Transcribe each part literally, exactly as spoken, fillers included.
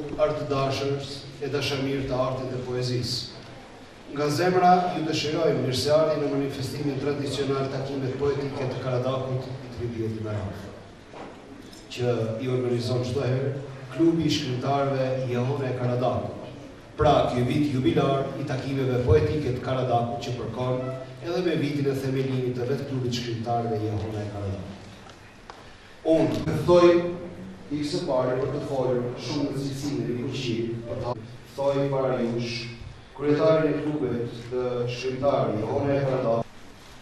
artëdashës e dashamirë të artit dhe poezisë. Nga zemra ju dëshirojmë mirëseardhje në manifestimin tradicional takimet poetike të Karadakut i tridhjetë Merat, që i organizon çdo herë klubi i shkrimtarëve Jehona e Karadakut. Pra, ky vit jubilar i takimeve poetike të Karadakut që përkon edhe me vitin e themelimit të vetë klubit shkrimtarëve Jehona e Karadakut. Unë të thoj i së pari për të folur shumë në cilësinë e fuqishëm, për të thoj para jush kryetarin e klubit të shkrimtarë Jehona e Karadakut.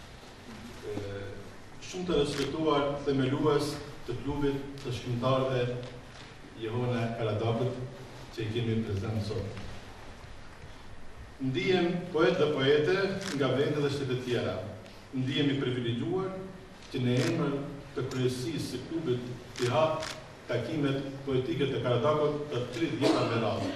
Shumë të respektuar themelues të klubit të shkrimtarëve Jehona e Karadakut që i kemi prezent sot. Ndihem poet dhe poete nga vende dhe shtetet tjera. Ndihem i privilegjuar që në emër të kryesisë së klubit të hap takimet poetike të Karadakut të tridhjetë Merat.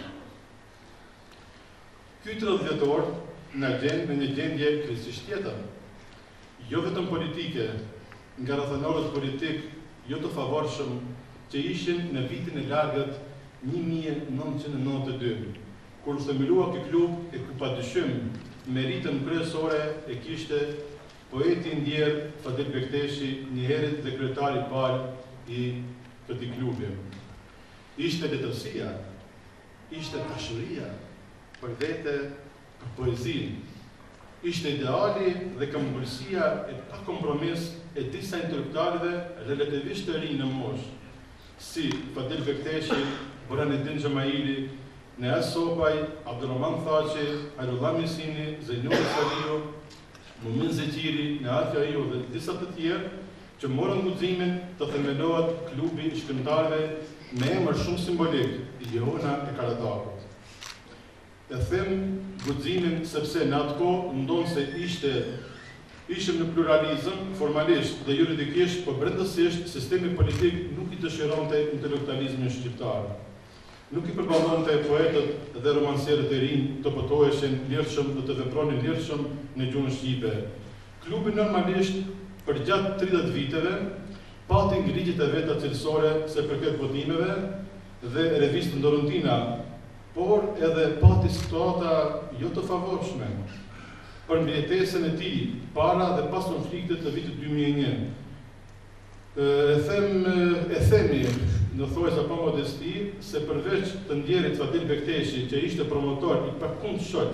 Ky tridhjetë dhjetor na gjen në një gjendje kryesisht tjetër, jo vetëm politike, nga rrethanorët politik jo të favorshëm që ishin në vitin e largët një mijë e nëntëqind e nëntëdhjetë e dy, kur themelua ky klub e ku padyshim meritën kryesore e kishte poeti i ndjerë Fadil Bekteshi, njëherët dhe kryetari i parë i këtij klubi. Ishte letërsia, ishte dashuria për vete, për poezinë. Ishte ideali dhe këmbgulësia e pa kompromis e disa intelektualëve relativisht të rinj në moshë, si Fadil Bekteshi, Burhanuddin Xhamaili, Neas Sopaj, Abdulrahman Thaçi, Ajrullah Mesini, Zejnuri Saliu, Mumin Zeqiri, Neat Jaiu dhe disa të tjerë që morën guximin të themelohet klubi i shkrimtarëve me emër shumë simbolik, Jehona e Karadakut. E them guximin sepse në atë kohë ndonë se ishte ishim në pluralizëm formalisht dhe juridikisht, por brendësisht sistemi politik nuk i dëshironte intelektualizmin shqiptar. Nuk i përballonte poetët dhe romancierët e rinj të botoheshin lirshëm dhe të vepronin lirshëm në gjuhën shqipe. Klubi normalisht për gjatë tridhjetë viteve pati ngritjet e veta cilësore se përket votimeve dhe revistën Dorontina, por edhe pati situata jo të favorshme për mbjetesën e tij para dhe pas konfliktit të vitit dy mijë e një. E them e themi në thojsa pa modesti se përveç të ndjerit Fadil Bekteshi, që ishte promotor i pakundshëm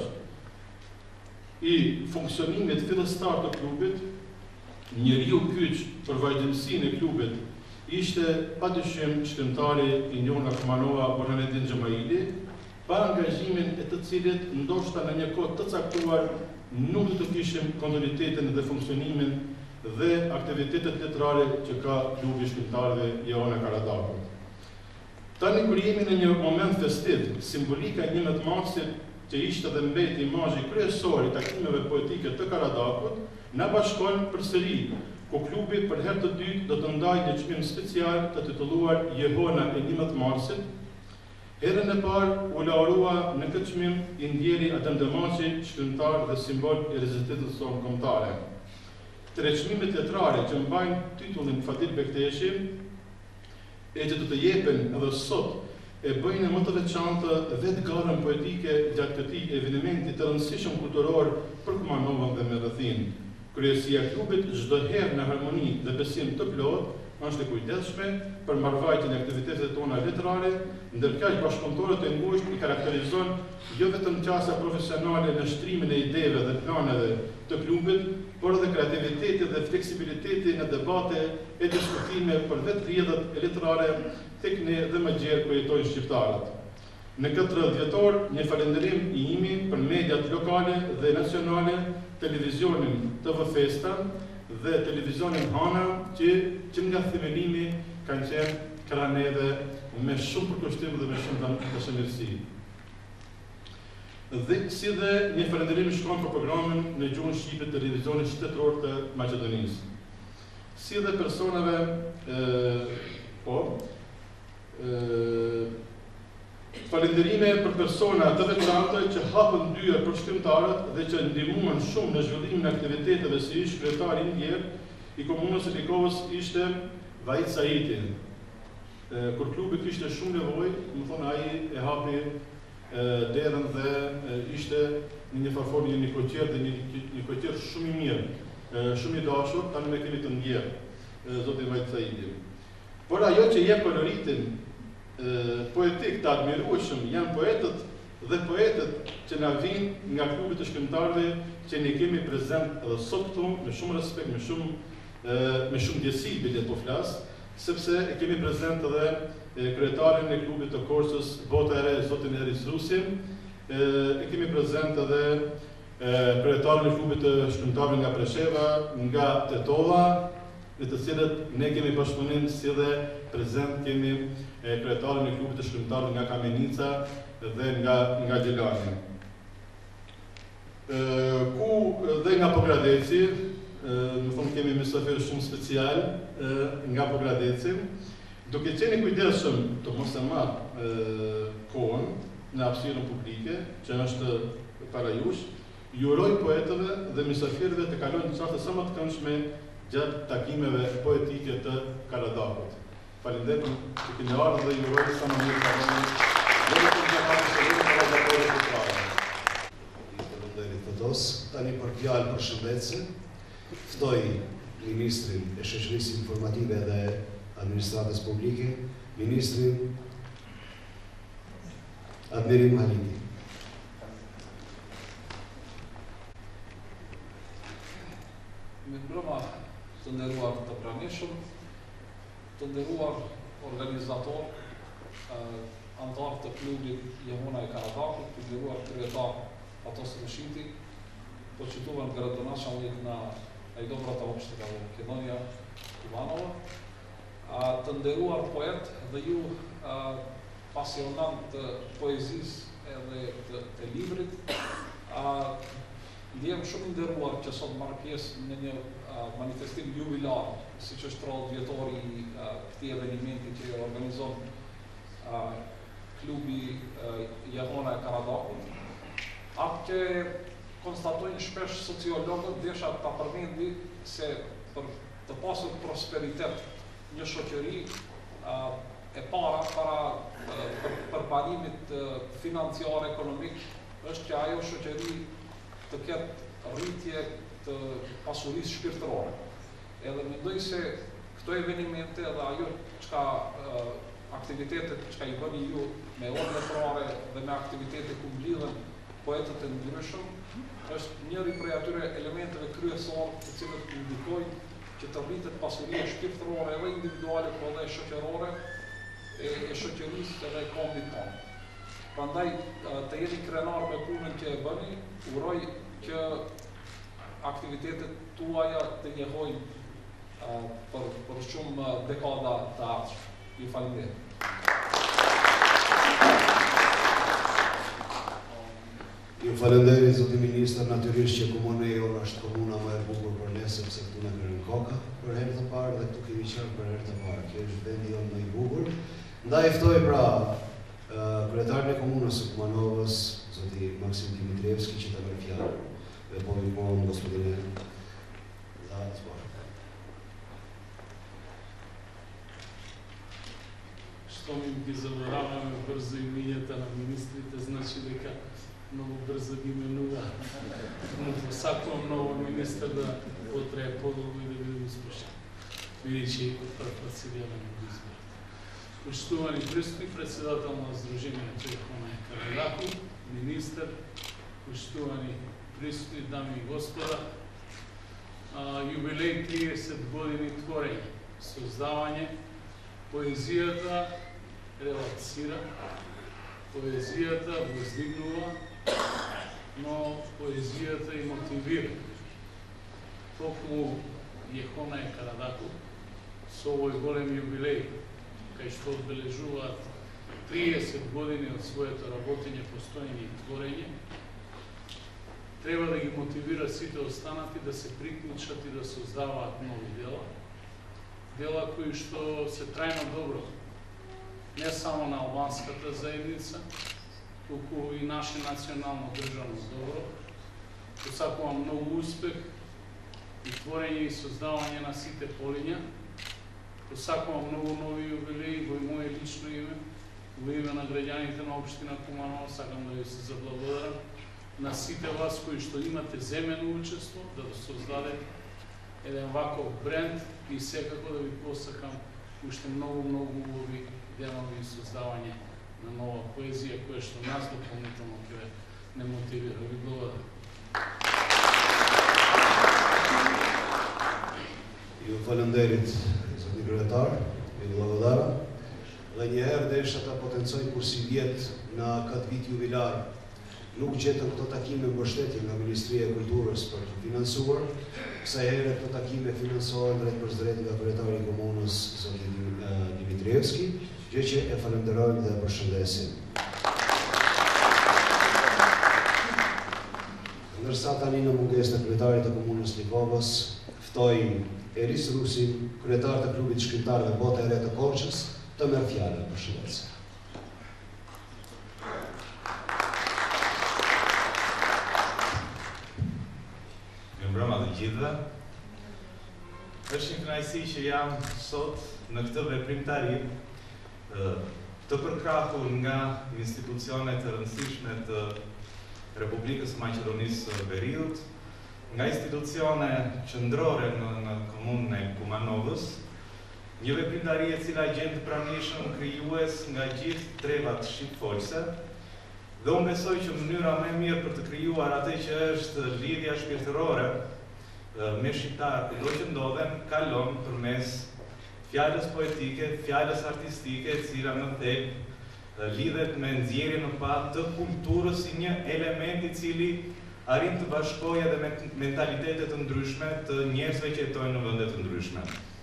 i funksionimit fillestar të klubit, njeriu kyç për vazhdimsinë e klubit ishte padyshim shkrimtari i njohur nga Kumanova, Burhanuddin Xhamaili, pa angazhimin e të cilit ndoshta në një kohë të caktuar nuk do të kishim kontinuitetin dhe funksionimin dhe aktivitetet letrare që ka klubi i shkrimtarëve Jehona e Karadakut. Tani kur jemi në një moment festiv, simbolika e njëmbëdhjetë marsit, që ishte dhe mbeti imazhi kryesor i takimeve poetike të Karadakut, na bashkon përsëri, ku klubi për herë të dytë do të ndajë një çmim special të titulluar Jehona e njëmbëdhjetë marsit. Herën e parë u laurua në këtë çmim i ndjeri Adem Demaçi, shkrimtar dhe simbol i rezistentës sonë kombëtare. Tre çmimet letrare që mbajnë titullin Fadil Bekteshi e që do të jepen edhe sot e bëjnë më të veçantë vetë garën poetike gjatë këtij evenimenti të rëndësishëm kulturor për Kumanovën dhe me rrethin. Kryesia e klubit çdo herë në harmoni dhe besim të plotë është e kujdesshme për marrëvajtjen e aktiviteteve tona letrare, ndërkaq bashkëpunëtorët e ngushtë i karakterizon jo vetëm qasja profesionale në shtrimin e ideve dhe planeve të klubit, por edhe kreativiteti dhe fleksibiliteti në debate e diskutime për vetë rrjedhët e letrare tek ne dhe më gjerë ku jetojnë shqiptarët. Në këtë tridhjetë dhjetor, një falënderim i imi për mediat lokale dhe nacionale, televizionin T V Festa dhe televizionin Hana, që, që nga themelimi kanë qenë kraneve me shumë përkushtim dhe me shumë të shëmirësi. Dhe si dhe një falënderim shkon për programin në gjuhën shqipe të televizionit shtetëror të Maqedonisë. Si dhe personave, e, po, e, falënderime për persona të veçanta që hapën dyert për shkrimtarët dhe që ndihmuan shumë në zhvillimin e aktiviteteve si ish kryetari i ndjerë i komunës së Likovës ishte Vahid Saiti. kur klubi kishte shumë nevojë, më thonë ai e hapi derën dhe ishte në një farforë një koqer dhe një, një koqer shumë i mirë, shumë i dashur, tani me kemi të ndjerë, zoti Vajt Saidi. Por ajo që jep koloritin poetik të admirueshëm janë poetët dhe poetët që na vinë nga klubi të shkrimtarëve që ne kemi prezent edhe sot këtu me shumë respekt, me shumë me shumë ndjesi bilet po flas, sepse e kemi prezent edhe kryetarin e klubit të Korçës, Bota e Re, zotin Eris Rusin, e kemi prezent edhe kryetarin e klubit të shkrimtarëve nga Presheva, nga Tetova, në të cilët ne kemi bashkëpunim si dhe prezent kemi kryetarin e klubit të shkrimtarëve nga Kamenica dhe nga nga Gjelani. Ku dhe nga Pogradeci, më thonë kemi mysafir shumë special nga Pogradeci, duke qeni kujdesshëm të mos e marrë kohën në hapësirën publike, që është para jush, ju uroj poetëve dhe mysafirëve të kalojnë çaste sa më të këndshme gjatë takimeve poetike të Karadakut. Faleminderit që keni ardhur dhe ju uroj sa më mirë kalojnë. Dhe të gjërat që jeni Karadakorit të parë. Faleminderit Fotos. Tani për fjalë përshëndetje, ftoj Ministrin e Shoqërisë Informative dhe Administratës Publike, Ministrin Admirim Halidi. Me mbrëma të nderuar të pranishëm, të nderuar organizator, antar të klubit Jehona e Karadakut, të nderuar kryetar Fatos Rëshiti, почитуван градоначалник на најдобрата општина во Македонија, Иванова, а, të nderuar poet dhe ju a, pasionant të poezisë edhe të, të librit, a, ndjem shumë nderuar që sot marr pjesë në një a, manifestim jubilar, siç është tridhjetë vjetori i këtij evenimenti që organizon a, klubi Jehona e Karadakut. Atë që konstatojnë shpesh sociologët, desha ta përmendi se për të pasur prosperitet një shoqëri e para para përparimit financiar ekonomik është që ajo shoqëri të ketë rritje të pasurisë shpirtërore. Edhe mendoj se këto evenimente dhe ajo çka aktivitetet që i bëni ju me orë letrare dhe me aktivitete ku mblidhen poetët e ndryshëm, është njëri prej atyre elementeve kryesor të cilët indikojnë që të rritet pasuria shpirtërore edhe individuale, po edhe shoqërore e, e shoqërisë edhe kombit tonë. Prandaj të jeni krenar me punën që e bëni, uroj që aktivitetet tuaja të njehojnë për, për shumë dekada të ardhshme. Ju faleminderit. Ju falenderit, zoti ministër, natyrisht që komuna jonë është komuna më e bukur për ne, sepse këtu na merrem koka për herë të parë dhe këtu kemi qenë për herë të parë. Kjo është vendi jonë më i bukur. Ndaj ftoj pra kryetarin e komunës së Kumanovës, zoti Maksim Dimitrievski, që të merr fjalë. Dhe po i mohon gospodine Zahac Bashkë. Što mi ги забораваме бързо именията на министрите, значи дека много бързо ги именува. Но всяко много министър да потребе по-дълго и да биде успешен. Види, от първ път си гледаме го изборите. Почитувани присутни, председател на Сдружението Jehona e Karadakut, министър, почитувани присутни дами и господа, юбилей тридесет години творење, создавање, поезијата релаксира, поезијата воздигнува, но поезијата и мотивира. Токму Jehona e Karadakut со овој голем јубилеј, кај што одбележуваат тридесет години од своето работење, постоење и творење, треба да ги мотивира сите останати да се приклучат и да создаваат нови дела. Дела кои што се трајно добро, не само на албанската заедница, туку и наше национално државно добро. Посакувам многу успех и творење и создавање на сите полиња, Посакувам многу нови юбилеи во моје лично име, во име на граѓаните на општина Куманово, сакам да ви се заблагодарам на сите вас кои што имате земено учество да создаде еден ваков бренд и секако да ви посакам уште многу, многу убави денови и создавање на нова поезија која што нас дополнително ќе не мотивира. Ви благодарам. Ju falenderit, zoti kryetar, ju blagodara. Dhe njëherë desha ta potencoj kur si vjet në këtë vit jubilar. Nuk gjetën këto takime mbështetje nga Ministria e Kulturës për të financuar, kësaj here këto takime financohen drejt për drejt nga kryetari i komunës zoti Dimitrievski, gjë që e falenderojmë dhe e përshëndesim. Ndërsa tani në mungesën e kryetarit të komunës Lipovës, ftoj Eris Rusin, kryetar të klubit shkrimtarëve Bota e Re të Korçës, të merr fjalën për shëndetësi. Mirëmbrëma të gjithëve. Është një kënaqësi që jam sot në këtë veprimtari të përkrahur nga institucionet të rëndësishme të Republikës së Maqedonisë së Veriut, nga institucione qendrore në, në komunën e Kumanovës, një veprimtari e cila gjen të pranishëm krijues nga gjithë trevat shqipfolse, dhe unë besoj që mënyra më e mirë për të krijuar atë që është lidhja shpirtërore me shqiptarë kudo që ndodhen, kalon përmes fjalës poetike, fjalës artistike, e cila në thelb lidhet me nxjerrjen në fat të kulturës si një element i cili arrin të bashkojë edhe me mentalitete të ndryshme të njerëzve që jetojnë në vende të ndryshme.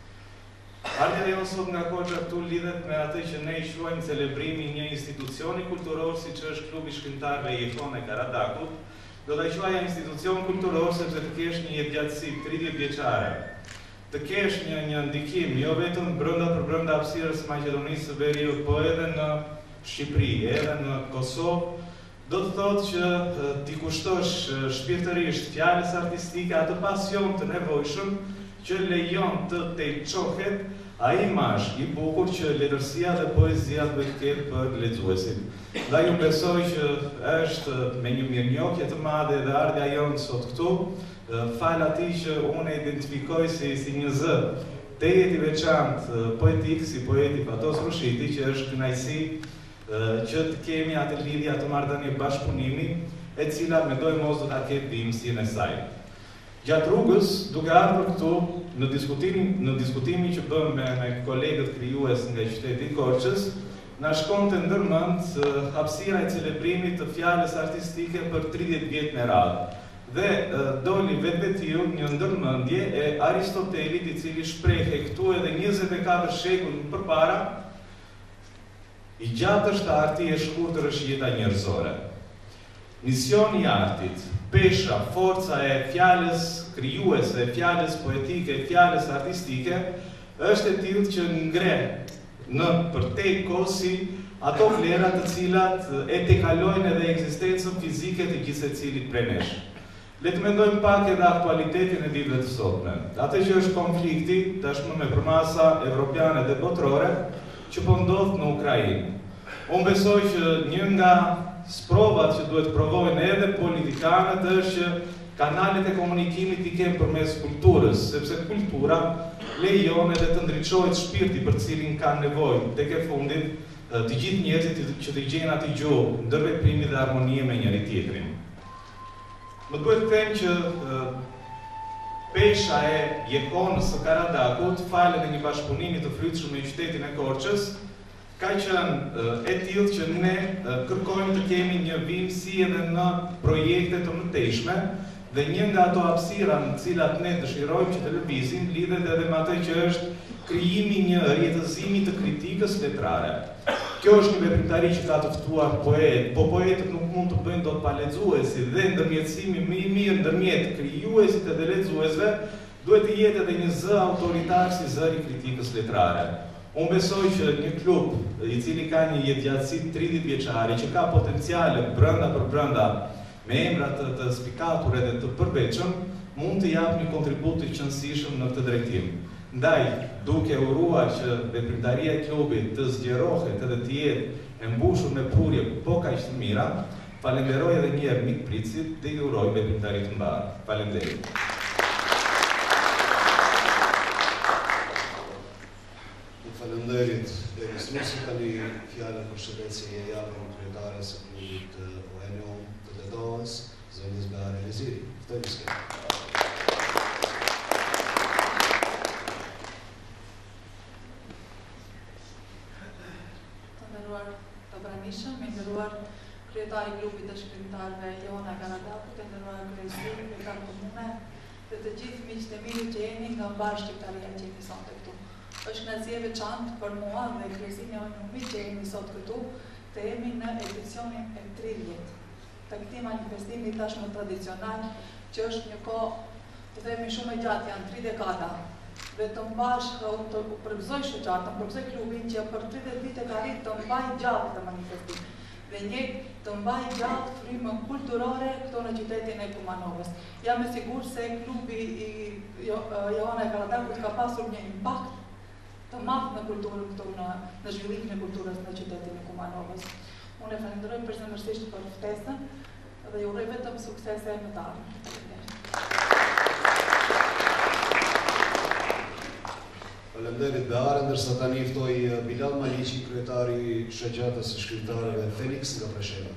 Ardha jonë sot nga Korça këtu lidhet me atë që ne i quajmë celebrimi një institucioni kulturor siç është klubi shkrimtarëve Jehon e Karadakut, do ta quaja institucion kulturor sepse të kesh një jetëgjatësi tridhjetë vjeçare, të kesh një një ndikim jo vetëm brenda për brenda hapësirës së Maqedonisë së Veriut, po edhe në Shqipëri, edhe në Kosovë, do të thotë që t'i kushtosh shpirtërisht fjalës artistike atë pasion të nevojshëm që lejon të te çohet ai imazh i bukur që letërsia dhe poezia duhet të ketë për lexuesin. Dhe ju besoj që është me një mirënjohje të madhe dhe ardha jonë sot këtu, fal atij që unë e identifikoj si, si një zë tejet i veçantë poetik, si poeti Fatos Rushiti, që është kënaqësi që të kemi atë lidhja të marrëdhënie bashkëpunimi, e cila mendoj mos do ta ketë bimësinë e saj. Gjatë rrugës, duke ardhur këtu në diskutimin në diskutimin që bëm me, me kolegët krijues nga qyteti i Korçës, na shkonte ndërmend hapësira e celebrimit të fjalës artistike për tridhjetë vjet me radhë. Dhe doli vetvetiu një ndërmendje e Aristotelit, i cili shprehej këtu edhe njëzet e katër shekuj përpara: i gjatë është arti, e shkurtër është jeta njerëzore. Misioni i artit, pesha, forca e fjalës krijuese, fjalës poetike, fjalës artistike, është e tillë që ngre në përtej kosi ato vlera të cilat e tekalojnë edhe ekzistencën fizike të gjithë secilit prej nesh. Le të mendojmë pak edhe aktualitetin e ditëve të sotme. Atë që është konflikti tashmë me përmasa evropiane dhe botërore që po ndodh në Ukrainë. Unë besoj që një nga sprovat që duhet provojnë edhe politikanët është që kanalet e komunikimit i kemë përmes kulturës, sepse kultura lejon edhe të ndriçohet shpirti për cilin kanë nevojë tek e fundit të gjithë njerëzit që të gjejnë atë gjuhë ndërveprimi dhe harmonie me njëri tjetrin. Më duhet të them që pesha e Jekonës së Karadakut, falë edhe një bashkëpunimi të frytshëm me qytetin e Korçës, ka qenë e tillë që ne kërkojmë të kemi një vimësi edhe në projekte të mëtejshme, dhe një nga ato hapësira në cilat ne dëshirojmë që të lëvizim lidhet edhe me atë që është krijimi një rjetëzimi të kritikës letrare. Kjo është një veprimtari që ka të ftuar poet, po poetët nuk mund të bëjnë dot pa lexuesi, dhe ndërmjetësimi më i mirë ndërmjet krijuesit edhe lexuesve duhet të jetë edhe një zë autoritar si zëri i kritikës letrare. Unë besoj që një klub i cili ka një jetëgjatësi tridhjetë vjeçare, që ka potenciale brenda për brenda me emra të, të spikatur edhe të përveçëm, mund të japë një kontribut të qëndësishëm në këtë drejtim. Ndaj, duke uruar që veprimtaria e klubit të zgjerohet edhe të jetë e mbushur me prurje po kaq të mira, falenderoj edhe një herë mik Pricit dhe ju uroj veprimtari të mbarë. Faleminderit. Falenderit Denis Nusi, tani fjallën për shëndetje e japën kryetares së klubit O N O të Dedovës, zonës Behar Eliziri. Ftoj miske. Të nderuar të pranishëm, me nderuar kryetari i klubit të shkrimtarëve Jona Karadaku, të nderuar kryesi, kryetar komune dhe të gjithë miqtë e mirë që jeni nga mbar shqiptaria që jeni sonte këtu. Është kënaqësi e veçantë për mua dhe kryesin e Onumit që jemi sot këtu, të jemi në edicionin e tridhjetë të këtij manifestimi tashmë tradicional, që është një kohë, të themi shumë e gjatë, janë tri dekada. Dhe të mbash, të përgëzoj shoqarin, të përgëzoj klubin që për tridhjetë vite ka arrit të mbaj gjallë këtë manifestim. Dhe një të mbaj gjallë frymën kulturore këto në qytetin e Kumanovës. Jam e sigurt se klubi i Joana Karadakut ka pasur një impakt të madh në kulturën këtu në, në zhvillimin e kulturës në qytetin e Kumanovës. Unë e falenderoj përgjithësisht për ftesën dhe ju uroj vetëm suksese më të ardhmen. Falenderit Behar, ndërsa tani ftoj Bilal Maliqi, kryetari i shoqatës së shkrimtarëve Fenix nga Presheva.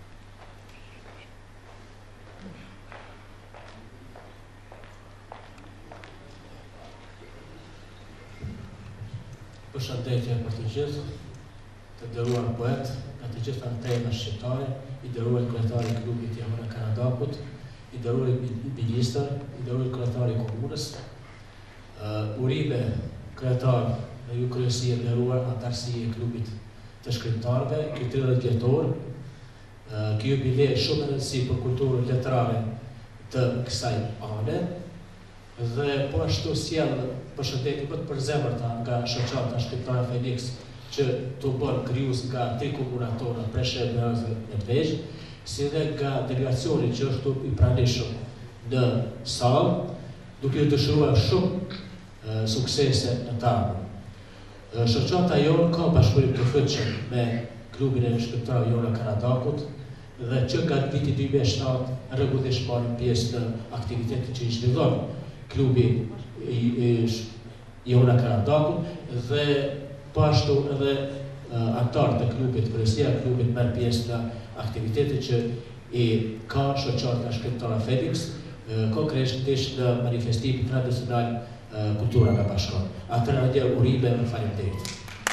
Përshëndetje për të gjithë, të nderuar poet, nga të gjitha tema shqiptare, i nderuar kryetari i klubit Joana Karadakut, i nderuar ministër, i nderuar kryetari i komunës, uh, urime kryetar dhe ju kryesi e nderuar antarësi e klubit të shkrimtarëve, ky tridhjetë vjetor, uh, ky jubilej shumë e rëndësishëm për kulturën letrare të kësaj ane, dhe po ashtu sjell përshëndetje më të përzemërta nga shoqata shkrimtare Fenix që të bën krijues nga tri komuna tona, Preshevë, Beraz dhe Medvegjë, si dhe nga delegacioni që është i pranishëm në sallë, duke ju dëshiruar shumë uh, suksese në të ardhmen. Uh, shoqata jonë ka bashkëpunim të fuqishëm me klubin e shkrimtarëve Jona Karadakut dhe që nga viti dy mijë e shtatë rregullisht marrin pjesë në aktivitetet që i zhvillon klubi i, i Jona Karadakut dhe po ashtu edhe uh, antarët e klubit, kryesia e klubit merr pjesë në aktivitete që i ka shoqata shkrimtare Fenix, uh, konkretisht në manifestimin tradicional uh, Kultura nga bashkon. Atëherë urime dhe faleminderit.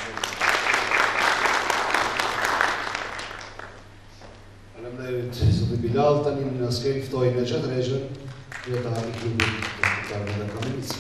Faleminderit zoti Bilal, tani në skenë ftoj Nexhat Rexhën, kryetari i klubit të shkrimtarëve nga Kamenica.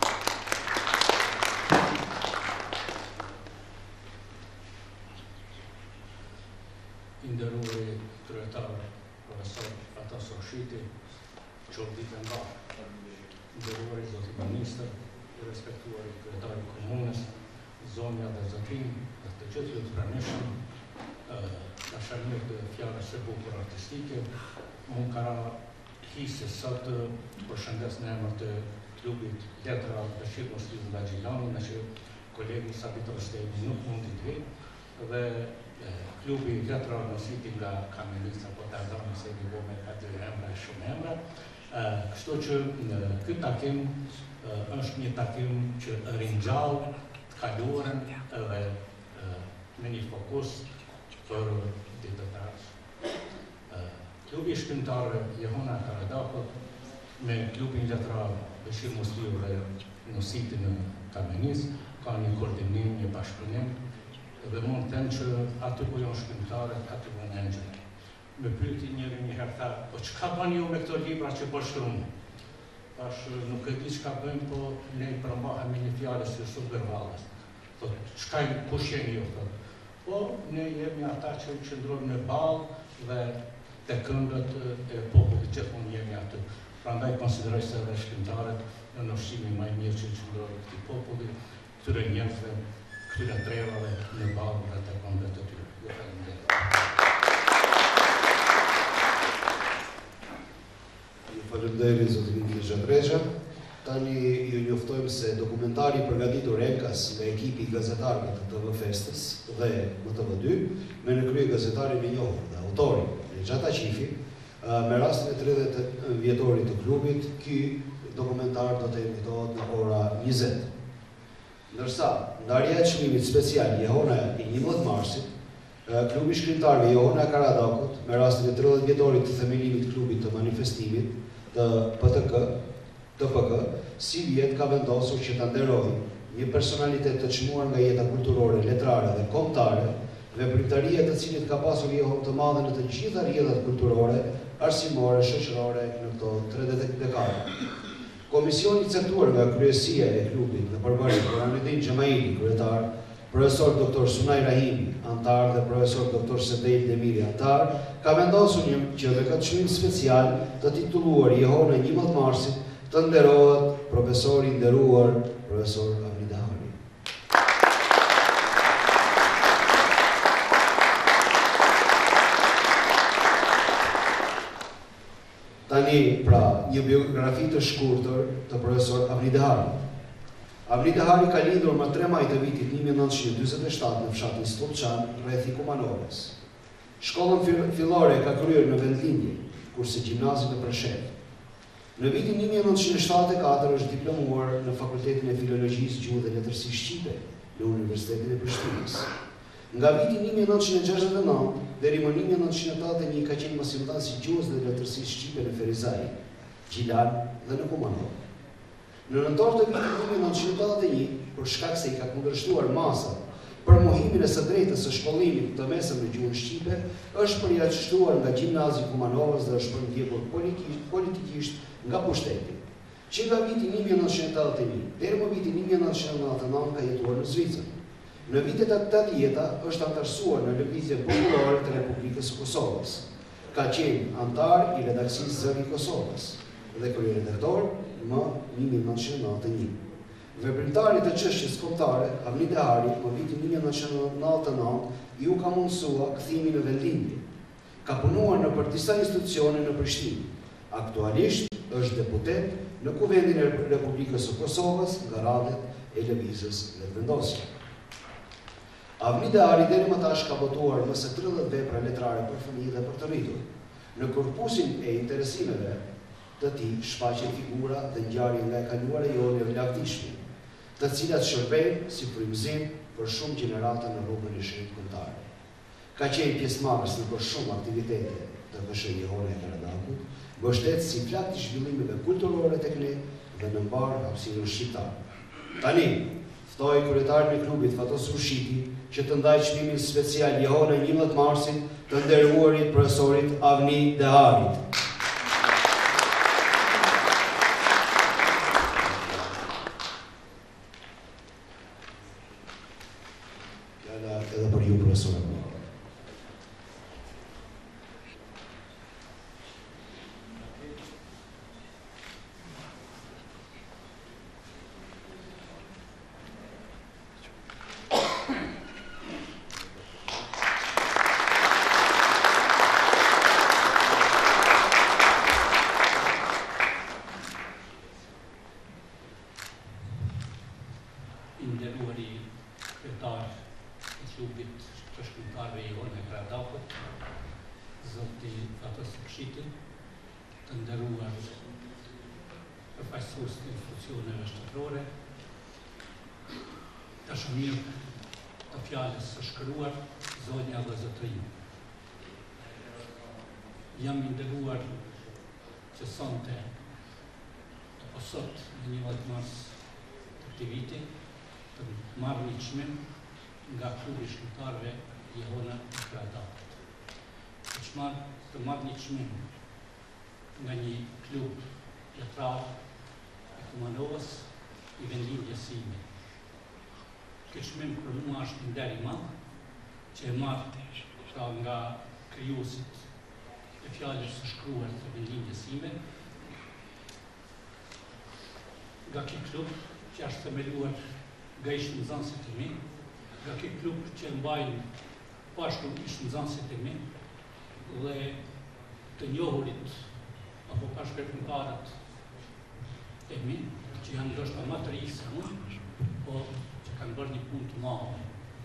Nderuari kryetar profesor Fatas Roshiti, çorditën nga. Nderuari zoti ministër, i respektuari kryetari i komunës, zonja dhe zotin, dhe të gjithë të pranishëm, në shërmir të fjalës së bukur artistike, unë kara hisi sot përshëndes në emër të klubit Letra Beshir Musliu nga Gjilani, në që kolegi Sabit Rostemi nuk mundi të vinë, dhe klubi Letra Nusiti nga Kamenica, po të ardhëm se i bome ka dy emra e shumë emra. Kështu që këtë takim është një takim që ringjall të kaluarën edhe me një fokus për ditët e ardhshme. Klubi shkrimtarëve Joana Karadakut me klubin letrar Beshir Musliu dhe Nusiti në Kamenicë ka një koordinim, një bashkëpunim, dhe mund të them që aty ku janë shkrimtarët, aty ku janë engjëjt. Me pyeti njëri një herë tha, po çka bani ju me këto libra që po shkruani? Tash nuk e di çka bëjmë, po ne i përmbahemi një fjalë si supervallas. Po çka kush jeni ju thotë? Po ne jemi ata që qëndrojmë në ballë dhe te këndët e popullit që unë jemi aty. Prandaj konsideroj se edhe shkrimtarët në ushqimin më i mirë që qëndrojnë këtij populli, këtyre njerëzve, këtyre trevave në ballë dhe te këndët e tyre. Ju falenderoj. Ju falenderoj zotin Nexhat Rexha. Tani ju njoftojmë se dokumentari përgatitur Enkas nga ekipi i gazetarëve të T V Festës dhe M T V dy, me në krye gazetarin e njohur dhe autorin Nexhat Aqifi, me rastin e tridhjetë vjetorit të klubit, ky dokumentar do të emitohet në ora njëzet. Ndërsa, ndarja e çmimit special Jehona i njëmbëdhjetë marsit, klubi shkrimtarëve Jehona Karadakut, me rastin e tridhjetë vjetorit të themelimit të klubit të manifestimit të P T K, T P K, si vjet ka vendosur që ta nderojë një personalitet të çmuar nga jeta kulturore, letrare dhe kombëtare, veprimtaria të cilit ka pasur njohur të madhe në të gjitha rrjetet kulturore, arsimore, shoqërore në këto tridhjetë dekada. Komisioni i caktuar nga kryesia e klubit në përbërje Burhanuddin Xhamaili, kryetar, profesor doktor Sunaj Rahimi, antar dhe profesor doktor Sedeil Demiri, antar, ka vendosur një që me këtë çmim special të titulluar Jehona njëmbëdhjetë marsit të nderohet profesori i nderuar profesor Avni Dehari. Tani, pra, një biografi të shkurtër të profesor Avni Dehari. Avni Dehari ka lindur më tre maj të vitit një mijë e nëntëqind e dyzet e shtatë në fshatin Stopçan, rreth i Kumanovës. Shkollën fillore ka kryer në vendlindje, kurse gjimnazin në Preshevë. Në vitin një mijë e nëntëqind e shtatëdhjetë e katër është diplomuar në Fakultetin e Filologjisë, Gjuhë dhe Letërsisë Shqipe në Universitetin e Prishtinës. Nga viti një mijë e nëntëqind e gjashtëdhjetë e nëntë deri më një mijë e nëntëqind e tetëdhjetë e një ka qenë mësimdhënës i Gjuhës dhe Letërsisë Shqipe në Ferizaj, Gjilan dhe në Kumanov. Në nëntor të vitit një mijë e nëntëqind e tetëdhjetë e një, për shkak se i ka kundërshtuar masa për mohimin e së drejtës së shkollimit të mesëm në gjuhën shqipe, është përjashtuar nga Gjimnazi i Kumanovës dhe është përndjekur politikisht nga pushteti. Që nga viti një mijë e nëntëqind e tetëdhjetë e një deri më vitin një mijë e nëntëqind e nëntëdhjetë e nëntë ka jetuar në Zvicër. Në vitet e tetëdhjetë është antarësuar në Lëvizjen Popullore të Republikës së Kosovës. Ka qenë antar i redaksisë Zëri i Kosovës dhe kryeredaktor më një mijë e nëntëqind e nëntëdhjetë e një. Veprimtari të çështjes kombëtare, Avni Dehari, më vitin një mijë e nëntëqind e nëntëdhjetë e nëntë, ju ka mundësua kthimin në vendlindje. Ka punuar në për disa institucione në Prishtinë. Aktualisht është deputet në Kuvendin e Republikës së Kosovës nga radhet e lëvizjes vetëvendosje. Avni Dehari deri më tash ka botuar më së tridhjetë vepra letrare për fëmijë dhe për të rritur. Në korpusin e interesimeve të tij shfaqen figura dhe ngjarje nga e kaluara jone e lavdishme, të cilat shërbejnë si frymëzim për shumë gjenerata në rrugën e shenjtë kombëtare. Ka qenë pjesëmarrës në për shumë aktivitete të K S H Jehona Karadakut, mbështet si flak të zhvillimeve kulturore tek ne dhe në mbar hapësirën shqiptare. Tani, ftoj kryetarin e klubit Fatos Rushiti që të ndajë çmimin special Jehona njëmbëdhjetë marsit të nderuarit profesorit Avni Deharit. Edhe për ju, profesor. Nderuari kryetar i klubit të shkrimtarëve Jehona Karadakut, zoti Fatos Rushiti, të nderuar përfaqësues të institucioneve shtetërore, dashur të fjalës së shkruar, zonja dhe zotërinj. Jam i nderuar që sonte apo sot në njëmbëdhjetë mars të këtij viti të marrë një çmim nga klubi shkrimtarëve Jehona Karadakut. Të të marrë një çmim nga një klub letrar i Kumanovës i vendlindjes sime. Ky çmim për mua është një nder i madh që e marr pra nga krijuesit e fjalës së shkruar të vendlindjes sime, nga ky klub që është themeluar nga ishtë nxënësit e mi, nga ky klub që mbajnë pashtu ishtë nxënësit e mi dhe të njohurit apo pashkërtimtarët e mi, që janë ndoshta më të ri se unë, po që kanë bërë një punë të madhe.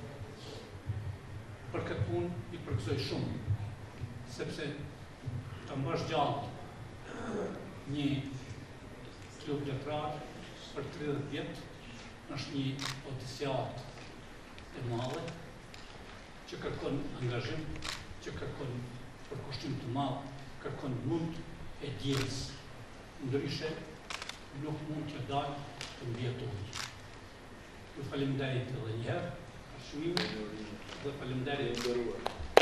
Për këtë punë i përgëzoj shumë, sepse të mbash gjallë një klub letrar për tridhjetë vjet është një odisiat e madhe që kërkon angazhim, që kërkon përkushtim të madh, kërkon mund e dijes. Ndryshe nuk mund të dalë të mbjetohet. Ju faleminderit edhe një herë për çmimin dhe faleminderit të nderuar.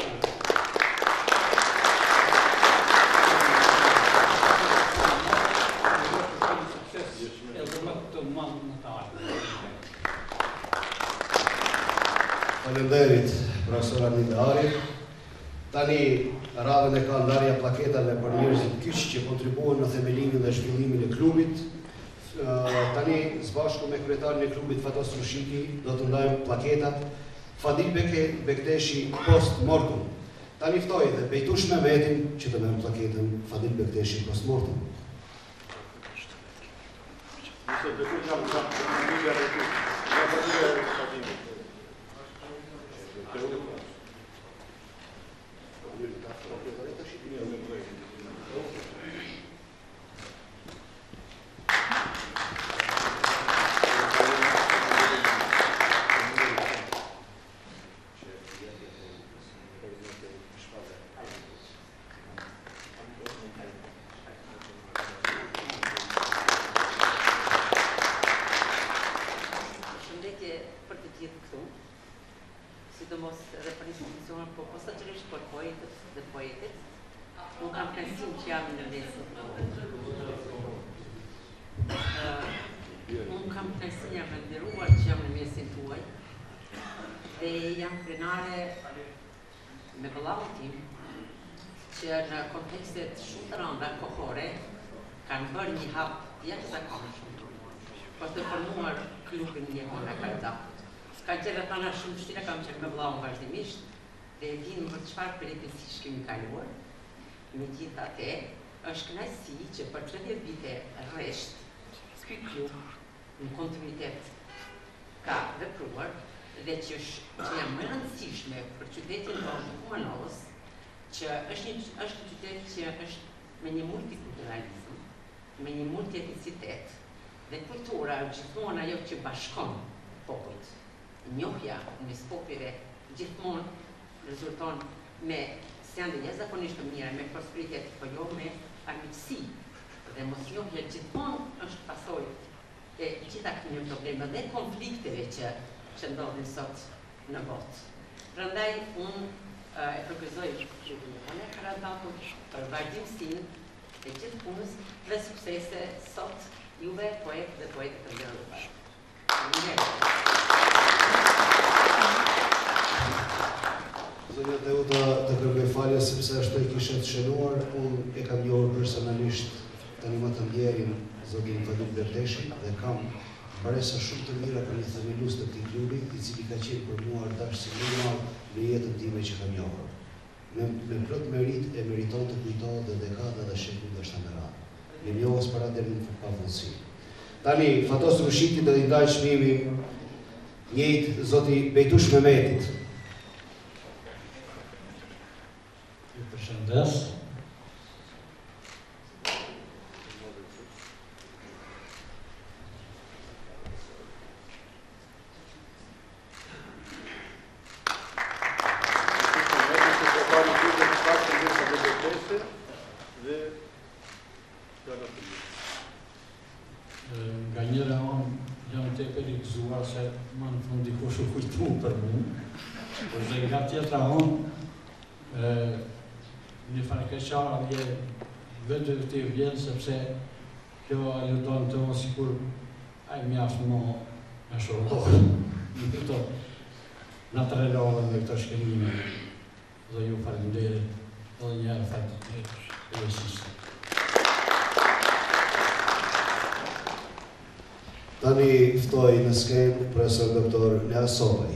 Faleminderit, profesor Armindari. Tani radhën e ka ndarja plaketave për njerëzit kyç që kontribuan në themelimin dhe zhvillimin e klubit. Tani së me kryetarin e klubit Fatos Rushiki do të ndajmë plaketat Fadil Bekteshi post mortem. Tani ftoj dhe Bejtush Mehmetin që të merr plaketën Fadil Bekteshi post mortem. Që në kontekstet shumë të rënda kohore kanë bërë një hap jashtëzakonshëm për të formuar klubin Jehona Karadakut. Ka gjëra tana shumë vështira, kam qenë me vëllaun vazhdimisht dhe vinë për çfarë peripecish kemi kaluar. Megjithatë, është kënaqësi që për tridhjetë vite rresht ky klub në kontinuitet ka vepruar dhe që është që janë më rëndësishme për qytetin tonë Kumanovës, që është një, është një qytet që është me një multikulturalizëm, me një multietnicitet, dhe kultura gjithmonë ajo që bashkon popujt. Njohja mes popujve gjithmonë rezulton me sende jashtëzakonisht të mira, me prosperitet, por jo me armiqësi. Dhe mosnjohja gjithmonë është pasojë e gjitha këtyre problemeve dhe konflikteve që që ndodhin sot në botë. Prandaj unë e përgëzoj klubin Jehona Karadakut për vazhdimsinë e gjithë punës dhe suksese sot juve poet dhe poetë të nderuar. Zonja Teuta të kërkoj falje sepse ashtu e kisha të shënuar, unë e kam njohur personalisht tani më të ndjerin zotin Fadil Bekteshi dhe kam mbaresa shumë të mira për një themelues të këtij klubi, i cili ka qenë për mua dashësi më i madh në jetën time që kam njohur. Me, me plot merit e meriton të kujtohet dhe dekada dhe shekuj dhe shta me radhë. Me njohës para deri në pavëndësi. Tani, Fatos Rushiki do t'i ndaj çmimin njëjtë zoti Bejtush Mehmetit. Ju përshëndes. Nga njëra onë jam të e perikëzuar se më në fund dikush u kujtu për mu, dhe nga tjetra onë një farkeqarje vetë të i vjenë sepse kjo aludon të o sikur a i mjaftë më me shorohë. Në këto në të relohën me këto shkenime dhe ju falenderit dhe njerë fatë e vesisë. Tani ftoj në skenë profesor doktor Lea Sopaj.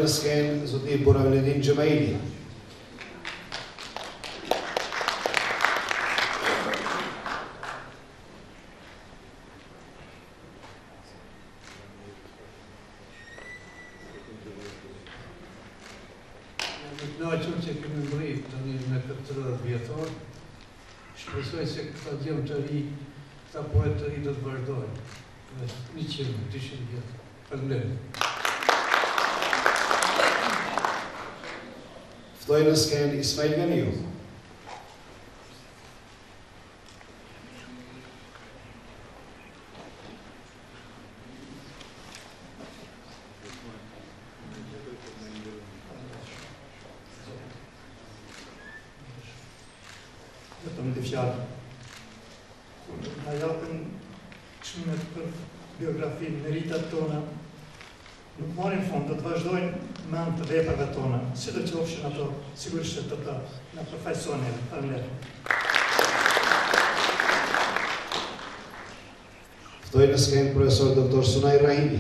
në skenë zoti Buravelin Gjemaili. Knaqëm që kemi mbrit të një me tridhjetë vjetor, shpresoj se këta djemë të ri, këta poet të ri do të vazhdojnë. njëqind, dyqind vjetë. Faleminderit. Ftoj në skenë Ismail Ganiu. Vetëm dhe fjallë. Na japën çmimet për biografinë, meritat tona, nuk marrin fund, do të vazhdojnë me anë të veprave tona, si do qofshin ato, sigurisht të të në përfaqësojnë. Faleminderit. Ftoj në skenë profesor doktor Sunaj Rahimi.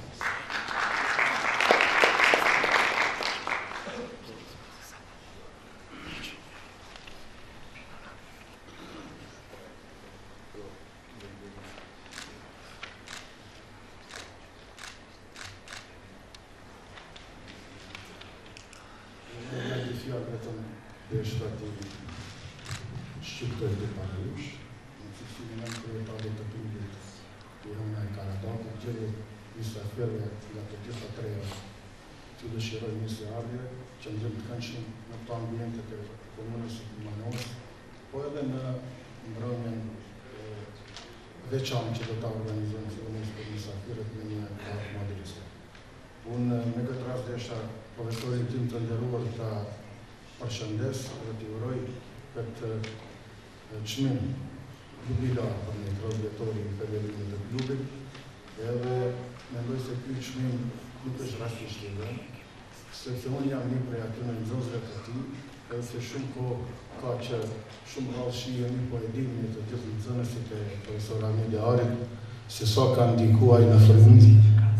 Shqiptoj të Paris, në cilësinë e kryetarit të Klubit të Jehona e Karadakut, gjithë mysafirëve nga të gjitha treja që dëshirojnë një se ardhje, që ndrim të këndshëm në këto ambientet e komunës së Manos, po edhe në mbrëmjen veçantë që do ta organizojnë fillimisht për mysafirët me një ardhje madhërisë. Unë me këtë rast desha profesorin tim të nderuar ta përshëndes dhe t'i uroj këtë çmim jubilar për një tridhjetë vjetorin e përvejtimit të klubit, edhe mendoj se ky çmim nuk është rastisht i vënë, sepse unë jam një prej atyre nxënësve të tij, edhe se shumë kohë ka që shumë rrallë shihemi po e dimë të gjithë nxënësit e profesor Hamidi Arit, se sa ka ndikuar në formimin,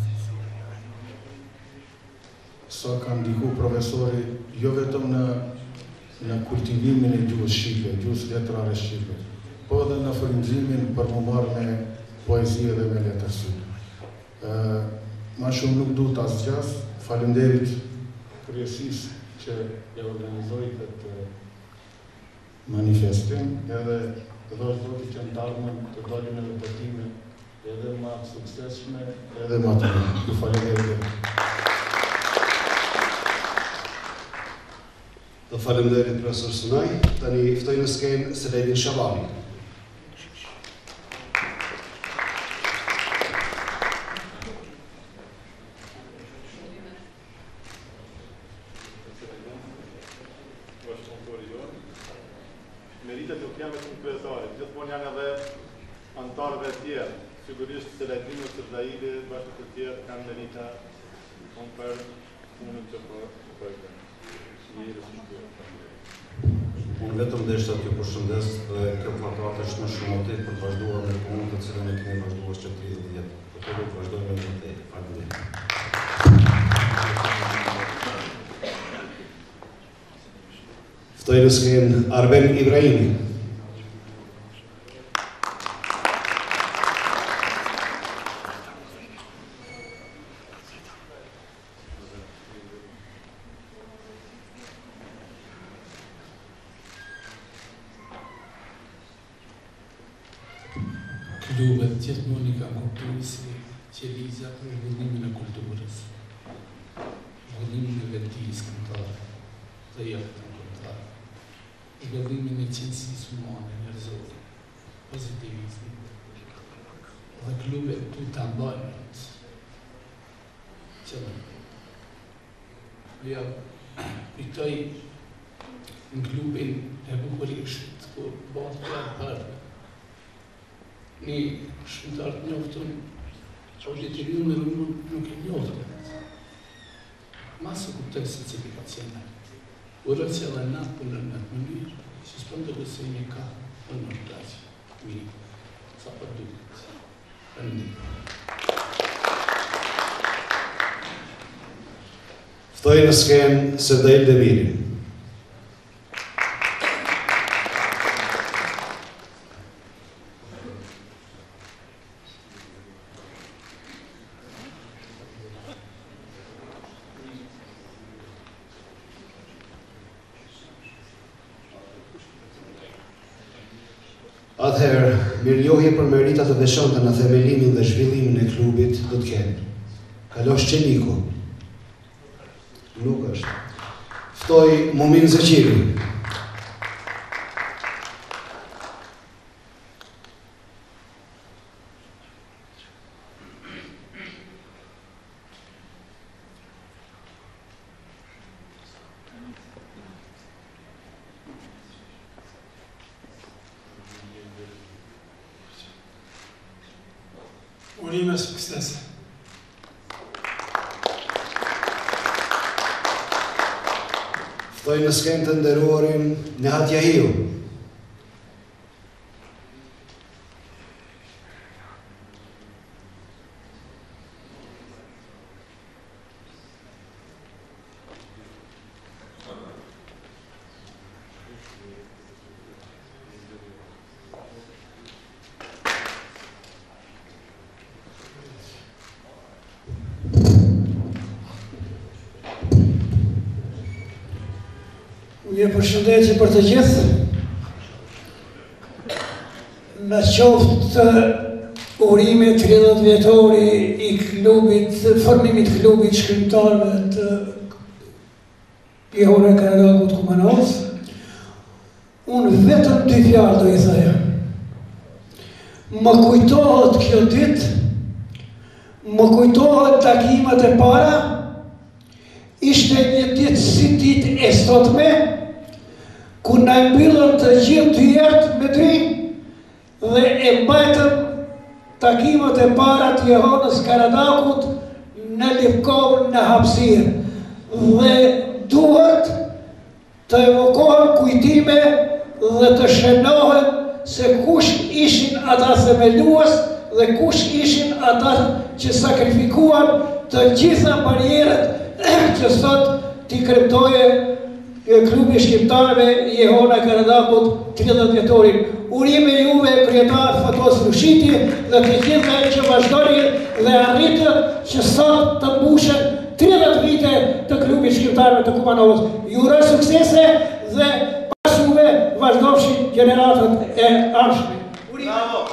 sa ka ndikuar profesori jo vetëm në në kultivimin e gjuhës shqipe, gjuhës letrare shqipe, po edhe në frymëzimin për më marrë me poezie dhe me letërsi. Ma shumë nuk du të asgjas, faleminderit kryesisë që e organizoi këtë manifestim, edhe dhe zoti që në tarmën të dalin e vëpëtime edhe ma sukseshme, edhe ma të një. Ju faleminderit. Do faleminderit profesor Sunaj, tani ftoj në skenë Seledin Shabani. Meritet nuk janë vetëm kryesarit, gjithmonë janë edhe antarëve të tjerë. Sigurisht Seledini Sërdaili bashkë të tjerë kanë merita për punën që po bëjnë. Unë vetëm desha t'ju përshëndes dhe kjo plakat është më shumë motiv për të vazhduar me punën të cilën e kemi vazhduar që tridhjetë vjet. Për të do të vazhdojmë me të faleminderit. Ftoj në skenë Arben Ibrahimi. Klubet gjithmonë i kanë kuptuar si qelizja për zhvillimin e kulturës, zhvillimin e vetëdijës kombëtare dhe jo vetëm kombëtare, zhvillimin e qetësisë humane, njerëzore, pozitivizmi. Dhe klubet tu ta mbajnë qëllim. Ja, pitoj në klubin e Bukureshtit, ku bëhet fjalë për një shkrimtar të njoftun, auditorin në nuk e njoftën. Masë kuptoj se cili ka qenë. Uroj që edhe natë punën në të mënyrë, që s'pëm të gësimi ka në në plaqë. Mi, sa për duket. Faleminderit. Ftoj në skenë Sedail Demirin. Atëherë, mirënjohje për meritat të veçanta në themelimin dhe zhvillimin e klubit do të kenë Kalosh Qeniku. Nuk është. Ftoj Mumin Zeqiri. Urime suksese. Ftoj në skenë të nderuarin Nehat Jahiu. Një përshëndetje për të gjithë. Në qoftë urime tridhjetë vjetori i klubit, formimit klubit shkrimtarëve të Jehona Karadakut Kumanov, unë vetëm dy fjalë do i thaja. Më kujtohet kjo ditë, më kujtohet takimet e para, ishte një ditë si ditë e sotme, ku na mbyllën të gjithë dy herë me ty dhe e mbajtëm takimet e para të Jehonës Karadakut në Lipkovë në hapësirë. Dhe duhet të evokohen kujtime dhe të shënohen se kush ishin ata themelues dhe kush ishin ata që sakrifikuan të gjitha barierët që sot t'i kremtoje klubi shqiptarëve Jehona Karadakut tridhjetë vjetorin. Urime juve kryetar Fatos Rushiti dhe të gjitha që vazhdoni dhe arritët që sot të mbushen tridhjetë vite të klubi shqiptarëve të Kumanovës. Ju uroj suksese dhe pas juve vazhdofshin gjeneratët e ardhshme. Bravo!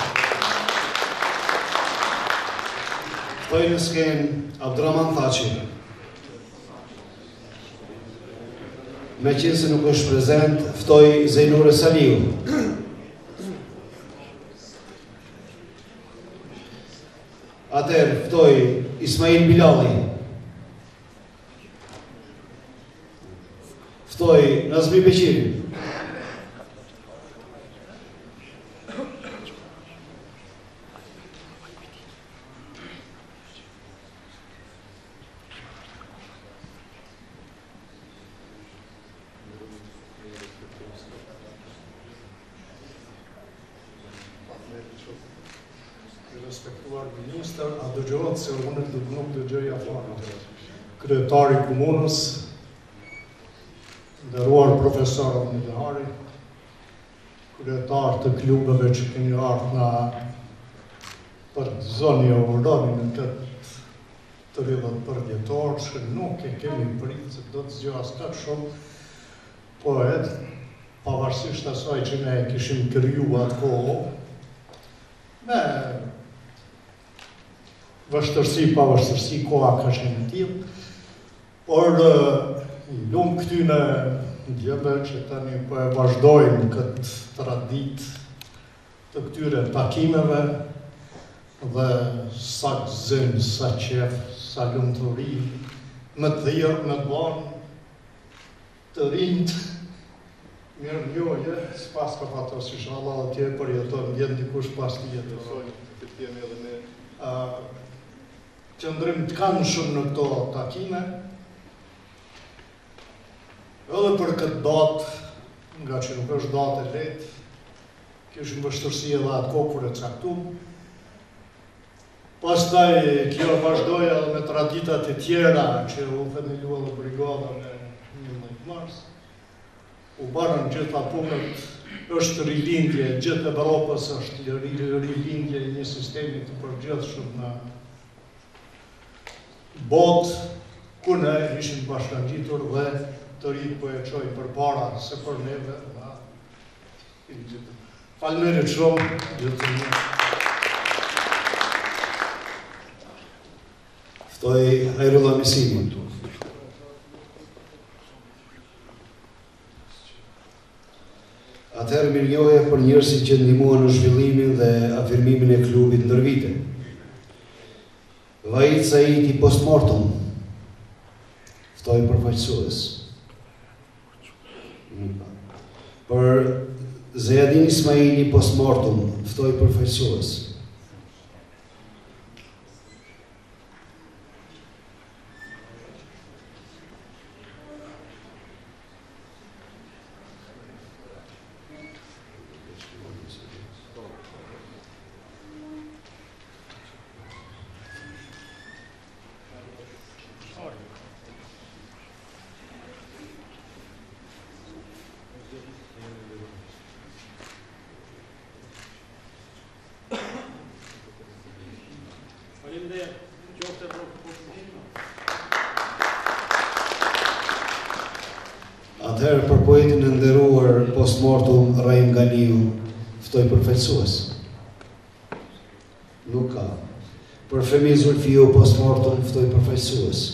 Ftoj në skenë Abdraman Thaçi. Me qenë se nuk është prezent, ftoj Zejnure Saliu. Atëherë, ftoj Ismail Bilali. Ftoj Nazmi Beqiri. Respektuar minister, a dëgjohet se unë nuk dëgjoja fare. Kryetari i komunës, nderuar profesor Omidehari, kryetar të klubeve që keni ardhur na për zonë e urdonin në këtë tridhjetë përvjetor, që nuk e kemi pritë se do të zgjo as kaq shumë, po edhe pavarësisht asaj që ne kishim krijuar kohë, me vështërsi, pa vështërsi, koha ka qenë e tillë, por lumë këtyne djembe që tani po e vazhdojnë këtë tradit të këtyre takimeve dhe sa gëzim, sa qef, sa lumturi, më të dhirë, më të banë, të rinjt, mirë njohje, s'pas ka fatos, inshallah, atje përjeton, vjen dikush pas të jetëroj, të tjemi edhe ne. Qëndrim të kanë shumë në këto takime, edhe për këtë datë, nga që nuk është datë e letë, kishim vështërsi edhe atë kohë kur e caktuar, Pastaj, kjo vazhdoja me traditat e tjera që u themeluan brigada në njëmbëdhjetë mars. U barën gjitha punët, është rilindje, gjithë Evropës është rilindje e një sistemi të përgjithshëm në botë, ku ne ishim bashkangjitur dhe të rinj po e çoj përpara se për neve. Faleminderit shumë, gjithë një. Ftoj Hajrullah Mesimin. Atëherë mirënjohje për njerëzit që ndihmuan në zhvillimin dhe afirmimin e klubit ndër vite. Vahid Saidi postmortem. Ftoj përfaqësues. Për Zejadin Ismaili postmortem. Ftoj përfaqësues. Atëherë për poetin e nderuar postmortem Rahim Ganiu, ftoj përfaqësues. Nuk ka. Për Femi Zulfiu postmortem ftoj përfaqësues.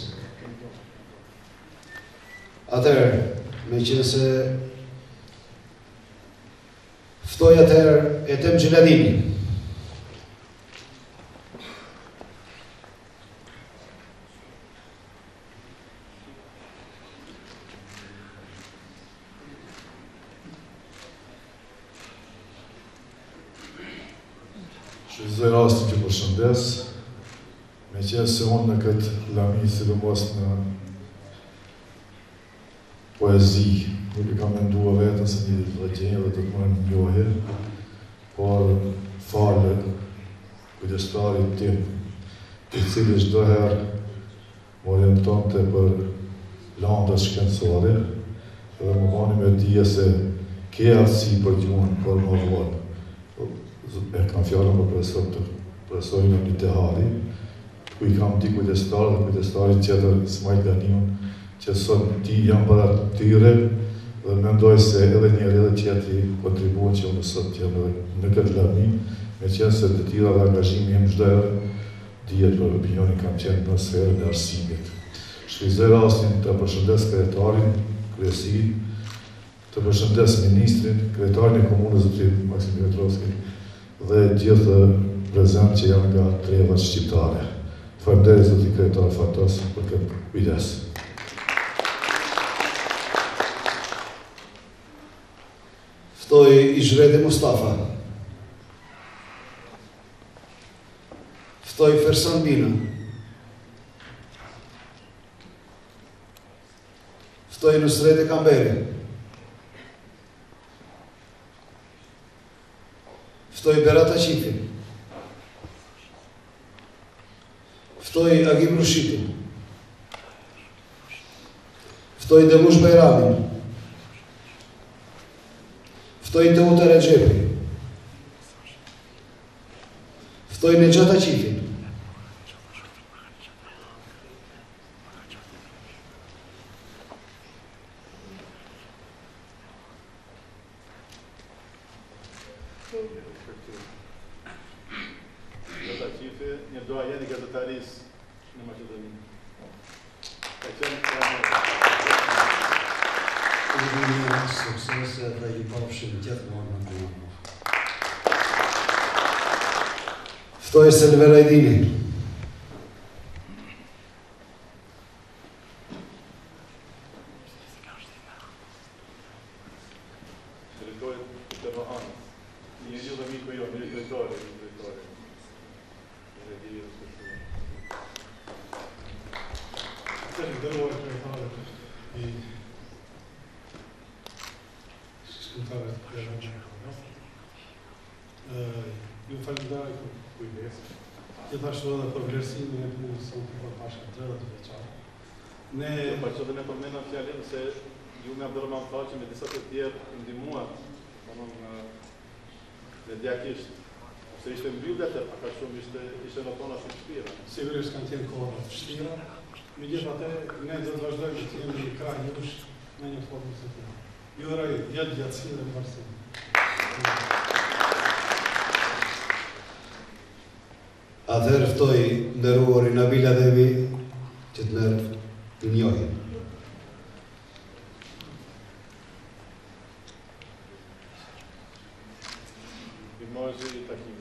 Atëherë, meqense ftoj atëherë Etem Xheladini. Shfrytëzoj rastin që përshëndes, me qenë se unë në këtë lami, sidomos në poezi, nuk i kam mendua vetën se një ditë dhe gjenjë dhe të të më njohë, por falë kujdestarit tim, i cili çdo herë më orientonte për landat shkencore, dhe më bani me dije se ke aftësi për gjuhën, për më vonë. E kam fjallën për profesor të profesorin e një tehari, ku i kam di kujdestar dhe kujdestarit tjetër Smajt Ganiun, që sot ti jam para tyre dhe mendoj se edhe njëri edhe tjetri kontribuon që unë sot jam edhe në këtë lami, me qenë se të tira dhe angazhimi jem çdo herë, dihet për opinionin kam qenë në sferën e arsimit. Shfrytëzoj rastin të përshëndes kryetarin, kryesi, të përshëndes ministrin, kryetarin e komunës zotërin Maksim Dimitrovski, dhe gjithë prezent që janë nga trevat shqiptare. Faleminderit zoti kryetar Fatos për këtë kujdes. Ftoj Izhreti Mustafa. Ftoj Fersan Bina. Ftoj Nusreti Kamberi. Ftoj Berat Aqifi. Ftoj Agim Rushitin. Ftoj Demush Bajramin. Ftoj Teuta Recep. Ftoj Nejat Aqifin. Një doajen i gazetarisë në Maqedoni. Ka qenë Urdhëri suksese dhe i pafshim gjithmonë në punë. Ftoj Selver Ajdini. Drejtori të Vahanës. Një një dhe miku jo, një drejtori, një drejtori. Të nderuar kryetarët i shkrimtarëve të Kërëngjë. Ju falenderoj për kujdesin. Gjithashtu edhe për vlerësimin e punës sonë për bashkë tridhjetë vjeçar. Ne po që dhe ne përmendëm fjalën se ju me Abdulrahman tha që me disa të tjerë ndihmuat, domthonë mediakisht. Se ishte mbyllë atë, a ka shumë ishte ishte në tona shumë vështira. Sigurisht kanë qenë kohë të vështira. Megjithatë, ne do të vazhdojmë të jemi në krah jush në një formë të tillë. Ju uroj jetë gjatësi dhe mbarësi. Atëherë ftoj nderuari Nabil Ademi që të merr një njohje. Imazhi i takimit.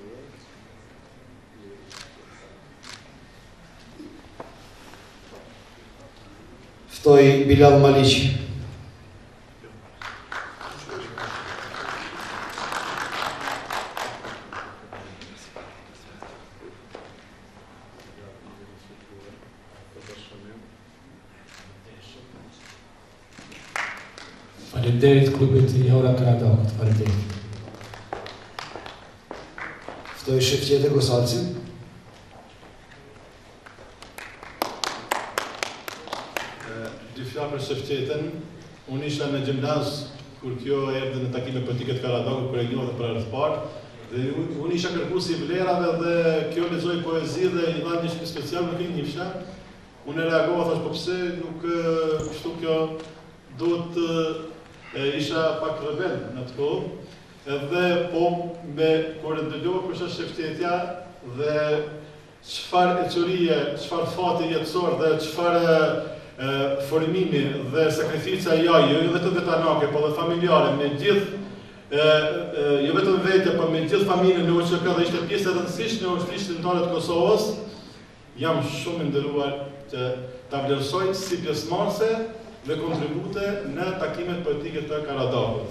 Ftoj Bilal Maliq. Faleminderit klubit Jehona Karadakut, faleminderit. Ftoj Shefqete Gosalci. Dy fjalë për Shefqeten. Unë isha në gjimnaz kur kjo erdhi në takime politike të Karadakut, kur e njohë për herë të parë. Dhe unë isha kërkuesi i vlerave dhe kjo lexoi poezi dhe i dha një shpi special, nuk e njihsha. Unë e reagova, thash po pse nuk kështu kjo duhet e, isha pak rebel në atë kohë. Edhe po me kur e dëgjova kush është Shefqetja dhe çfarë eçurie, çfarë fati jetësor dhe çfarë formimi dhe sakrifica jaj, jo vetëm vetanake, po dhe familjare, me gjithë, jo vetëm vetja, po me gjithë familjen në U Q K dhe ishte pjesë e rëndësishme në ushtrisë të Kosovës, jam shumë nderuar që ta vlerësoj si pjesëmarrëse dhe kontribute në takimet politike të Karadakut.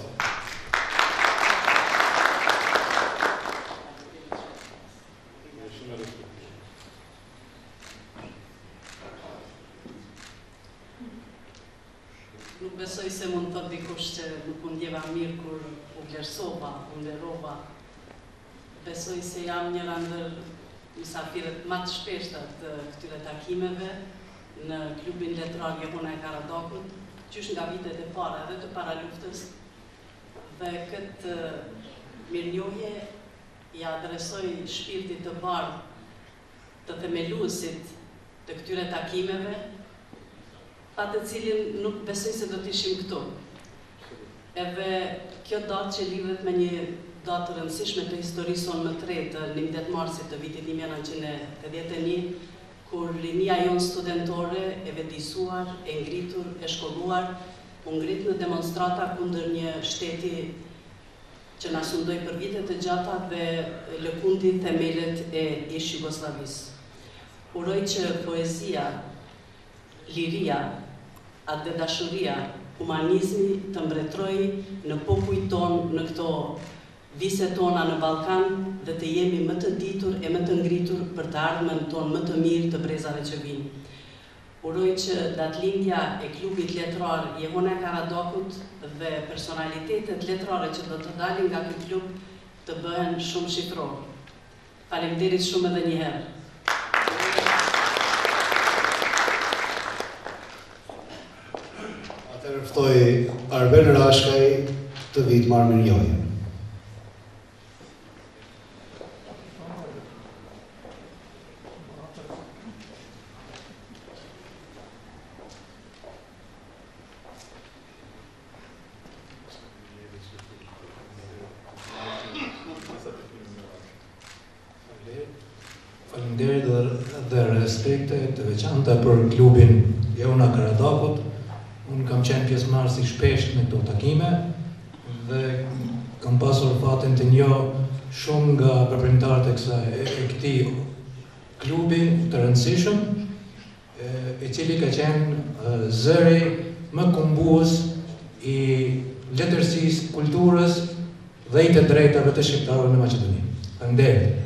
Nuk besoj se mund të dikush që nuk unë ndjeva mirë kur u vlerësova, u nderova. Besoj se jam njëra ndër mysafirët më të shpeshta të këtyre takimeve në klubin letrar Jehona e Karadakut, qysh nga vitet e para dhe të para luftës. Dhe këtë mirënjohje i adresoj shpirtit të bardhë të themeluesit të këtyre takimeve, pa të cilin nuk besoj se do të ishim këtu. Edhe kjo datë që lidhet me një datë të rëndësishme të historisë sonë më tre të njëmbëdhjetë marsit të vitit një mijë e nëntëqind e tetëdhjetë e një, kur rinia jonë studentore e vetëdijsuar, e ngritur, e shkolluar, u ngrit në demonstrata kundër një shteti që na sundoi për vite të gjata dhe lëkundi themelet e ish Jugosllavisë. Uroj që poezia, liria, atë dhe dashuria, humanizmi të mbretroj në popujt ton në këto vise tona në Ballkan dhe të jemi më të ditur e më të ngritur për të ardhmen ton më të mirë të brezave që vinë. Uroj që datëlindja e klubit letrar Jehona e Karadakut dhe personalitetet letrare që do të dalin nga ky klub të bëhen shumë shifror. Faleminderit shumë edhe një herë. Ftoj Arben Rashkaj të vitë marrë mirënjohje. Faleminderit dhe respekte të veçanta për klubin Jehona Karadakut. Unë kam qenë pjesëmarrës i shpesht në këto takime dhe kam pasur fatin të njoh shumë nga veprimtarët e kësaj e këtij klubi të rëndësishëm, i cili ka qenë zëri më kumbues i letërsisë, kulturës dhe i të drejtave të shqiptarëve në Maqedoni. Faleminderit.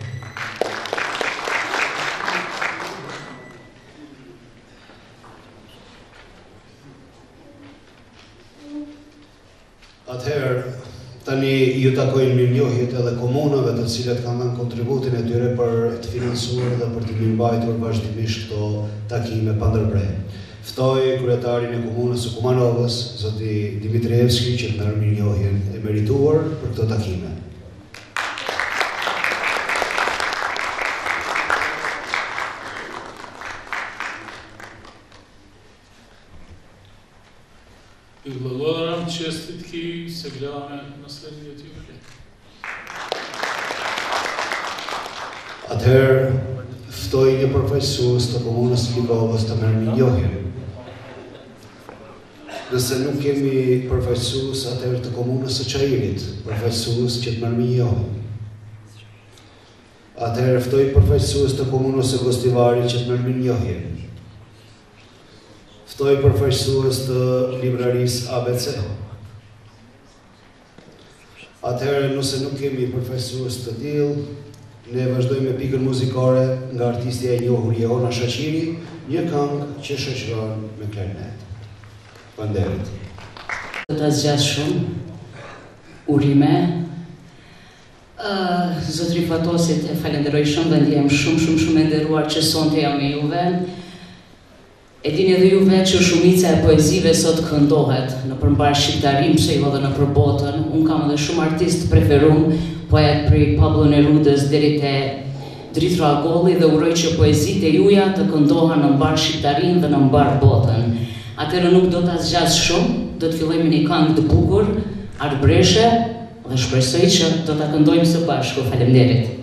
Atëherë, Tani ju takojnë mirënjohjet edhe komunave të cilat kanë dhënë kontributin e tyre për të financuar dhe për të mirëmbajtur vazhdimisht këto takime pa ndërprerje. Ftoj kryetarin e komunës së Kumanovës, zoti Dimitrievski, që të merr mirënjohjen e merituar për këto takime. И благодарам честитки и се гледаме наследният юбилей. Atëherë, ftoj një përfaqësues të komunës së Likovës të merrë mirënjohjen. Nëse nuk kemi përfaqësues atëherë të komunës së Çajirit, përfaqësues që të merrë mirënjohjen. Atëherë ftoj përfaqësues të komunës së Gostivarit që të merrë mirënjohjen. Ftoj përfaqësues të librarisë A B C. Atëherë, nëse nuk kemi përfaqësues të tillë, ne vazhdojmë me pikën muzikore nga artistja e njohur Jehona Shaqiri, një këngë që shoqëron me klarinet. Faleminderit. Do ta zgjas shumë. Urime. Uh, Zotri Fatosit e falenderoj shumë dhe ndjem shumë shumë shumë e nderuar që sonte jam me juve. E dini edhe juve që shumica e poezive sot këndohet në përmbar shqiptarim, pse jo edhe në përbotën. Unë kam edhe shumë artist preferum, poet prej Pablo Nerudës deri te Dritro Agolli dhe uroj që poezitë e juaja të këndohen në mbar shqiptarin dhe në mbar botën. Atëherë nuk do ta zgjas shumë, do të fillojmë një këngë të bukur, Arbreshe, dhe shpresoj që do ta këndojmë së bashku. Faleminderit.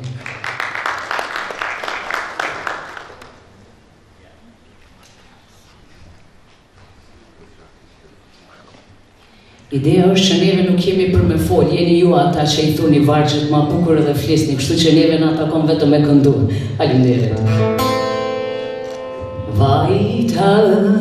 Ideja është që neve nuk jemi për me fol, jeni ju ata që i thuni vargjet ma bukur edhe flisni, kështu që neve na takon vetëm me këndu. Faleminderit. Vajta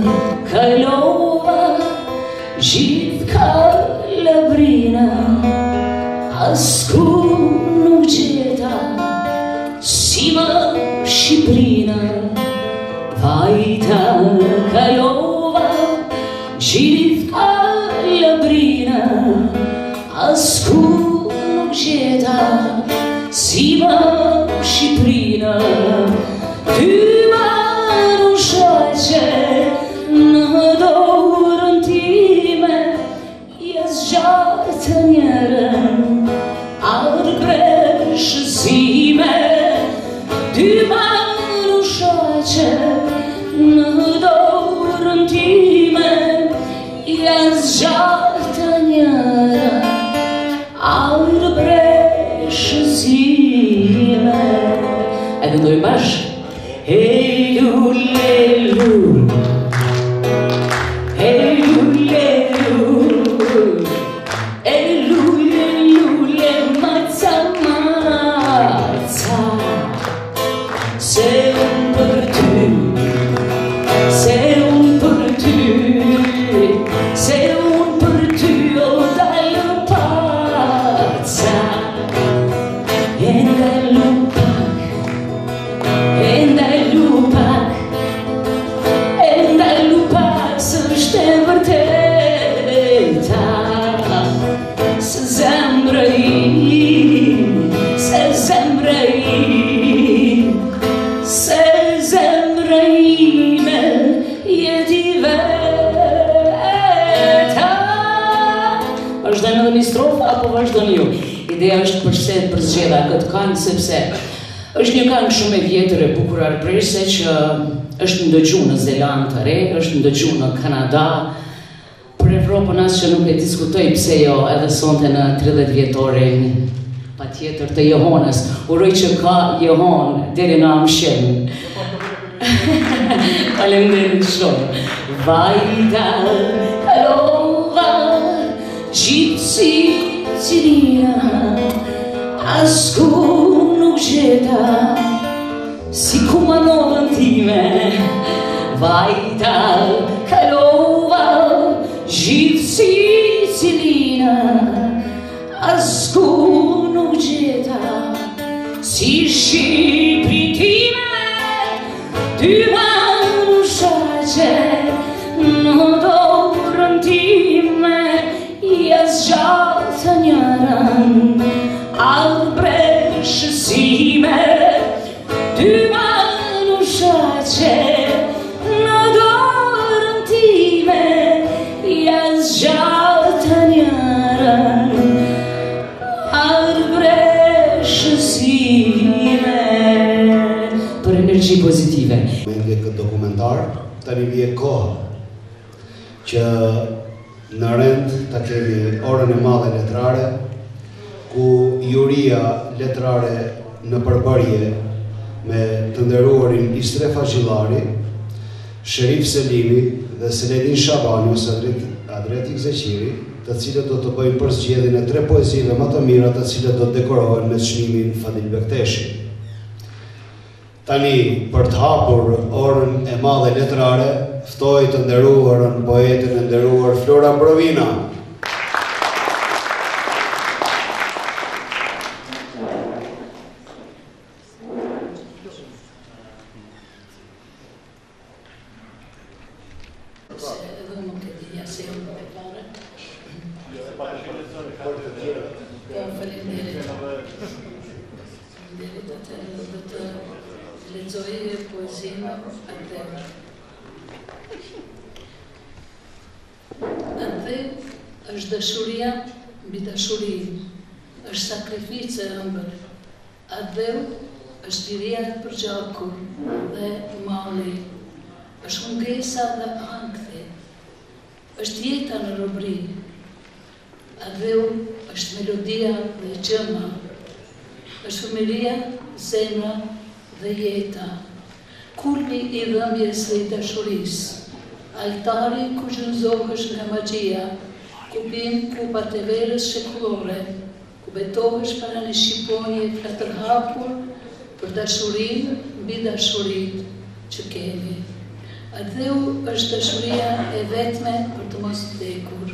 kalova gjithë Kalabrina, asku nuk gjeta si më Shqiprina. Vajta kalova gjithë Kalabrina, asku nuk gjeta si më Shqiprina. Ty më nuk shaqe në dorën time, jes gjatë njerën arbreshësime. Ty më nuk shaqe në dorën time, jes gjatë njerën arbreshësime. E këndojmë bashkë. Hey lule lule, hey lule lule, hey lule lule, maca maca. Se unë për ty, se unë për ty, se unë për ty, o dalë paca. E dalë Ideja është përse të përzgjeda këtë këngë, sepse është një këngë shumë e vjetër e bukur arbreshe që është ndëgju në Zelandë të Re, është ndëgju në Kanada, për Evropën as që nuk e diskutoj pse jo edhe sonte në tridhjetë vjetorin pa tjetër të Jehonës. Uroj që ka Jehon deri në amshem. Faleminderit shumë. Vajta kalova gjithë si Sicilina, asku nuk gjeta si Kumanovën time. Vajta kalova gjithë Sicilina, asku nuk gjeta si Shqiprin time. Ty më nuk shaqe në dorën time, jes gjatë njëra shësime për energji pozitive. Me këtë dokumentar, tani vje koha që në rend ta kemi orën e madhe letrare, ku juria letrare në përbërje me të nderuarin Istrefa Xhillari, Sherif Selimi dhe Seledin Shabani ose Adretik Zeqiri, të cilët do të bëjnë përzgjedhjen e tre poezive më të mira, të cilët do të dekorohen me çmimin Fadil Bekteshi. Tani, për të hapur orën e madhe letrare, ftoj të nderuarën poetën e nderuar Flora Brovina. Është dashuria mbi dashuri, është sakrificë e ëmbël. Adheu është liria e përgjakur dhe malli, është hungesa dhe ankthi, është jeta në robëri. Adheu është melodia dhe gjëma, është fëmijëria, zemra dhe jeta. Kulmi i dhëmbjes së dashurisë, altari ku gjunjëzohesh nga magjia, ku bin kupat e verës shekullore, ku betohesh para një shqiponje flatërhapur për dashurinë mbi dashurinë që kemi. Adheu është dashuria e vetme për të mos vdekur.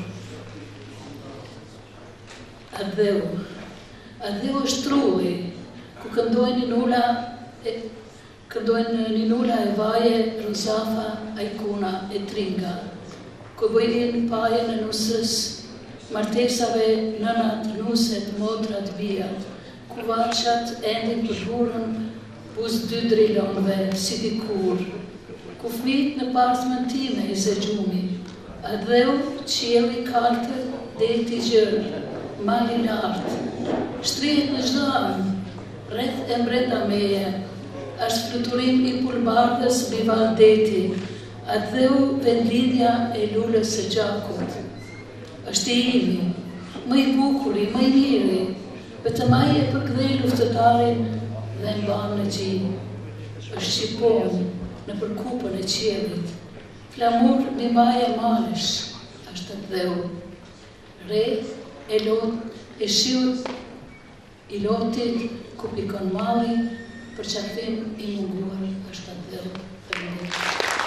Adheu. Adheu është trulli, ku këndojnë nula e këndojnë ninula e vaje, Rozafa, Ajkuna e Tringa, ku bëjnë pajen e nusës, martesave, nënat, nuset, modrat, bijat, ku vaqat endin për burën, buz dy drilonve, si dikur, ku fmit në pasmën time i zegjumi, adheu qieli kaltër, delti gjërë, mali lartë, shtrihet në gjdanë, rreth e mbrenda meje, është fluturim i pulbardhës mbi valdeti, adheu vendlidhja e lulës së gjakut. Është i imi, më i bukuri, më i miri, vetëm ai e përkthej luftëtarin dhe mban në gjinë. Është shqipon në përkupën e qiellit, flamur mbi maje malësh, është adheu. Re e lot e shiut i lotit ku pikon malli, për qafim i munguar është adheu të mundur.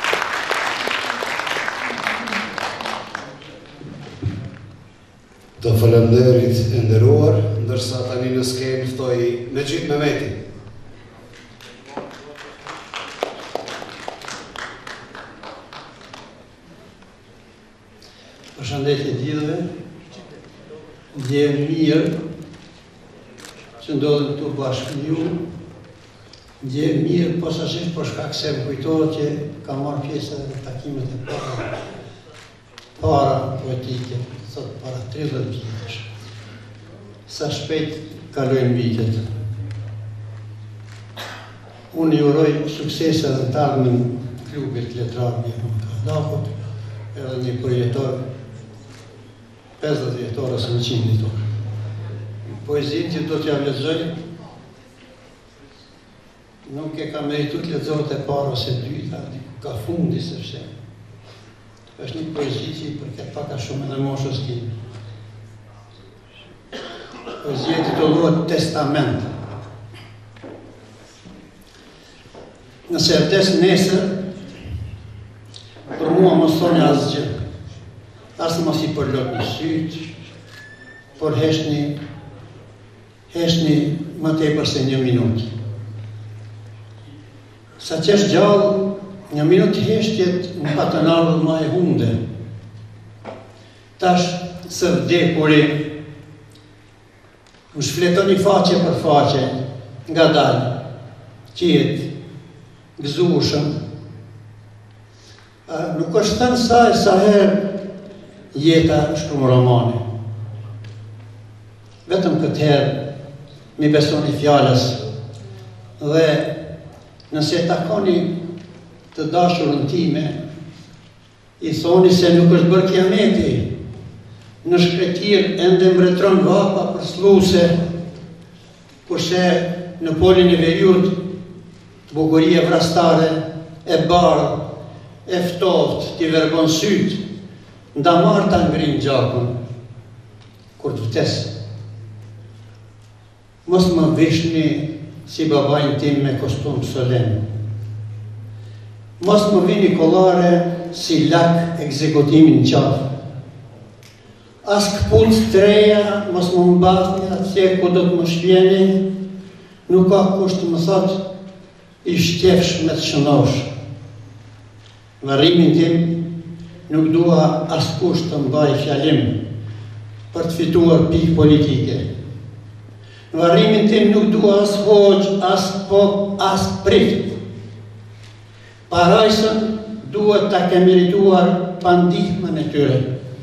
Të falenderit e nderuar, ndërsa tani në skenë ftoj Mexhit Mehmeti. Përshëndetje të gjithëve, ndjehem mirë që ndodhem këtu bashkë me ju. Ndjehem mirë posaçërisht për shkak se më kujtohet që kam marrë pjesë në takimet e para, para poetike, sot para tridhjetë vitesh. Sa shpejt kalojnë vitet. Unë i uroj suksese dhe të ardhmen klubit letrar Jehona Karadakut, edhe një përjetor pesëdhjetë vjetor ose njëqind vjetor. Poezinë që do t'ja lexoj nuk e ka meritur të lexohet e para ose e dyta, ka fundi sepse është një poezi që i përket pak a shumë edhe moshës time. Poezia titullohet Testament. Nëse e vdes nesër, për mua mos thoni asgjë. As mos i përlot një syt, por heshni heshni më tepër se një minutë. Sa që është gjallë, një minutë heshtjet në patën ardhë ma e hunde. Tash, së vdekuri, më shfletoni faqe për faqe, nga dalë, qetë, gëzushëm. Nuk është të nësaj sa herë jeta shkrumë romane. Vetëm këtë herë mi besoni fjallës. Dhe nëse takoni të dashurën time, i thoni se nuk është bërë kiameti, në shkretir ende mbretron vapa për sluse, kurse në polin e Veriut, bukurie vrastare, e barë, e ftoft, t'i verbon syt, nda Marta ngrin gjakun, kur të vtesë. Mos më vishni si babajnë tim me kostum solen. Mos më vini kollare si lak ekzekutimin qafë. As këput treja, mos më mbathni atje ku do të më shpjeni, nuk ka kusht të më thot, i shtjefsh me të shënosh. Varrimin tim nuk dua as kusht të mbaj fjalim për të fituar pikë politike. Varrimin tim nuk dua as hoxh, as pop, as prift. Parajsën duhet ta ke merituar pa ndihmën e tyre.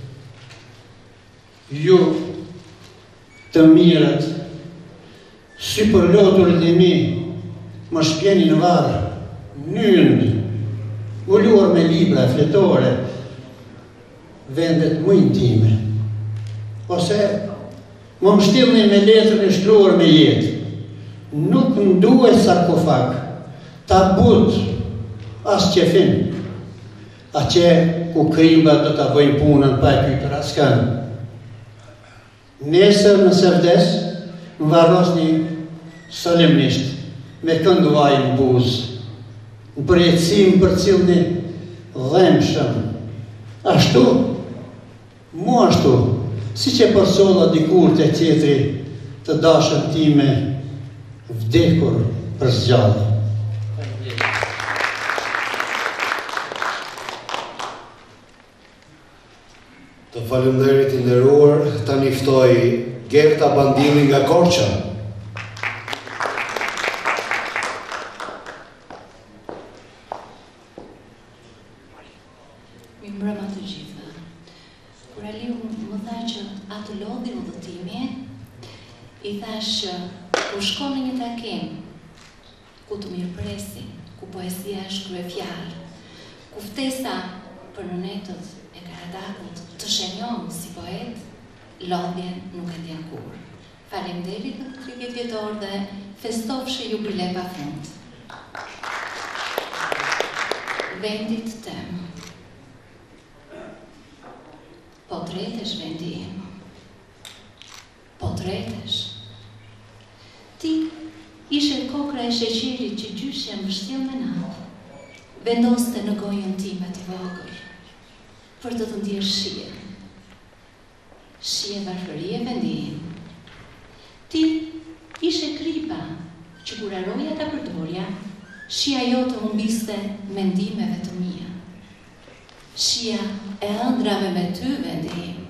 Ju të mirët, si për loturit e mi, më shpjeni në varë, nynd, ulluar me libra fletore, vendet më intime, ose më mështilni me letrën e shkruar me jetë. Nuk më duhet sarkofag, tabut, as qefin, a që ku krimba do të bëjnë punën pa e pytër askan. Nesër nëse vdes, më varrosni solemnisht, me këngë vaj në buzë, në përjetësim për cilni dhemshëm. Ashtu, mu ashtu, si që përsolla dikur të tjetri të dashën time vdekur për zgjallë. Të falemderit i nderuar, tani ftoj Gerta Bandini nga Korça. Mirëmbrëma të gjithëve. Kur Aliu më tha që atë lodhi udhëtimi, i thash që kur shkon në një takim ku të mirëpresin, ku poezia shkruaj fjalë, ku ftesa për nënetët e Karadakut të shenjon si poet, lodhjen nuk e ndjen kur. Faleminderit për tridhjetë vjetor dhe festofshi jubilej pafund. Vendit tem. Potretesh vendi im. Potretesh. Ti ishe kokra e sheqerit që gjyshja më shtil me natë. Vendoste në gojën time të vogël për të të ndjerë shien. Shie varfërie vendim. Ti ishe kripa që kur aroja ta përdorja, shia jote humbiste mendimeve të mia. Shia e ëndrave me ty vendim.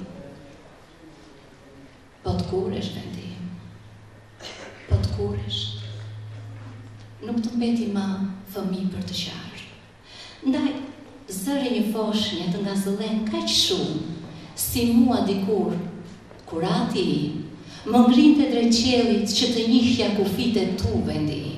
Po të kuresh vendim. Po të kuresh. Nuk të mbeti ma fëmi për të qarë. Ndaj, zëri një foshnje të nga zëllen kaq shumë, si mua dikur, kur ati i, më ngrinte drejt qiellit që të njihja kufite tu vendi.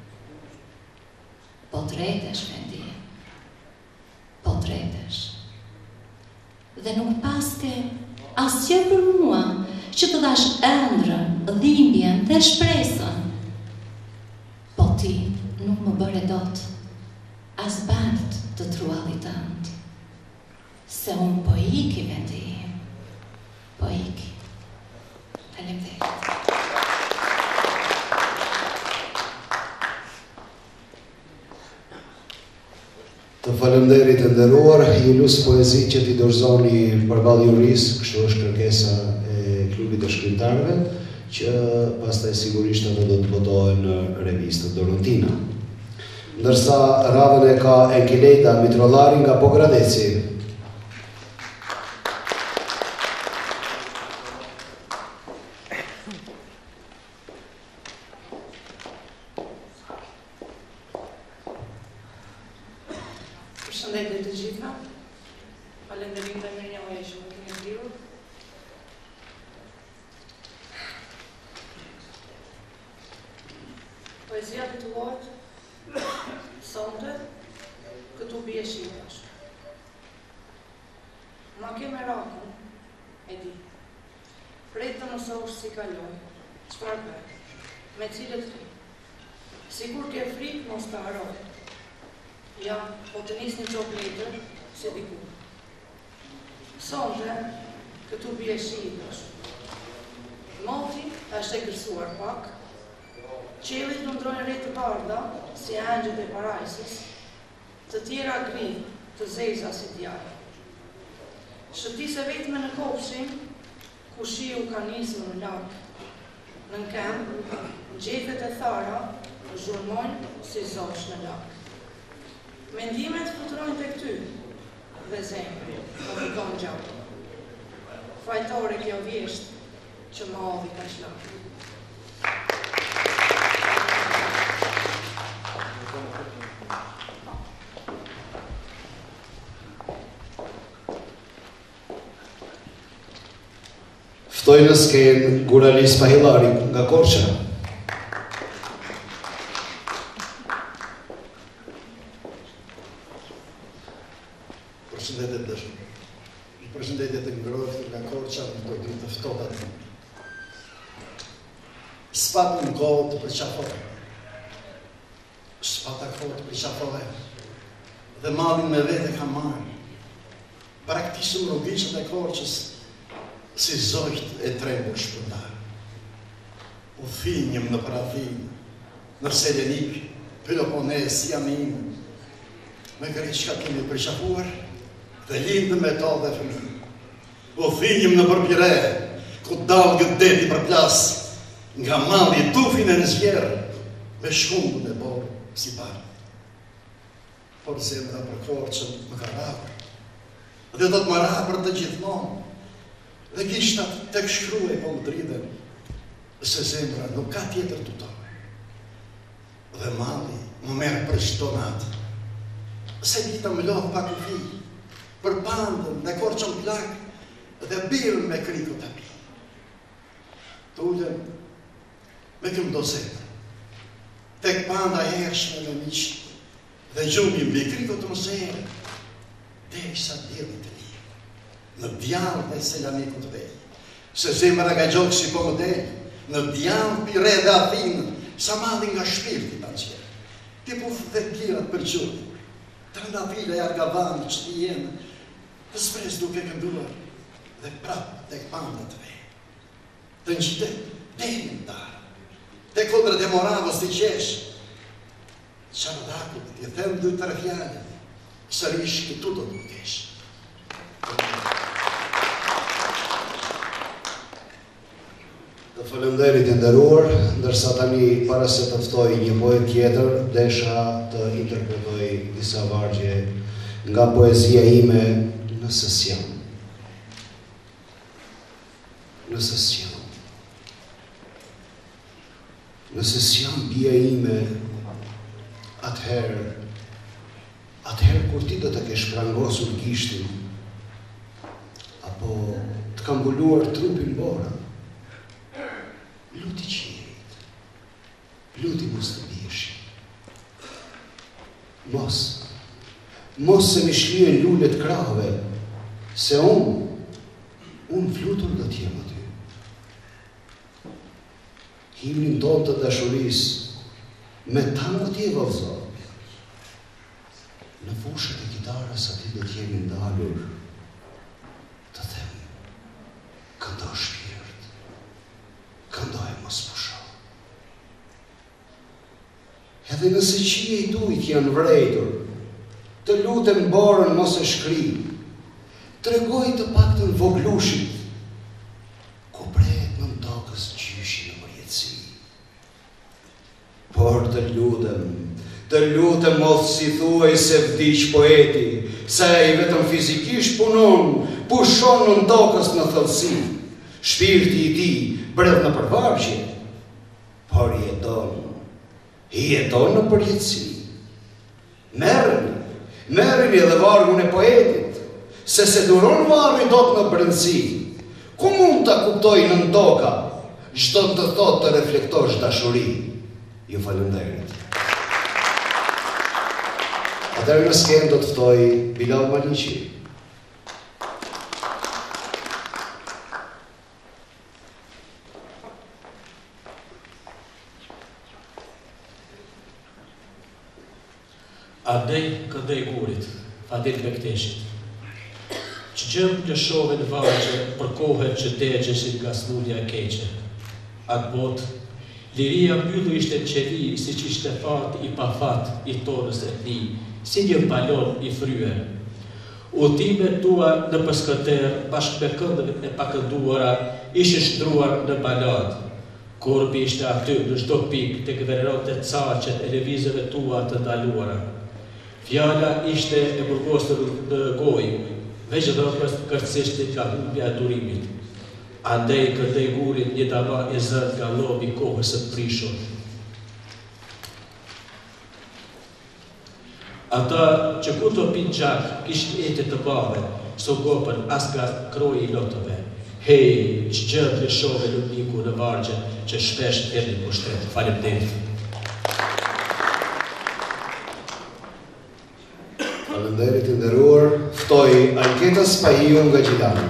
Po tretesh vendi. Po tretesh. Dhe nuk paske asgjë për mua që të dash ëndrën, dhimbjen dhe shpresën. Po ti nuk më bëre dot as balt të truallit tënd, se unë po iki vendi im, po iki. Faleminderit. Të falemderit e nderuar, ju lusë poezi që t'i dorëzoni përballë jurisë, kështu është kërkesa e klubit të shkrimtarëve, që pastaj sigurisht ato do të botohen në revistën Dorontina. Ndërsa radhën e ka Enkilejta Mitrollari nga Pogradeci. Përshëndetje të gjitha. Falënderim dhe mirënjohje që më keni thirrur. Poezia titulohet Sonte këtu bie shitash. Ma ke merakun, e di. Prej të mësosh si kaloj, çfarë bëj, me cilët ri. Sigur ke frikë mos të haroj. Ja, po të nis një qop letër, si dikur. Sonte këtu bie shitash. Moti është e gërsuar pak, qelit të ndrojnë rejtë të bardha, si angjët e parajsis, të tjera gri, të zeza si djarë. Shëtise vetme në kopshin, ku shiu ka nisur në larkë. Në kem, gjethet e thara, zhurmojnë si zosh në larkë. Mendimet fluturojnë të këty, dhe zemri, po të tonë gjatë. Fajtore kjo vjeshtë, që më odhi ka shlakë. Ftoj në skenë Guralis Pahillari nga Korça. Përshëndetje dashur. Përshëndetje të ngrohtë nga Korça në këto ditë të ftohta. S'pat në kohë të përqafore. S'pat kohë të përqafore. Dhe malin me vete ka marrë. Praktisëm rrugishët e Korçës si zojt e trembur shpëndar. U thinjëm në Pradhin, në Selenik, Pelopones, Jamin, me Greqka kemi përqafuar dhe lindë me ta dhe fëmi. U thinjëm në Përpire, ku dalë gëdeti për plas, nga mali tufin e në zjerë, me shkumbën e borë si parë. Por zemra për Korçën më ka rapër, dhe do të më rapër të gjithmonë, dhe gishtat të këshkruaj po më dridhen, se zemra nuk ka tjetër të tonë. Dhe mali më merë për shtonat, se dita më lodhë pak u fi, për pandën dhe Korçën plak, dhe birën me kriko të pi. Tullën me këmë do zemra, tek panda hershme me miqë, dhe gjumi mbi kriko të mësere, dhe isha djeli të li. Në djallë dhe Selaniku të vej, se zemra nga gjokë si po më dej, në djallë pire dhe Athinë, sa madhi nga shpirti pa qërë. Ti puf dhe tjirat për qërë, të rënda file e argavanë që ti jenë, të spres duke kënduar, dhe prapë të këpanda të vej. Të në qytet, denin darë, të kodrët e Moravës të qeshë, Qaradakut, ti them dy të rëfjallë, sërish këtu do të më keshë. Të falenderit e nderuar, ndërsa tani para se të ftoj një poet tjetër, desha të interpretoj disa vargje nga poezia ime Nëse s'jam. Nëse s'jam. Nëse s'jam bia ime, atëherë, atëherë kur ti do të kesh prangosur gishtin, apo të kam mbuluar trupin bora, luti qiejt, luti mos të bieshi. Mos, mos se mi shlyen lullet krave, se unë, unë flutur do t'jem aty. Himnin tonë të dashuris, me tango t'je vëllëzo. Në fushët e kitarës ati do t'jemi ndalur, të them, këndo shpirt, këndoj mos pusho. Edhe nëse qije i tujt janë vrejtur, të lutem borën mos e shkri, tregoj të pak të në voglushit, ku prejt në tokës gjyshi në mërjetësi. Por të lutem, të lutem mos si thuaj se vdiq poeti, se i vetëm fizikisht punon, pushon në tokës në thellësi. Shpirti i ti bredh në përvargje, por jeton, jeton në përjetësi. Merrni, merrni edhe vargun e poetit, se se duron varri do të në brendësi. Ku mund të kuptoj në toka, çdo të thot të reflektosh dashuri? Ju falenderit. Atëherë në skenë do të ftoj Bilal Maniqi. Ardej këdej gurit, Fadil Bekteshit. Që gjëmë të shove në varqe për kohët që degjesit nga smundja e keqe. Atë botë, liria mbyllu ishte qeli si që ishte fat i pafat i tonës e ti, si një balon i fryer. Udhime tua në pëskëter, bashkë me këndëve e pakënduara, ishte shtruar në balad. Korbi ishte aty në çdo pikë të këvereron të caqet e lëvizjeve tua të ndaluara. Fjala ishte e burgosur në gojë, veç dhëpës kërcishtit nga humbja e durimit. Andej këtej gurit një dava e zënë nga lobi kohës së prishur. Ata që ku të pinë gjak, kishin ete të bave, së gopën as nga kroji i lotëve. Hej, që gjëtë lëshove lumniku në vargje, që shpesh erdi pushtet. Faleminderit. Falenderit të nderuar, ftoj Anketa Spahiu nga Gjilani.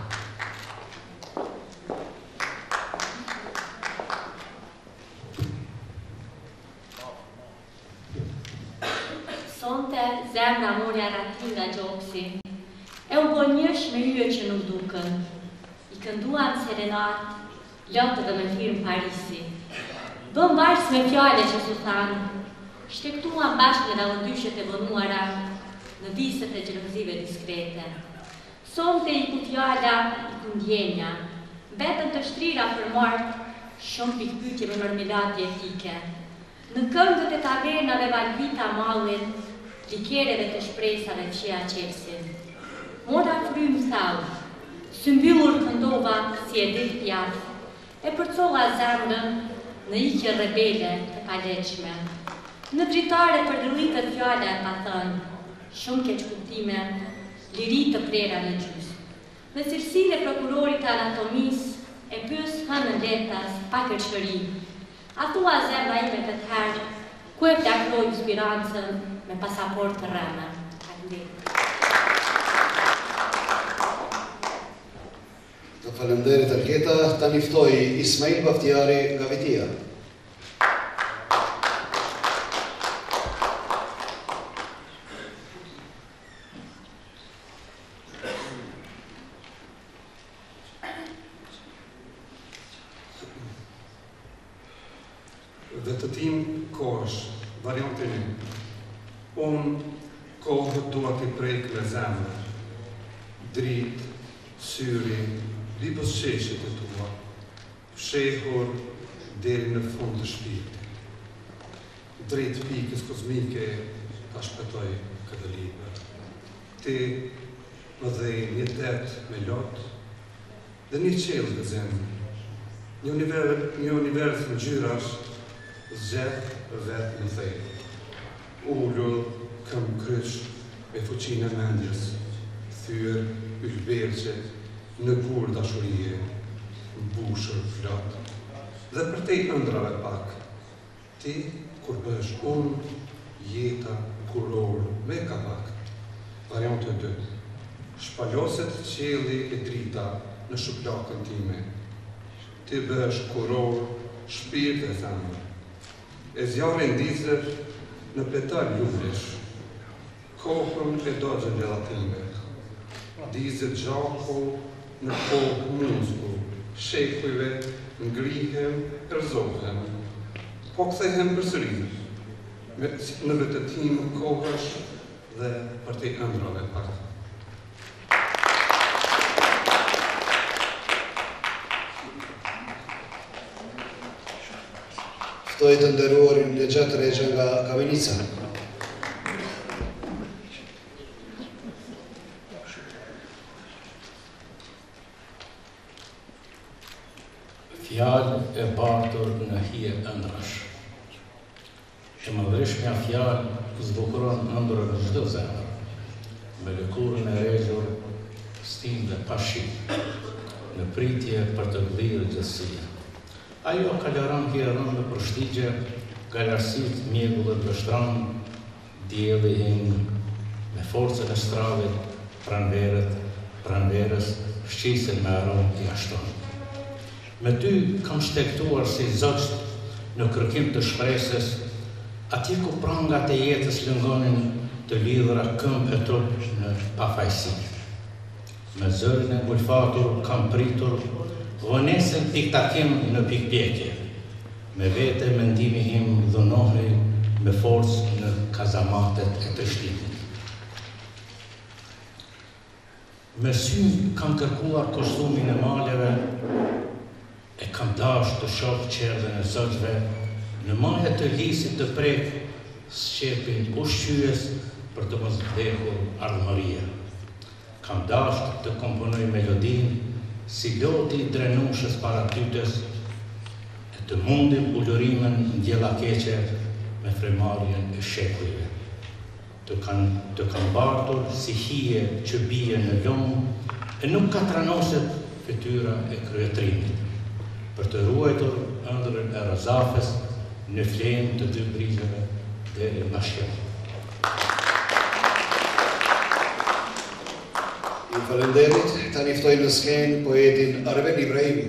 Sonte zemra morja ratin nga gjopsi, e u bo njësh me yje që nuk duken. I kënduan serenat, lotë dhe me firmë Parisi. Bëm bashkës me fjale që su thanë, shtektuan bashkë me dalëndyshet e vonuara, në disët e gjelëzive diskrete. Sonte i ku fjala, i ku ndjenja, betën të shtrira për martë, shumë pikpytje me mërmilatje etike. Në këngët e tavernave valvita mallin, likereve të shpresave qia qesin. Mora frymë thau, së mbyllur këndova si e dit pjaf, e përcolla zemrën në ikje rebele të paleqme. Në dritare për dërlitët fjala e pathën, shumë keq kuptime, liri të prera në gjysë. Në cilësinë e prokurorit të anatomisë, e pys hënën letas, pa kërshëri. A thua zemra ime këtë herë, ku e plakroj inspirancën me pasaport të rëme. Të falenderit Anketa, ta niftoj Ismail Baftiari nga Vitia. Dhe të tim kohësh, variantin e. Unë kohët dua t'i prejk me zemër, dritë, syri, libës sheshit e tua, fshehur deri në fund të shpirti. Drejt pikës kozmike ta shpetoj këtë libër. Ti më dhej një det me lot dhe një qelë të zemër. Një univers, një univers në gjyrash, zgjedh vetë në thejë. Ullur, këm krysh, me fuqinë e mendjes, thyër, ylberqe, në gur dashurije, mbushur flot. Dhe për te i ëndrave pak, ti, kur bësh unë, jeta, kuror, me kabak. Variant e dytë, shpaloset qeli e drita në shuplakën time. Ti bësh kuror, shpirt e thamër. E zjarën dizër në petar lullesh, kohën e dojën dhe latime. Dizër gjako në kohë muzgu, shekujve ngrihem, rëzohem, po kthehem për sërinë, në vetëtim kohësh dhe për te ëndrave pak. Ftoj të nderuarin Lexhat Regja nga Kamenica. Fjalë e bartur në hije ëndrash. E mëdhëshmja fjalë zbukuron ëndrën në çdo zemër, me lëkurën e regjur, stim dhe pashim, në pritje për të gdhirë gjësia. Ajo kaloron hierën në përshtigje, galerësit, mjegullet vështran, dielli hing me forcën e stravit, pranverët, pranverës, shqisin me arom i ashton. Me ty kam shtektuar si zogjt në kërkim të shpresës, atje ku prangat e jetës lëngonin të lidhura këmbë e trup në pafajsi. Me zërin e ngulfatur kam pritur vonesën piktakim në pikpjekje. Me vete mendimi im dhunohi me forcë në kazamatet e të shtitit. Me sy kam kërkuar kostumin e maleve, e kam dash të shoh qerdhen e zogjve, në maje të lisit të prek, shqepin ushqyes për të mos vdekur ardhmëria. Kam dash të komponoj melodin, si loti i drenushës para tytes, e të mundim ullurimin në djela keqe me fremarjen e shekujve. Të kanë të kanë bartur si hije që bie në lomë, e nuk ka tranoset fytyra e kryetrimit, për të ruajtur ëndrrën e Razafes në flemë të dy brizëve deri në Shqip. Ju falenderit, ta niftoj në skenë poetin Arben Ibrahimi.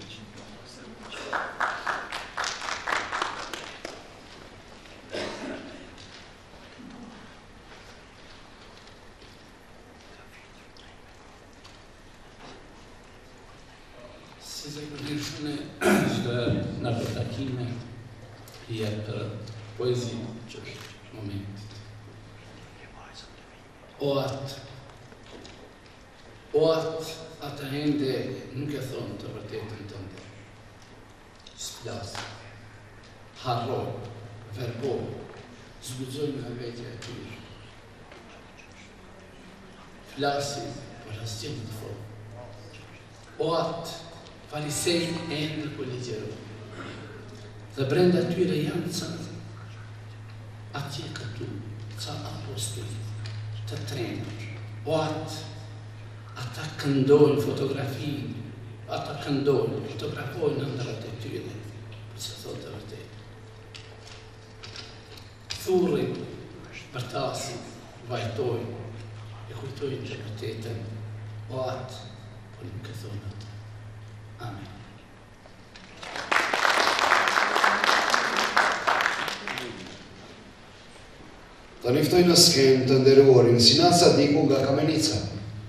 Si zakonisht çdo në takime jep poezi që është moment. O atë, o atë ata ende nuk e thonë të vërtetën tënde. S'plas, harroj, verboj, zgudzoj nga vetja e tyre. Flasin për asgjë të fortë. O atë, farisej e ende kolegjeru. Dhe brenda tyre janë cënë, atje këtu, ca apostoli, të trendur. O atë, ata këndojnë fotografi, ata këndojnë, fotografojnë ëndrat e tyre, përse thotë të vërtet. Thurin, bërtasin, vajtojnë, e kujtojnë të vërtetën, o atë, por nuk e thonë atë. Amen. Ta niftoj në skenë të nderuarin Sinan Sadiku nga Kamenica.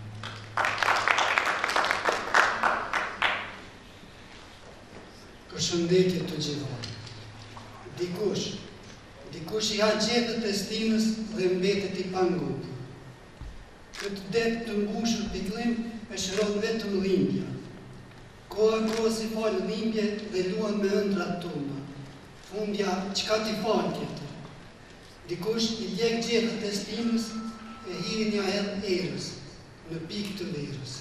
Përshëndetje të gjithë. Dikush, dikush i ha gjetët e stinës dhe mbetet i pangut. Këtë det të mbushur piklim e shëron vetëm dhimbja. Koha kohë si falë dhimbje dhe luan me ëndrat tona. Fundja, qka ti falë tjetër? Dikush i ljek gjetët e stinës e hiri një herë erës, në pikë të verës.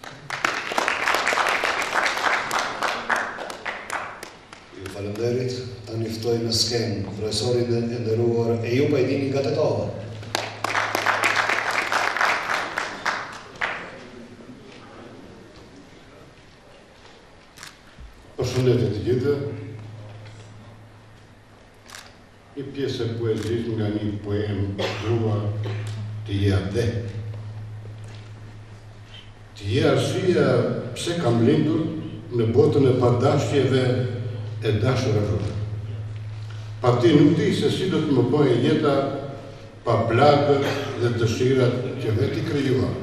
Ju falenderit, ta niftoj në skenë profesorin e nderuar Ejup Ajdini nga Tetova. Përshëndetje të gjithë, një pjesë e poezisë nga një poem Grua të je dhe. Të je arsyeja pse kam lindur në botën e padashjeve e dashurave. Pa ti nuk di se si do të më bëjë jeta pa plagët dhe dëshirat që vetë i krijuam.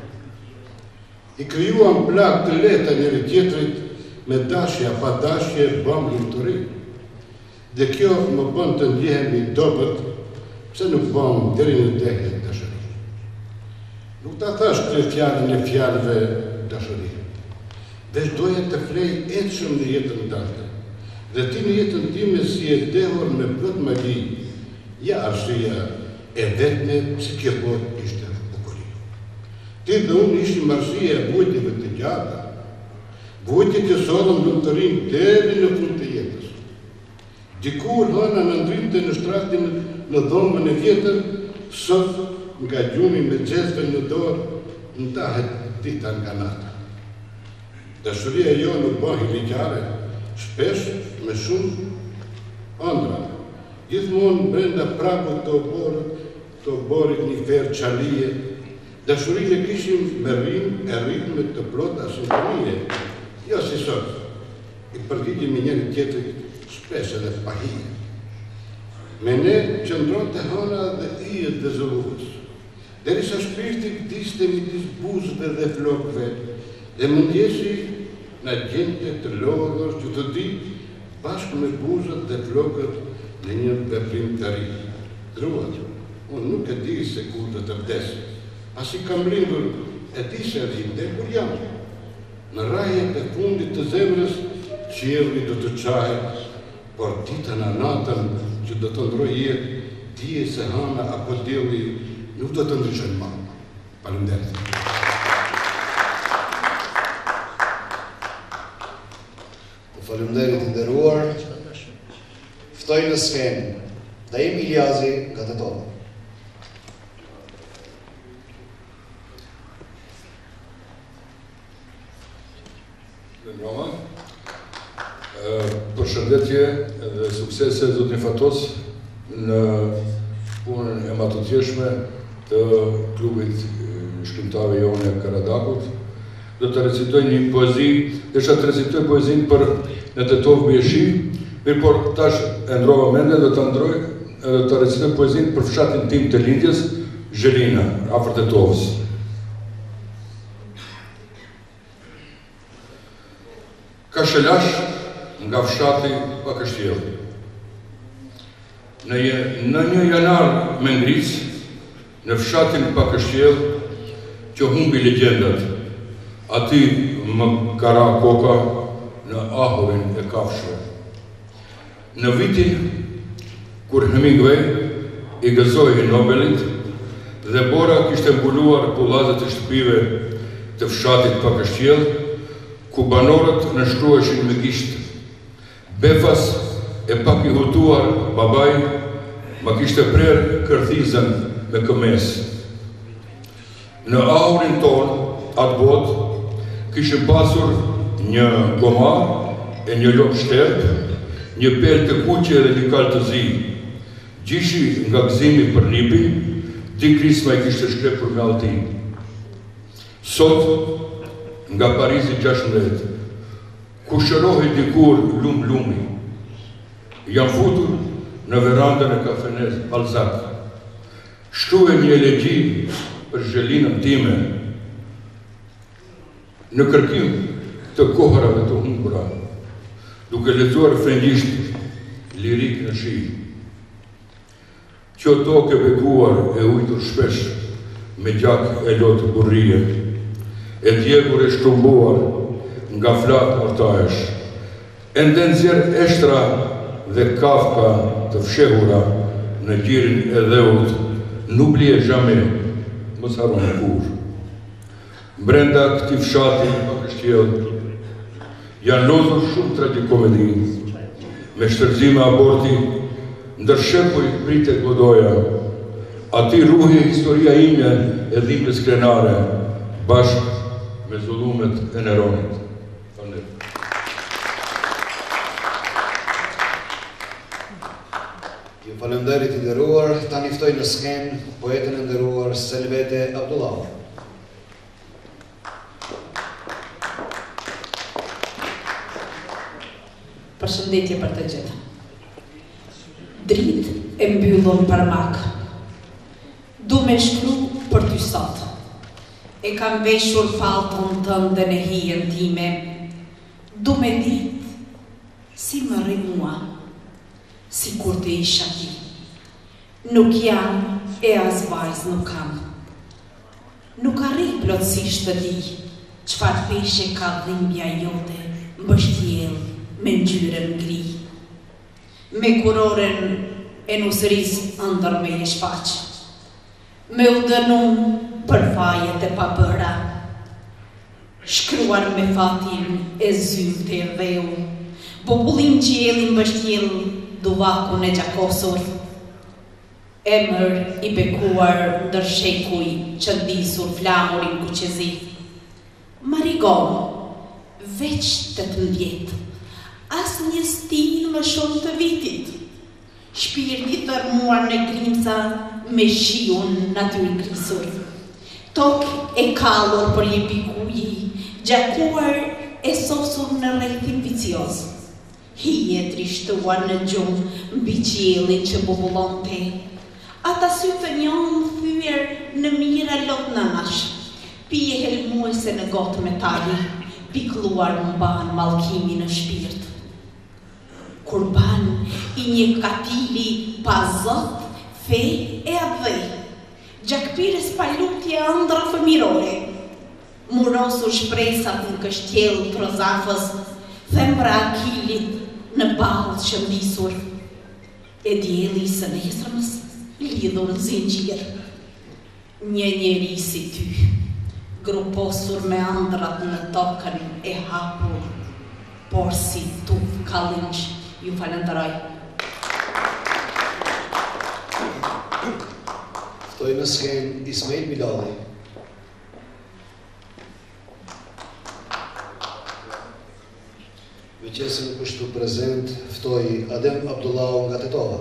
I krijuam plagë të lehta njëri tjetrit me dashja, pa dashje, bëm lumturi. Dhe kjo më bën të ndjehemi dobët, pse nuk bëm deri në dehje dashuri. Nuk ta thash këtë fjalën e fjalëve dashuri. Veç doja të flej etshëm në jetën tënde. Dhe ti në jetën time si e dehur me plot magji, ja arsyeja e vetme pse kjo botë ishte bukurie. Ti dhe unë ishim arsyeja e bujtjeve të gjata. Vujtje që sodëm lumëtërin deri në fund të jetës. Dikur hëna në ndrinte në shtratin në dhomën e vjetër, sot nga gjumi me gjezve në dorë, në tahet dita nga nata. Dashuria jo nuk bëhi ligjare, shpesh me shumë ëndra. Gjithmonë brenda pragut të oborit, të oborit një ferë qalie, dashurinë e kishim me rrim e ritme të plota sintonie, jo si sot, i përgjigjem me njëri tjetrit shpesh edhe pahije. Me ne qëndron të hana dhe ijet dhe zëlluhës, derisa shpirti vdiste midis buzëve dhe flokëve, dhe mundjesi na gjente të lodhur që të di bashkë me buzët dhe flokët në një veprim të ri. Druat, unë nuk e di se kur dhe të vdesi, pasi kam lindur e di se rrinde kur jam. Në rajet e fundit të zemrës, qielli do të qahet, por ditën a natën që do të ndroj jetë, dije se hana apo dielli nuk do të ndryshojnë më. Faleminderit. Faleminderit i nderuar. Ftoj në skenë Daim Iljazi nga Tetova. Roma. Përshëndetje dhe suksese zotin Fatos në punën e matutjeshme të klubit shkrimtarëve Jone Karadakut. Do të recitoj një poezi, desha të recitoj poezin për në Tetovë Bjeshi, mirë por tash e ndrova mende, do të ndroj edhe të recitoj poezin për fshatin tim të lindjes, Zhelina, afër Tetovës. Ka shelash nga fshati Pakështjell. Në, në një janar me ngric, në fshatin Pakështjell, që humbi legjendat, ati më kara koka në ahurin e kafshëve. Në vitin, kur Hemingway i gëzoi Nobelit, dhe Bora kishte mbuluar pullazet e shtëpive të fshatit Pakështjell, ku banorët nënshkruheshin me gisht. Befas e pak i hutuar babaj ma kishte prerë kërthizën me këmes. Në ahurin tonë, atë botë, kishte pasur një gomar e një lop shterp, një pel të kuqe dhe një kal të zi. Gjishi nga gëzimi për nipi, di krisma i kishte shkrepur me alti. Sot, nga Parisi gjashtëdhjetë, ku shërohi dikur lum-lumi, jam futur në verandën e kafenes Balzac. Shkruaj një elegji për Zhelinën time, në kërkim të kohërave të humbura, duke lexuar frengjesht lirik në shi. Kjo tokë e bekuar e ujtur shpesh, me gjak e lotë burrije, e djegur e shtrumbuar nga flak mortaesh, e ndenzjer eshtra dhe kafka të fshehura në gjirin e dheut, nubli e xhame, mos harron kur. Brenda këtij fshati Pakështjell janë lodhur shumë tragikomedi, me shtërzime aborti, ndër shembuj pritet godoja, ati ruhi historia ime e dhimbjes krenare, bashkë me zullumet e Neronit. Faleminderit. Ju faleminderit i nderuar, tani ftoj në skenë poetën e nderuar Selvete Abdullahu. Përshëndetje për të gjithë. Dritë e mbyllon për mak. Du me shkru për ty sot. E kam veshur palton tënde në hijen time. Du me ditë si më rri mua, si kur të isha ti. Nuk jam e as vajz nuk kam. Nuk arri plotësisht të di çfarë peshe ka dhimbja jote, mbështjell me ngjyrën gri. Me kuroren e nusëris ëndër me e shfaq. Me u dënum për fajet e pabëra. Shkruar me fatin e zylt e dheu, popullin qiellin mbështjell duvakun e gjakosur. Emër i bekuar ndër shekuj që ndisur flamurin kuqezi. Marigon, veç të të ndjetë, as një stil më shumë të vitit. shpirti tërmuar në grimca me shiun natyrgrisur. Tok e kallur për një pikuji, gjakuar e sosur në rrethim vicioz. Hije trishtuar në gjumë mbi qiellin që bubullonte. Ata sy të njohur thyer në mira lot nënash. Pije helmuese në gotë metali, pikluar mban mallkimi në shpirt. Kurban i një katili pa zot, fe e adhej. Gjakpires pa lutje ëndra fëmirore. Murosur shpresat në kështjell trozafës, thembra akilit në ballë shëmbisur. E dielli së nesërmës lidhur në zinxhir. Një njeri si ty, gruposur me ëndrat në tokën e hapur, por si tuf kallinç, ju falenderoj. Ftoj në skenë Ismail Bilali. Me qesin kështu prezent, ftoj Adem Abdullahu nga Tetova.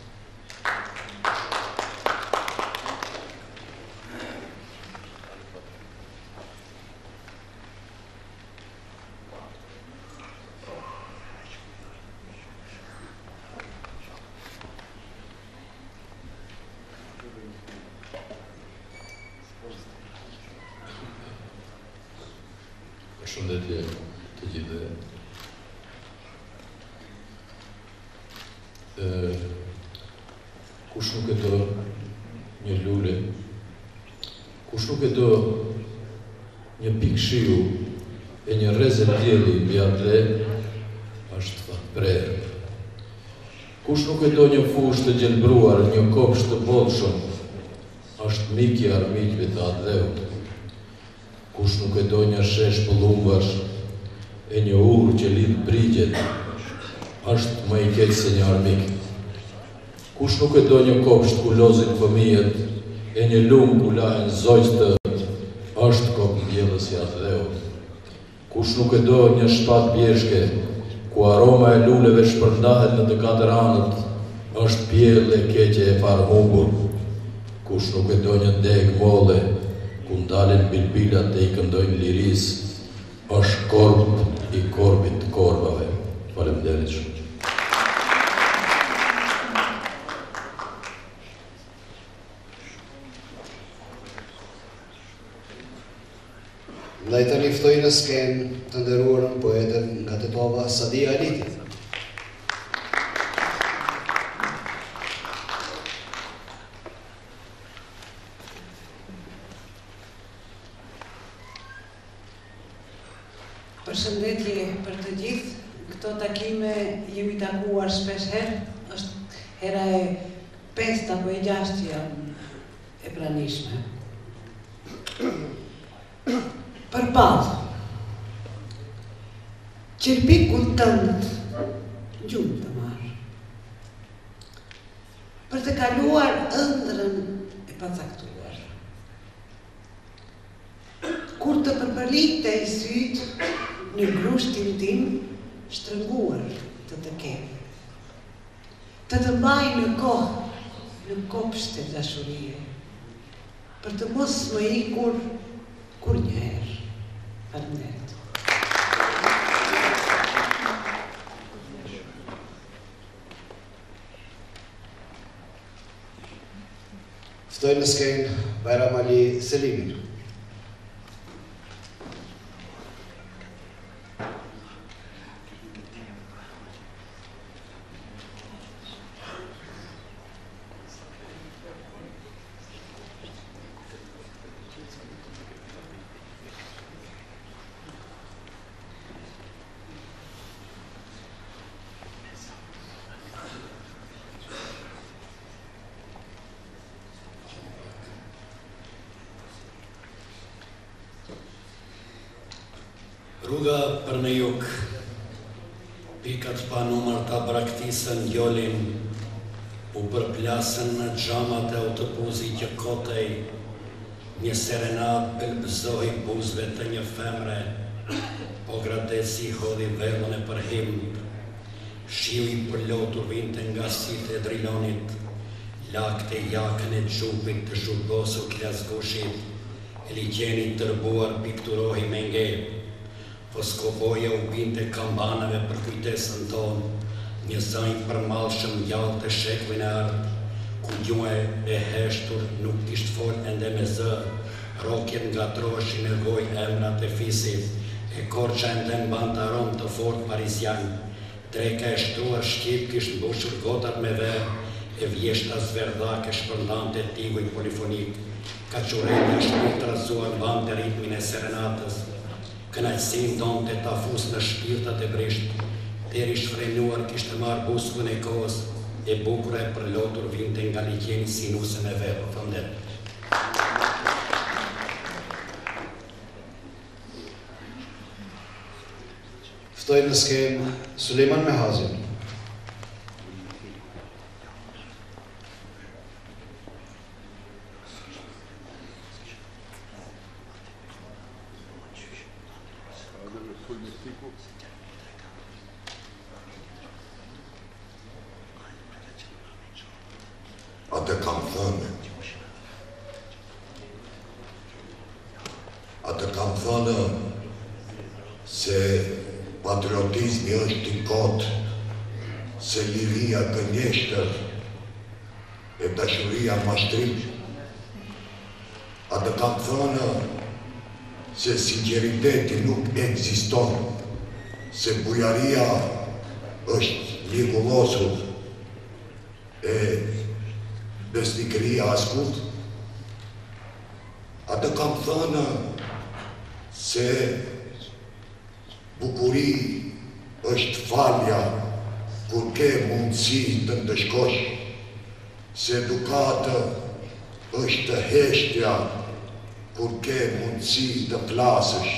Përshëndetje të gjithëve. Kush nuk e do një lule, kush nuk e do një pikë shiu e një rrezë dielli mbi atë, është fatprerë. Kush nuk e do një fushë të gjelbruar, një kopsht të bollshëm, është mik i armiqve të atdheut. Kush nuk e do një shesh pëllumbash e një urë që lidh brigjet, është më i keq se një armik. Kush nuk e do një kopsht ku lozin fëmijët e një lumë ku lahen zojtë, është kokë bjellës i atdheut. Kush nuk e do një shpat bjeshke ku aroma e luleve shpërndahet në të katër anët, është pjellë e keqe e farhumbur. Kush nuk e do një degë molle ku ndalen bilbilat e i këndojnë liris, është korb i korbit të korbave. Faleminderit shumë. Ndaj tani ftoj në skenë të nderuarën poetën nga Tetova, Sadia Aliti. Përshëndetje për të gjithë. Këto takime jemi takuar shpesh herë, është hera e pestë apo e gjashtja e pranishme. Përballë, qërpikun tënd gjumë të marë, për të kaluar ëndrën e pacaktuar. Kur të përpërlite i sytë në grushtin tim, shtrënguar të të kemë, të të mbaj në kohë, në kopsht e dashurie, për të mos më ikur kur njerë. Faleminderit. Ftoj në skenë Bajram Ali Selimin. Rruga për në jug, pikat pa numër të braktisën jolin, u përplasën në gjamat e autobusit që kotej, një serenat belbëzoj buzve të një femre, po gradeci hodhi vellën e përhim, Shiu I përlotur vinte nga sytë e drilonit, lakte jakën e gjupit të zhurgosur klasgoshit, e ligjenit tërbuar pikturohi me nge. Foskopoja u binte kambanave për kujtesën tonë, një zanjë përmalshëm gjallë të shekve në ardë, ku gjue e heshtur nuk ishtë fol ende me zë, rokjet nga troshi në goj emrat e fisit, e korqa ende në bantaron të fort parisjan, dreka e shtruar shqip kishtë mbushur gotat me verë, e vjeshta zverdhake shpërndante tiguj polifonik, ka qurejnë e shpirtra zuar vante ritmin e serenatës, kënaqësin donë të tafus në shpirtat e brisht, deri shfrenuar kishtë marë buskun e kohës, e bukur e përlotur vinte nga ligjeni sinusën e verë, fëndet. Ftoj në skenë Suleiman Mehazin. Atë kam thënë, atë kam thënë se patriotizmi është I kotë, se liria gënjeshtër e dashuria mashtrim. Atë kam thënë se sinceriteti nuk ekziston, se bujaria është lirgullosur e besnikëria askult. Atë kam thënë se bukuri është falja kur ke mundësi të ndëshkosh, se edukatë është heshtja kur ke mundësi të flasësh.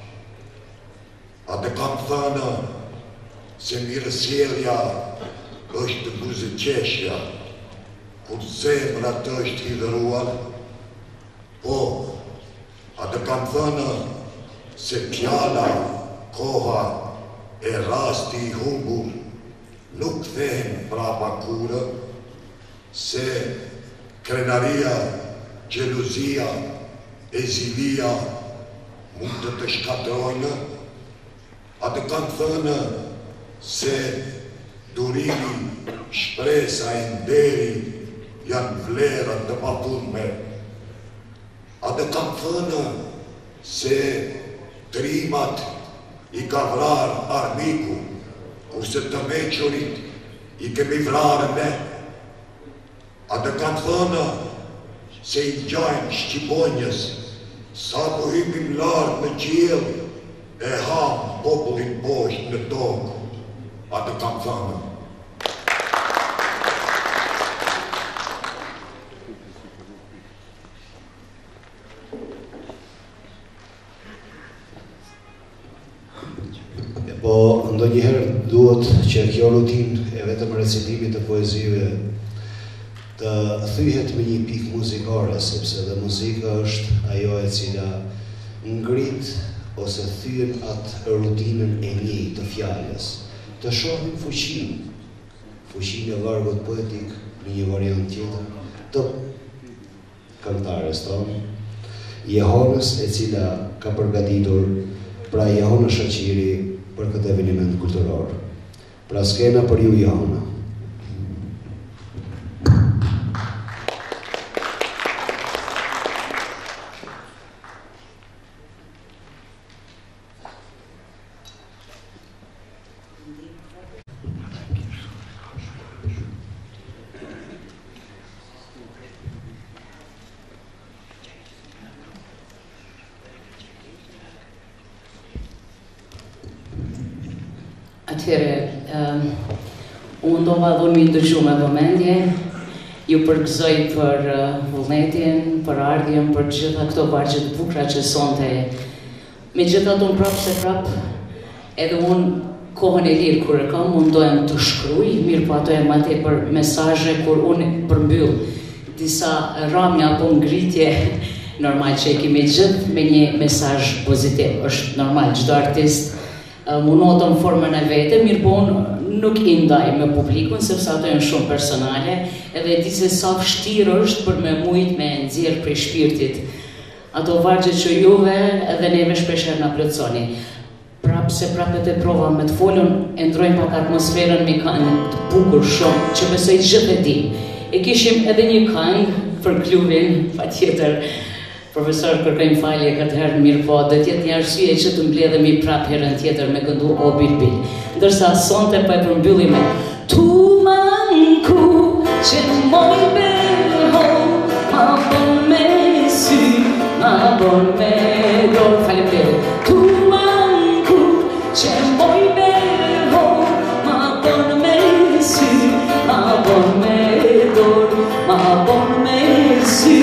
Atë kam thënë se mirësjellja është buzëqeshja, kur zemra të është hidhëruar, po, atë kam thënë se fjala, koha e rasti I humbur nuk kthehen prapa kurrë, se krenaria, gjeluzia, ezilia mund të të shkatrojnë. Atë kam thënë se durimi, shpresa e nderi janë vlerat të papunme. Atë kam thënë se trimat I ka vrar armiku, kurse të mequrit I kemi vrarë ne. Atë kam thënë se I gjajnë shqiponjës, sa po hypim lartë në qiell, e ham popullin poshtë në tokë. Atë kam thënë. Po, ndonjëherë duhet që kjo rutin e vetëm recitimit të poezive të thyhet me një pikë muzikare, sepse dhe muzika është ajo e cila ngrit ose thyen atë rutinën e njëjtë të fjalës, të shohim fuqinë, fuqinë e vargut poetik në një variant tjetër të këngëtares tonë, Jehonës e cila ka përgatitur pra Jehona Shaqiri për këtë eveniment kulturor. Pra skena për ju, Jehona. Atëhere, um, unë ndova dhun mi ndëgju me vëmendje, ju përgëzoj për uh, vullnetin, për ardhjen, për gjitha këto vargje të bukura që sonte. Me gjitha të unë prapë se prapë, edhe unë kohën e lirë kur e kam, mundohem të shkruj, mirë po ato e ma te për mesazhe kur unë përmbyll disa ramja apo ngritje, normal që e kemi gjithë me një mesazh pozitiv, është normal, çdo artist Uh, mundohet në formën e vete, mirë po unë nuk i ndaj me publikun, sepse ato janë shumë personale, edhe di se sa vështirë është për me mujt me nxjerr prej shpirtit ato vargje që juve edhe neve shpesher na plotësoni. Prap se prapet e prova me të folën, e ndrojmë pak atmosferën me këngë të bukur shumë, që besoj gjithë e dim. E kishim edhe një këngë për klubin, patjetër. Profesor, kërkojmë falje këtë herë mirë po, dhe tjetë një arsye që të mbledhemi prap herën tjetër me këndu O Bilbil. Ndërsa sonte po e përmbyllim me Tu manku që moj beho, ma bon me sy, ma bon me dor. Faleminderit. Tu manku që moj beho, ma bon me sy, ma bon me dor, ma bon me sy.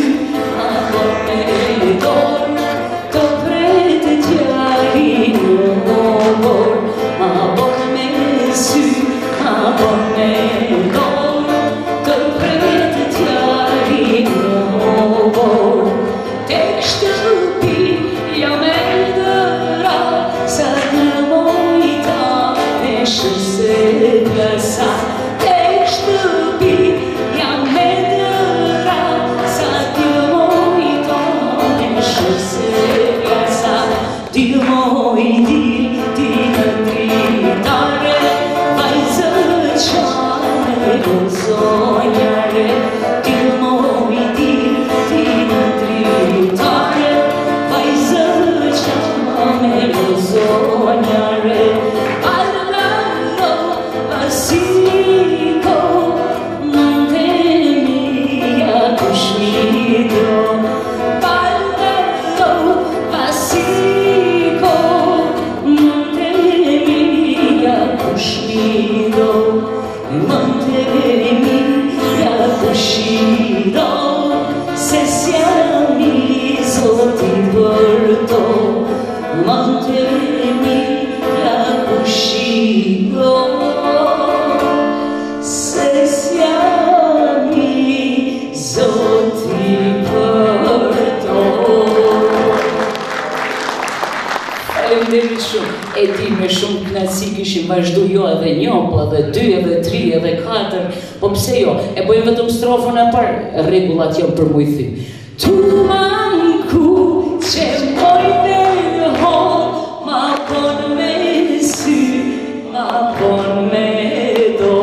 E di me shumë knatësi kishim vazhdu jo edhe një, po edhe dy, edhe tri, edhe katër, po pse jo, e bojmë vetëm strofën e parë, rregullat janë për mu i thy. Tu manku që moj beho, ma bon me sy, ma bon me do.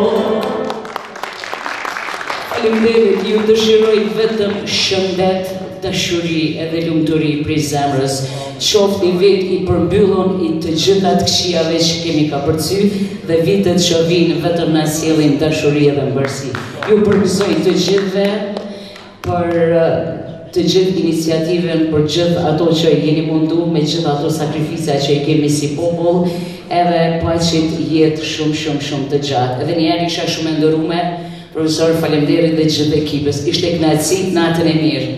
Faleminderit, ju dëshiroj vetëm shëndet, dashuri edhe lumturi prej zemrës. Qoftë një vit i përmbyllur i të gjithat këshillave që kemi ka përcy dhe vitet që vinë vetëm na sjellin dashuri dhe mbarësi. Ju përgëzoj të gjithëve për të gjithë iniciativen, për gjithë ato që jeni mundu, me gjithë ato sakrifica që i kemi si popull, edhe paqit jetë shumë shumë shumë të gjatë. Edhe njerë isha shumë e nderuar, profesor, faleminderit dhe gjithë ekipës. Ishte kënaqësi, natën e mirë.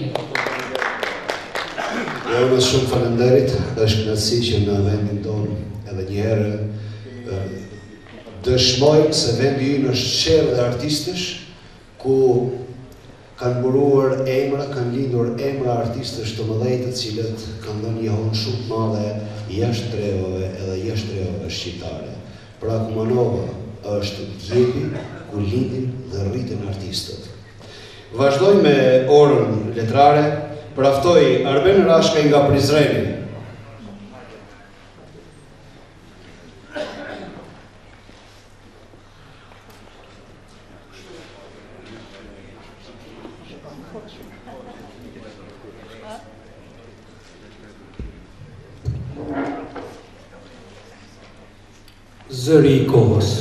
Jo, në shumë falenderit, është kënaqësi që në vendin tonë edhe njëherë dëshmojmë se vendi ynë është qerë dhe artistësh, ku kanë buruar emra, kanë lindur emra artistësh të mëdhej të cilët kanë dhënë një honë shumë të madhe jashtë trevave edhe jashtë trevave shqiptare. Pra Kumanova është djepi ku lindin dhe rritin artistët. Vazhdoj me orën letrare. Praftoj Arben Rashka nga Prizreni. Zëri i kohës.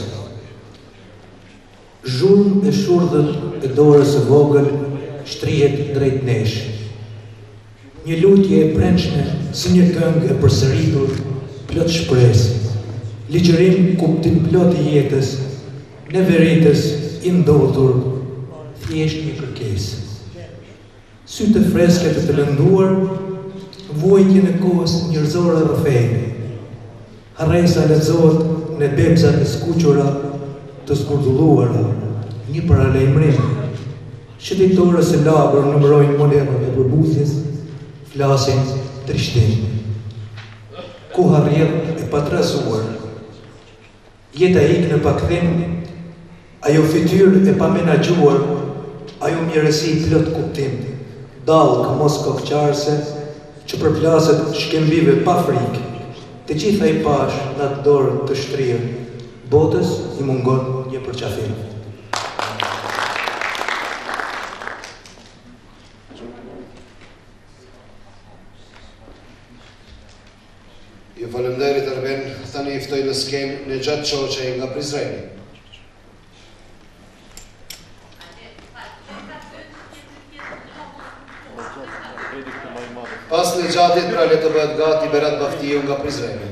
Zhurmë e shurdhët e dorës e vogël shtrihet drejt nesh. Një lutje e brendshme, si një këngë e përsëritur, plot shpresë, ligjërim kuptim plot i jetës, në veritës i ndodhur, thjesht një kërkesë. Sytë freske të të lënduar, vujtje në kohës njerëzore dhe fejme. Harresa lexohet në bebzat e skuqura të skurtulluara, një paralajmërim. Shëtitorës e lagur numërojnë modelët e përbuzjes, flasin trishtim. Koha rrjedh e patrasuar. Jeta ik në pakthim, ajo fytyrë e pamenagjuar, ajo mirësi plot kuptim, dallë mos kokqarse, që përplaset shkembive pa frikë, të gjitha i pash në atë dorë të shtrirë, botës i mungon një përqafim. Ju falemderit Arben, tani i ftoj në skem në gjatë qoqe nga Prizreni. Pas në gjatit pra le të bëhet gati Berat Baftiju nga Prizreni.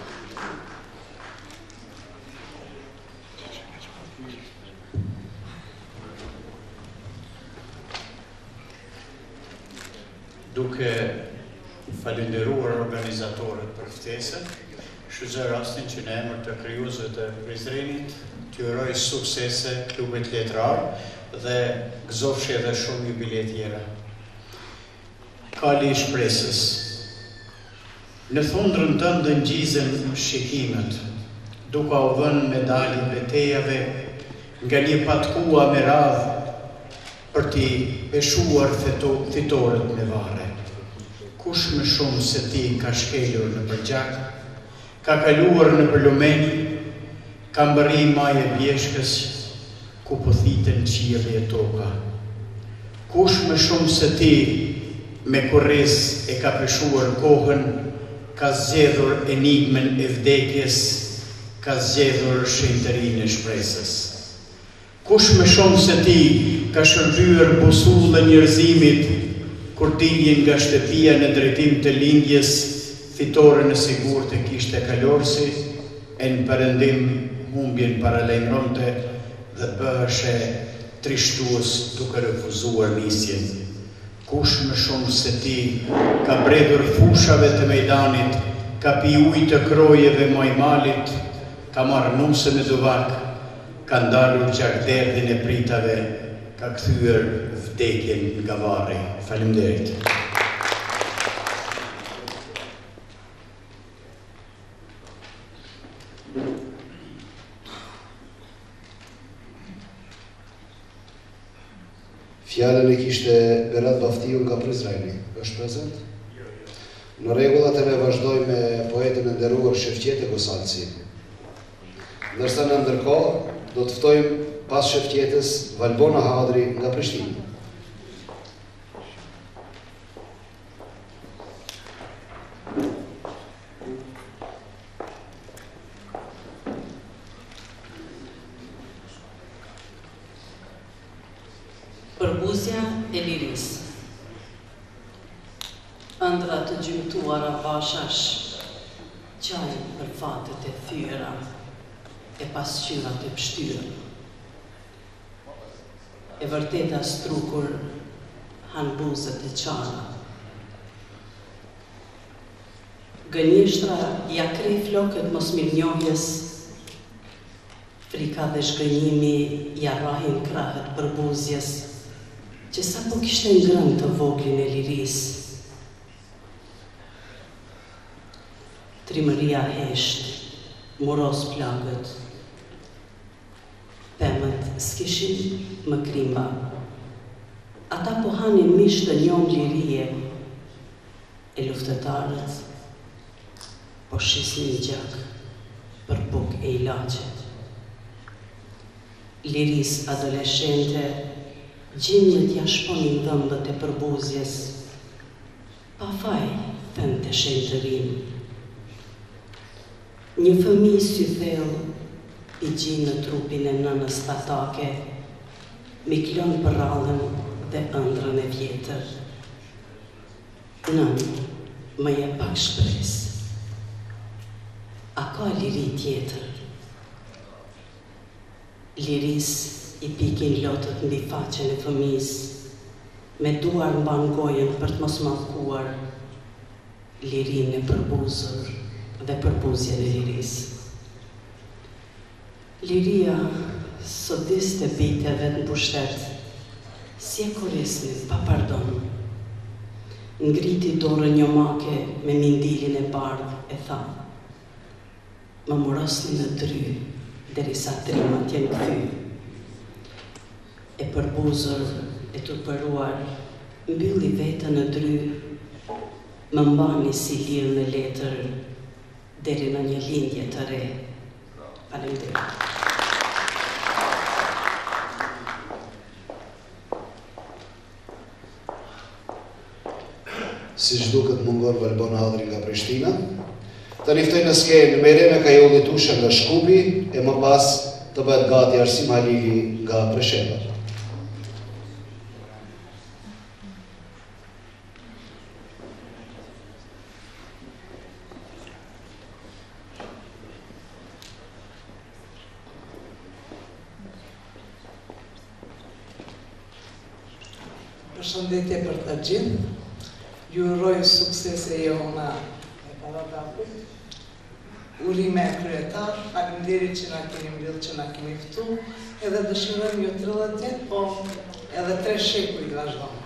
Duke falenderuar organizatorët për ftesën, shfrytëzoj rastin që në emër të krijuesve të Prizrenit t'ju uroj suksese klubit letrar dhe gëzofshi edhe shumë jubile tjera. Kali i shpresës. Në thundrën tënde ngjizen shikimet, duke u vënë medalje betejave nga një patkua me radhë për t'i peshuar fitoret me varre. Kush më shumë se ti ka shkelur në përgjak, ka kaluar në përlumen, ka mbërri maje bjeshkës, ku pëthiten qielli e toka. Kush më shumë se ti me kurriz e ka peshuar kohën, ka zgjedhur enigmen e vdekjes, ka zgjedhur shenjtërinë e shpresës. Kush më shumë se ti ka shërbyer busullën njerëzimit, kur diljen nga shtëpia në drejtim të lindjes, fitoren e sigurt e kishte kalorsi, e në perëndim humbjen paralajmëronte dhe bëheshe trishtues duke refuzuar nisjen. Kush më shumë se ti ka bredhur fushave të mejdanit, ka pi ujë të krojeve majmalit, ka marrë nuse me duvak, ka ndalur gjak derdhin e pritave, ka kthyer vdekjen nga varri. Faleminderit. Fjallën e kishte Berat Baftiju nga Prizreni. Është prezent? Në rregullat e ne vazhdoj me poetin e nderuar Shefqete Gosalci. Ndërsa në ndërkohë, do të ftojmë pas Shefqetës Valbona Hadri nga Prishtinë. Përbuzja e lirisë. Ëndra të gjymtuara vashash, qaj për fatet e thyera, e pasqyrat e pshtyra. E vërteta strukur, han buzët e qara. Gënjeshtra ja krej flokët mos mirënjohjes, frika dhe shgënjimi ja rrahin krahët përbuzjes, që sa po kishte ngrënë të voglin e lirisë. Trimëria hesht, muros plagët, pemët s'kishin më krimba. Ata po hanin mish të njom lirie, e luftetarët po shisnin gjak për buk e ilaqet. Liris adoleshente, gjimjet ja shponin dhëmbët e përbuzjes, pa faj thënë të shenjtërim. Një fëmij sy thellë i gjinë në trupin e nënës tatake, miklon për rallën dhe ëndrën e vjetër. Nën, më je pak shpresë. A ka liri tjetër? Liris i pikin lotët mbi faqen e fëmis, me duar mban gojen për të mos mallkuar lirin e përbuzur dhe përbuzjen e liris. Liria sot diste bite vet në pushtet, si e koresnin pa pardon. Ngriti dorën njomake me mindilin e bardh e tha: më morosni në dry, derisa trimat jenë kthy. E përbuzur, e turpëruar, mbylli vetën në dry, më mbani si lirë në letër, deri në një lindje të re. Faleminderit. Si çduket mungon Valbon Hadri nga Prishtina. Të niftoj në skenë Mereme Kajolli Tusha nga Shkupi, e më pas të bëhet gati Arsim Halili nga Presheva. Përshëndetje për të gjithë. Ju uroj suksese jona e paradapit. Urime kryetar, faleminderit që na keni mbyll, që na keni ftu, edhe dëshirojmë jo tridhjetë vjet, po edhe tre shekuj vazhdon.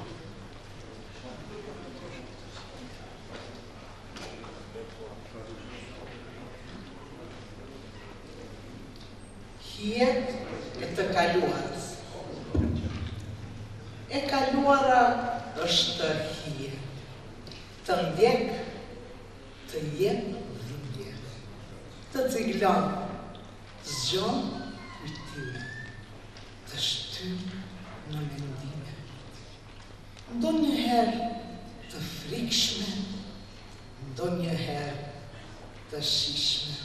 Hijet e të kaluarës. E kaluara është hije. Të ndjek, të jep dhimbje, të ciglon, zgjon kujtime, të shtyp në mendime. Ndonjëherë të frikshme, ndonjëherë të shishme.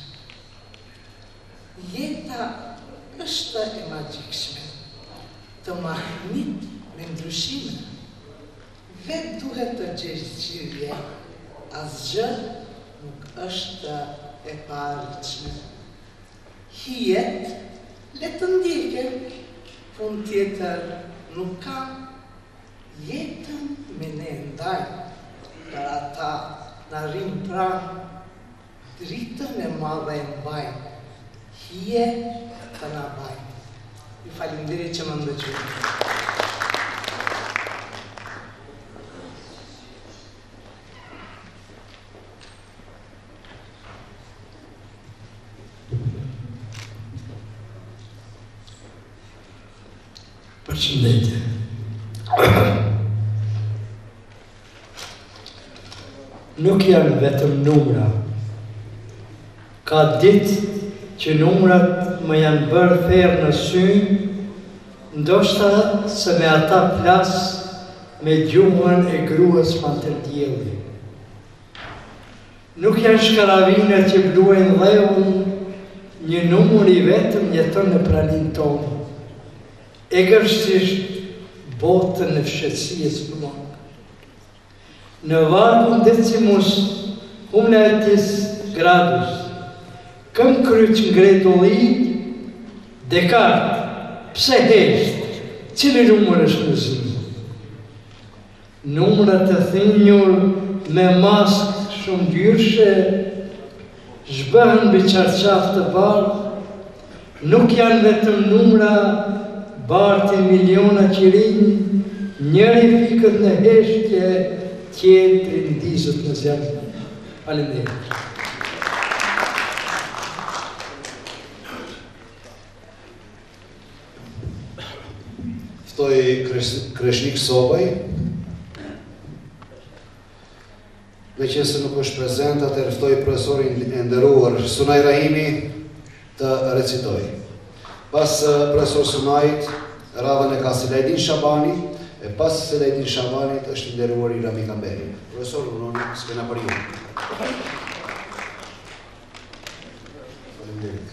Jeta është e magjikshme, të mahnit me ndryshime. Vetë duhet të gjesh gjirje, asgjë nuk është e paritshme. Hijet, le të ndjeke, pun tjetër nuk ka, jetën me ne ndaj, për ata në rrim pra, dritën e madhe e mbaj, hije të na baj. Ju falimderit që më ndëgjoni. Përshëndetje. Nuk janë vetëm numra. Ka ditë që numrat më janë bërë therë në sy, ndoshta se me ata flas me gjuhën e gruas materdjelli. Nuk janë shkaravinet që bluajnë dheun, një numër i vetëm jeton në praninë tonë. E gërstisht botën e fshetsijës mëllon. Në vargun decimus hunetis gradus, këm kryq ngretulli, Descartes, pse hesht, cili numër është në zi? Numrat të thinjur me mask shumë dyrshe, zhbëhen bi qarqaf të bardh, nuk janë vetëm numra barti miliona qirinj, njëri fikët në heshtje, tjetëri ndizët në zemë. Faleminderit. Ftoj Kreshnik Sobaj, me që se nuk është prezent, atër ftoj profesorin e nderuar Sunaj Rahimi të recitoj. Pas profesor Sunajt, radhën e ka Selajdin Shabani, e pas Selajdin Shabanit është nderuar i Rami Kamberi. Profesor, unë s'kena për ju. Faleminderit.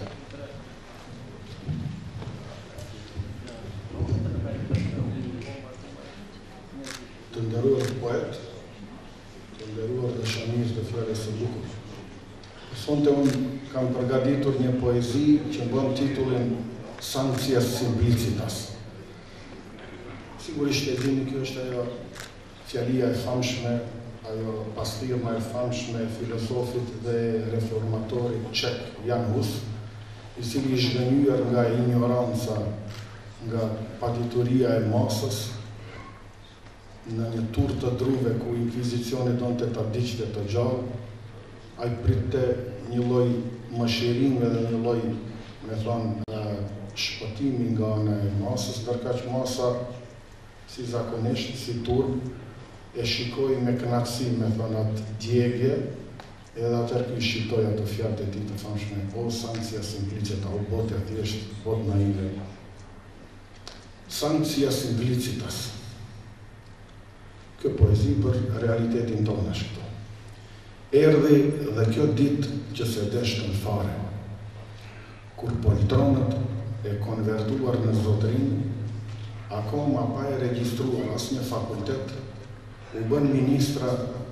Të nderuar poet, të nderuar dhe shamis dhe fjales së bukur. Sonte unë kam përgatitur një poezi që bën titullin Sanctias Simplicitas. Sigurisht e dini, kjo është ajo fjalia e famshme, ajo pastirma e famshme e filosofit dhe reformatorit çek Jan Hus, i cili i zhgënjur nga ignoranca, nga padituria e masës, në një tur të druve ku inkvizicioni donte ta diqte të gjallë, ai pritte një lloj mëshirime dhe një lloj me thonë, shpëtimi nga në masës, dërka që masa, si zakonisht, si turp, e shikoj me kënaqësi, me thonë atë djegje, edhe atër kë i shqitoj atë fjartë e ti të famshme, o sancia simplicita, o bote atjesht, bot na ile. Sancia simplicitas. Kjo poezi për realitetin tonë është këto. Erdhi dhe kjo ditë që se deshtën fare, kur poltronët e konvertuar në zotërin, akoma pa e registruar as një fakultet, u bën ministra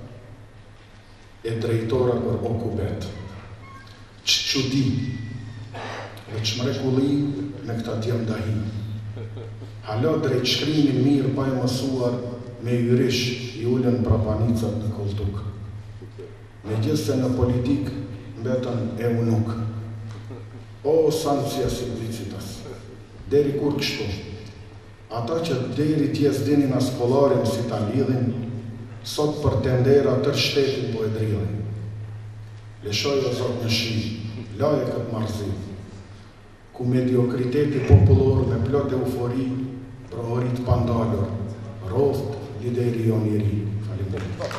e drejtora për okupet. Që qudi dhe që mrekulli në këta tjem dahi. Halo drejt shkrimin mirë pa e mësuar me yrish i ullën prapanicat në koltuk. Me gjithse në politik mbetën e unuk. O sancia simplicitas, deri kur kështu, ata që deri tjes dinin as kolarin si ta lidhin, sot për tendera tër shtetin po e drilin. Leshoj o Zot në shi, laje këtë marzi, ku mediokriteti popullor me plot eufori, prohorit pandalor, roft lideri jo njeri. Faleminderit.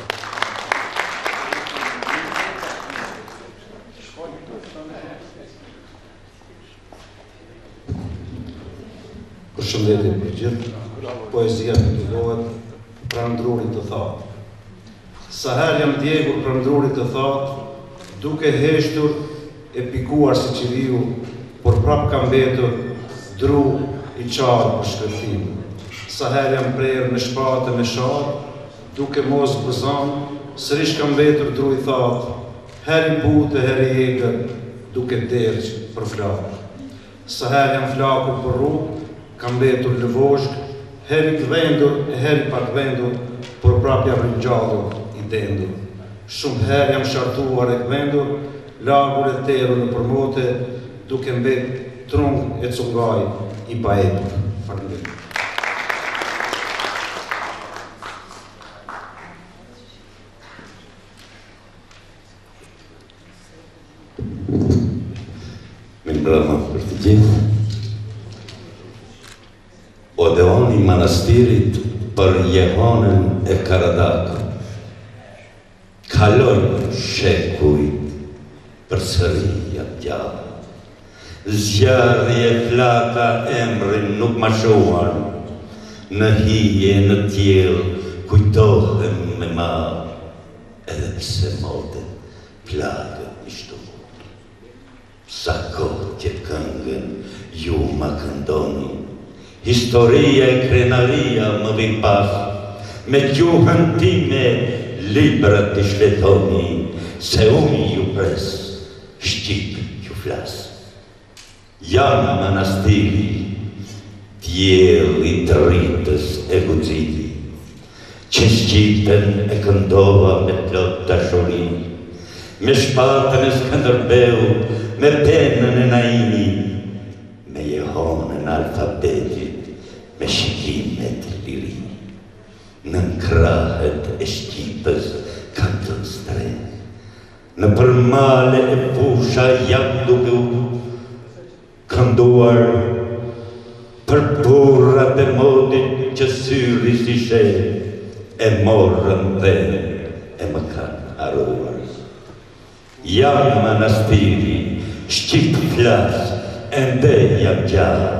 Përshëndetje për gjithë, poezia të titulohet Prandrurit të thatë. Sa herë jam djegur prandrurit të thatë, duke heshtur e pikuar si qiriu, por prap kam mbetur dru i qarë për shkërtim. Sa herë jam prerë në shpatë me sharë, duke mos bëzan, sërish kam mbetur dru i thatë, heri bute, heri egër, duke derqë për flakë. Sa herë jam flaku për rrugë, kam mbetur lëvoshk, heri të vendur e heri pak vendur, por prap jam rinjallur i dendur. Shumë herë jam shartuar e këvendur, lagur e teru në përmote, duke mbet trung e cungaj i paetur. Faleminderit. Mirë mbrëma për të gjithë. Odeoni manastirit për Jehonën e Karadakut. Kalojnë shekujt për sëri jatë gjallë. Zjarri e flaka emrin nuk ma shohan, në hije në tjelë kujtohem me marë, edhe pse mode plagët i shtuar. Sa kohë që këngën ju ma këndoni, historia e krenaria më vi pas, me gjuhën time librat të shletoni, se unë ju pres, shqip ju flas. Jam manastiri, tjelë i të rritës e guxili, që shqipen e këndova me plot dashuri, me shpatën e Skënderbeu, me penën e Naini, me Jehonën alfabetit, me shikimet liri. Në krahet e Shqipës kanë të stre, në përmale e fusha jam duke u kënduar, për burrat e modit që syri si she, e morën dhe e më kanë haruar. Jam manastiri, Shqip flas, ende jam gjallë,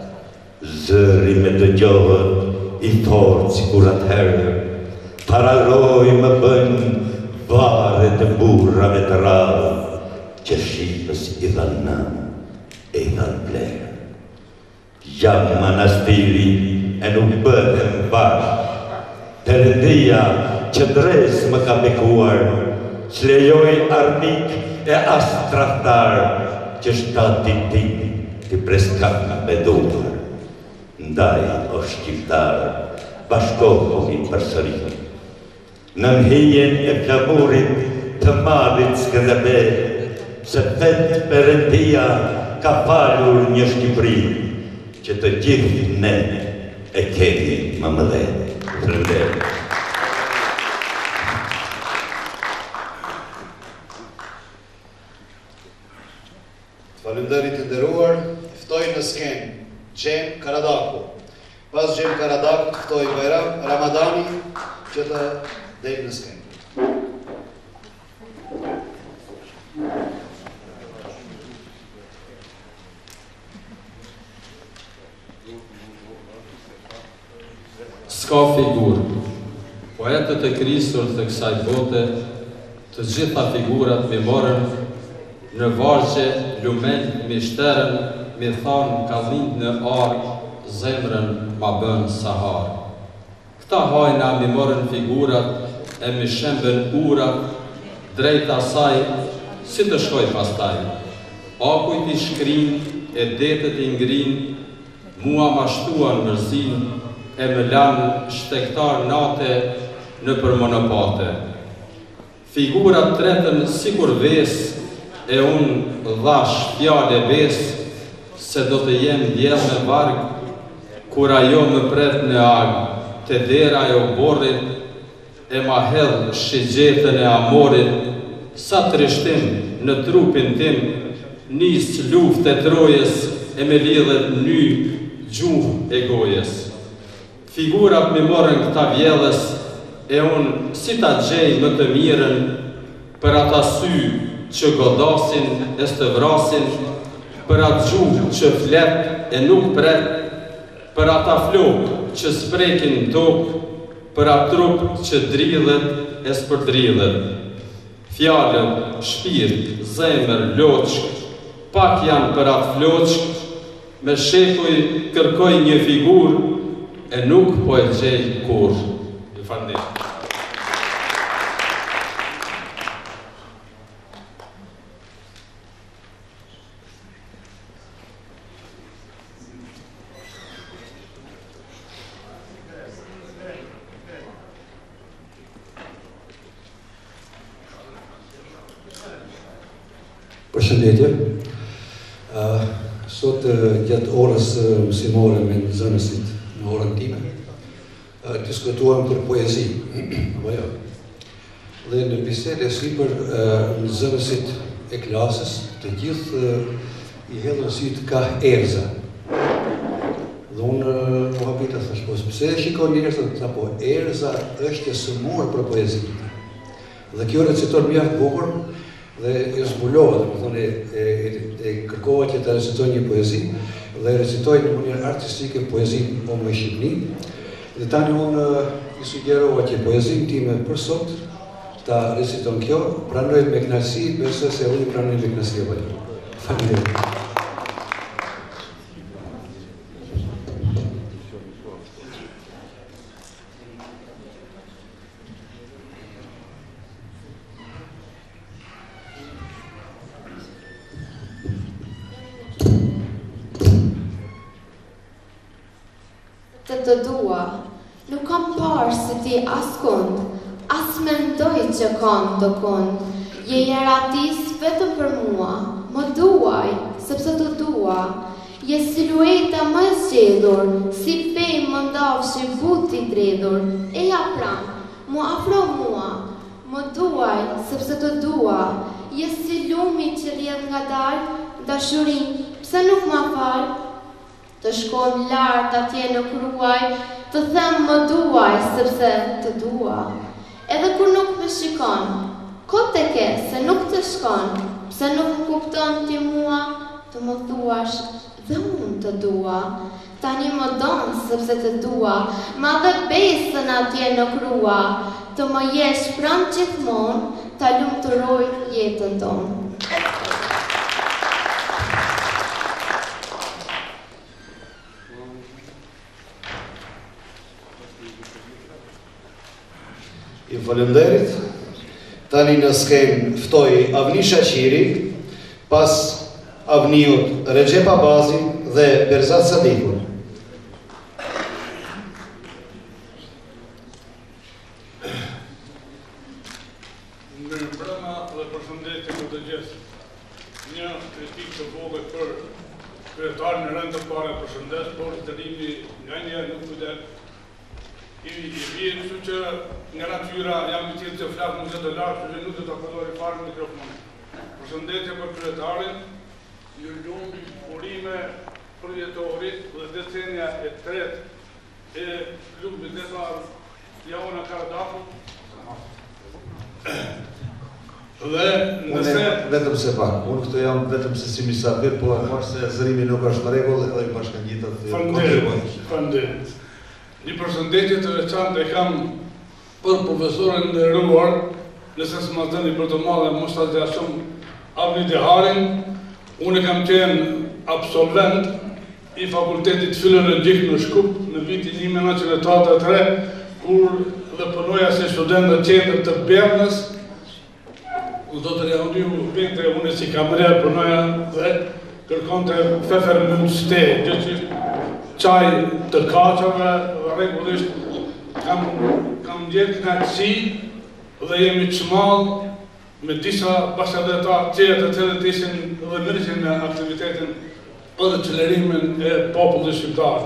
zëri me të gjohët, i fortë si kur atëherë, paraloj më bënë vare të burrave të radhë, që Shqipës i dhanë namë, e i dhanë plerë. Jam manastiri e nuk bëhem bashkë, Perëndia që dres më ka bekuar, s'lejoj armik e as tradhtar, që shtatit tim t'i preskat me duar. Ndaj o shqiptar, bashkohemi përsëri. Në mhijen e flamurit të madhit Skënderbeu, se vetë Perëndia ka falur një Shqipëri, që të gjithë ne e kemi më mëdhe. Faleminderit. Faleminderit të nderuar. Karadakut ftoi Bajram Ramadani që të dejnë në skenë. Ska figur. Poetët e krisur të kësaj bote, të gjitha figurat me morën në vargje, lumen, me shterën, me thanë ka lind në arë, zemrën ma bën sahar. Këta hajna me morën figurat e me shembën urat, drejt asaj, si të shkoj pastaj. Akujt i shkrin, e detet i ngrin, mua ma shtuan mërzin, e më lanë shtektar nate në për monopate. Figurat tretën si kur ves, e unë dhash fjale ves, se do të jem djel me varg, kur ajo më pret në ag, të dera e o borrit, e ma hedh shigjetën e amorit, sa të rishtim në trupin tim, nis luft e trojes, e me lidhet ny gjuh e gojes. Figurat me morën këta vjedhës, e unë si ta gjej më të mirën, për ata sy që godasin e stë vrasin, për atë gjuh që flet e nuk pret, për ata flok që sprekin tokë, për atë trup që dridhet e s'përdridhet. Fjallën, shpirt, zemër, loqk, pak janë për atë floqk, me shekuj kërkoj një figur, e nuk po e gjej kur. Ju falenderoj. Përshëndetje. Uh, sot uh, gjatë orës uh, mësimore me zënësit në orën time, uh, diskutuam për poezi. Apo jo. Dhe në bisedë e sipër uh, në zënësit e klasës, të gjithë uh, i hedhën syt ka erza. Dhe unë uh, më hapita thash, po pse e shikon njerëz të po erza është e sëmurë për poezi. Dhe kjo reciton mjaft bukur, dhe e zbulova, dhe më thonë, e, e, e kërkova që të recitoj një poezi, dhe recitoj në mënyrë artistike poezin o më Shqipni, dhe tani unë i sugjerova që poezin time për sot ta reciton kjo, pranojt me knasi, besoj se unë i pranojt me knasi e vajtë. Faleminderit. Të dua, nuk kam parë se ti askund, as mendoj që kanë të kund. Je jeratis vetëm për mua, më duaj, sepse të dua. Je silueta më zgjedhur, si pej më ndafshi buti dredhur. E ja pram, mu afro mua, më duaj, sepse të dua. Je si lumi që rjedh nga dalë, dashurin, pse nuk ma falë? Të shkon lartë atje në kruaj, të them më duaj, sepse të dua. Edhe kur nuk më shikon, kote ke se nuk të shkon, pse nuk më kupton ti mua, të më thuash dhe unë të dua. Tani më donë sepse të dua, ma dhe besën atje në krua, të më jesh pranë gjithmonë, ta lumturoj jetën tonë. Ju falenderit. Tani në skenë ftoj Avni Shaqiri, pas Avniut Recep Abazi dhe Berzat Sadikun. Mirëmbrëma dhe përshëndetje të të gjithë. Një kritik të vogël për kryetarin e rëndë të pare përshëndet, por të rimi nga njerë nuk kujdet. I vjen kështu që nga natyra jam i tillë që flak nuk të lartë, që nuk do të përdori fare në mikrofonin. Përshëndetje për kryetarin, ju lum urime përjetëtorit dhe decenja e tretë e klubit detar Jaona Karadaku. Dhe nëse... Vetëm se pak, unë këtu jam vetëm se si misafir, po e marrë se zërimi nuk është në regull edhe i bashkëngjitat kontribuojnë. Faleminderit. Një përshëndetje të veçantë e kam për profesorin e nderuar, nëse s'ma dëni për të madhe mos ta zgjas shumë, Avni Deharin. Unë kam qenë absolvent i fakultetit filologjik në Shkup në vitin një mijë nëntëqind e tetëdhjetë e tre, kur dhe punoja si student në qendër të Bernës. Zotër Jauniu Bente, unë si kamrer punoja dhe kërkonte fefermündste, gjithë çaj të kaçave, rregullisht kam kam gjetë kënaqësi dhe jemi të shmall me disa bashkëdhetar tjerë të cilët ishin dhe mirësin me aktivitetin për qelerimin e popullit shqiptar.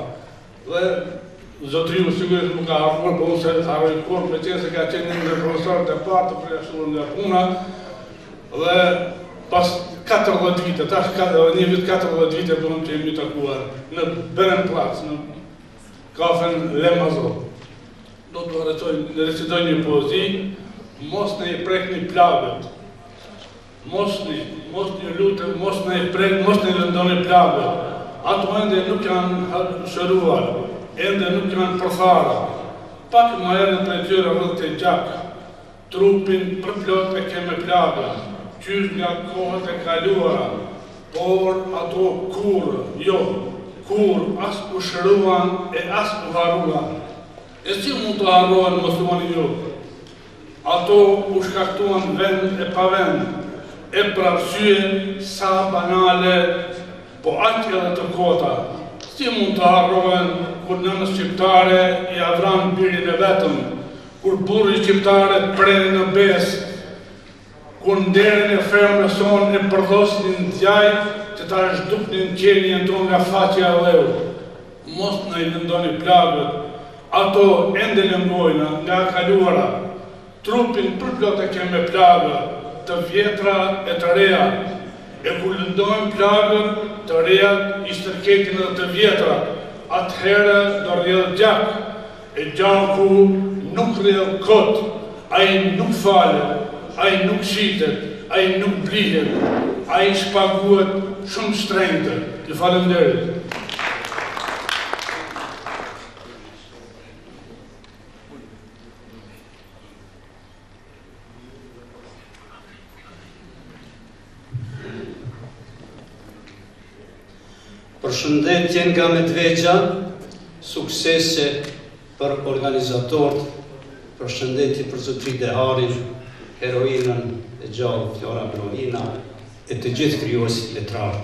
Dhe zotriu sigurisht nuk ka harruar, por unë se harroj kur me qenë se ka qenë një nga profesorët e parë të përjashtuar nga puna. Dhe pas katërdhjetë vite, tash një vit katërdhjetë vite bëhem që jemi takuar në Berenplatz, në kafen Le Mazo. Do të recitoj një poezi, mos në i prek një plagët, mos në, mos një lutë, mos në i prek, mos në i lëndoni plagët. Ato ende nuk janë shëruar, ende nuk janë përthara. Pak më herët për tyre rrët të gjak, trupin për plot e keme plagët, qysh nga kohët e kaluara, por ato kur, jo, kur as u shëruan e as u haruan. E si mund të harruan muslimani ju? Ato u shkaktuan vend e pa vend, e për arsye sa banale, po aqë edhe të kota. Si mund të harrohen kur nënës shqiptare i avran birin e vetëm, kur burri shqiptare preni në besë, kur nderin e fermën son e përdhosnin djaj që ta zhduknin qenjen tonë nga faqja e dheu. Mos në i lëndoni plagët, ato ende lëngojna nga kaluara, trupin përplot e keme plagët, të vjetra e të reja, e kur lëndojnë plagët, të reja i stërketin dhe të vjetra, atëherë do rrjedhë gjak, e gjaku nuk rrjedhë kot, ai nuk falet, ai nuk shitet, ai nuk blihet, ai shpaguhet shumë shtrenjtë. Ju falenderit. Përshëndetje nga Medvegja, suksese për organizatorët, përshëndetje për zotri Deharin, heroinën e gjallë Flora Brovina e të gjithë krijuesit letrar.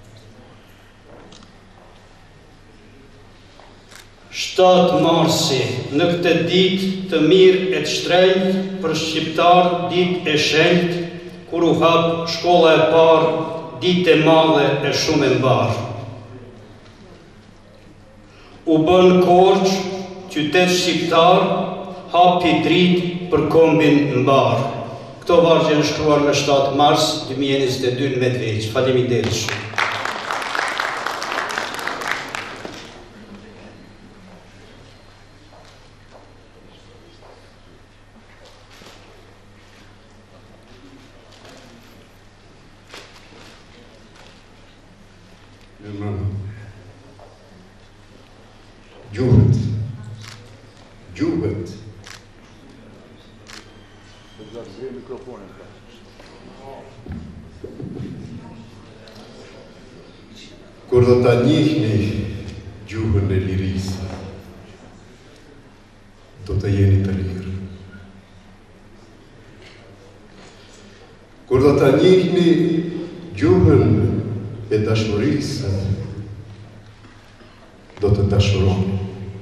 shtatë marsi, në këtë ditë të mirë e të shtrejtë, për shqiptar ditë e shenjtë, kur u hap shkolla e parë, ditë e madhe e shumë e mbarë. U bën Korç, qytet shqiptar, hapi dritë për kombin mbar. Këto vargje janë shkruar në shtatë mars dy mijë e njëzet e dy në Medvegjë. Faleminderit shumë. Gjuhët, gjuhët. Kur do ta njihni gjuhën e lirisë, do të jeni të lirë. Kur do ta njihni gjuhën e dashurisë, do të dashuroni.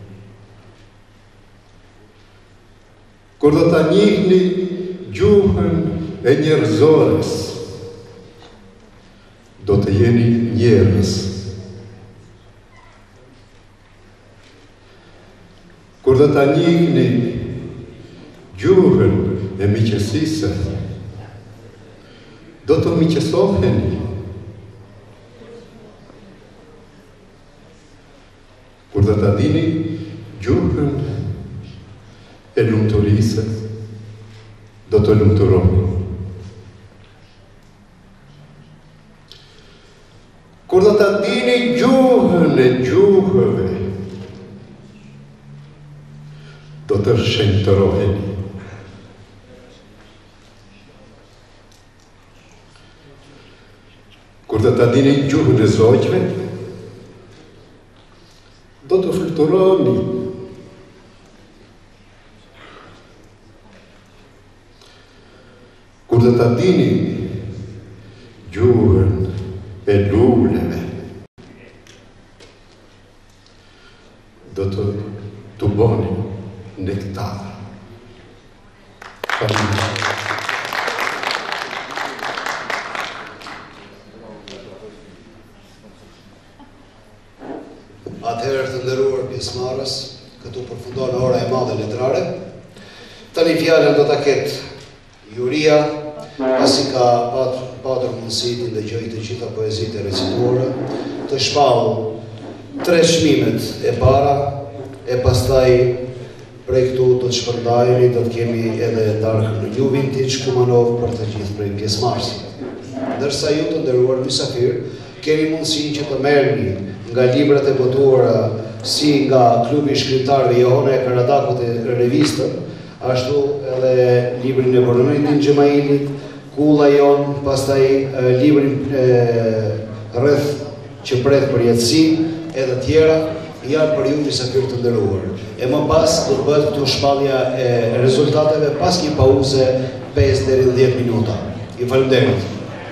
Kur do ta njihni gjuhën e njerëzores, do të jeni njerëz. Kur do ta njihni gjuhën e miqësisë, do të miqësoheni. Kur do ta dini gjuhën e lumturisë do të lumturoni. Kur do të dini gjuhën e gjuhëve, do të shenjtëroheni. Kur do të dini gjuhën e zogjve, do të fluturoni. Kur do të dini gjuhën e luleve, do të të boni nektar. Faleminderit. Atëherë të nderuar pjesëmarrës, këtu përfundon ora e madhe letrare. Tani fjalën do ta ketë Juria, pasi ka patur patur mundësi të ndëgjojë të gjitha poezitë e recituara, të shpallë tre çmimet e para, e pastaj prej këtu do të shpërndajeni, do të kemi edhe darkën në New Vintage Kumanov për të gjithë prej pjesëmarrësit. Ndërsa ju të nderuar mysafir, keni mundësi që të merrni nga librat e botuara si nga klubi i shkrimtarëve Johona e Karadakut e revistën, ashtu edhe librin e Boronit Xhemailit, Kulla jon, pastaj librin rreth që pret për jetësi, edhe tjera, janë për ju mysafir të nderuar. E më pas do të bëhet këtu shpallja e rezultateve pas një pauze pesë deri në dhjetë minuta. Ju faleminderit.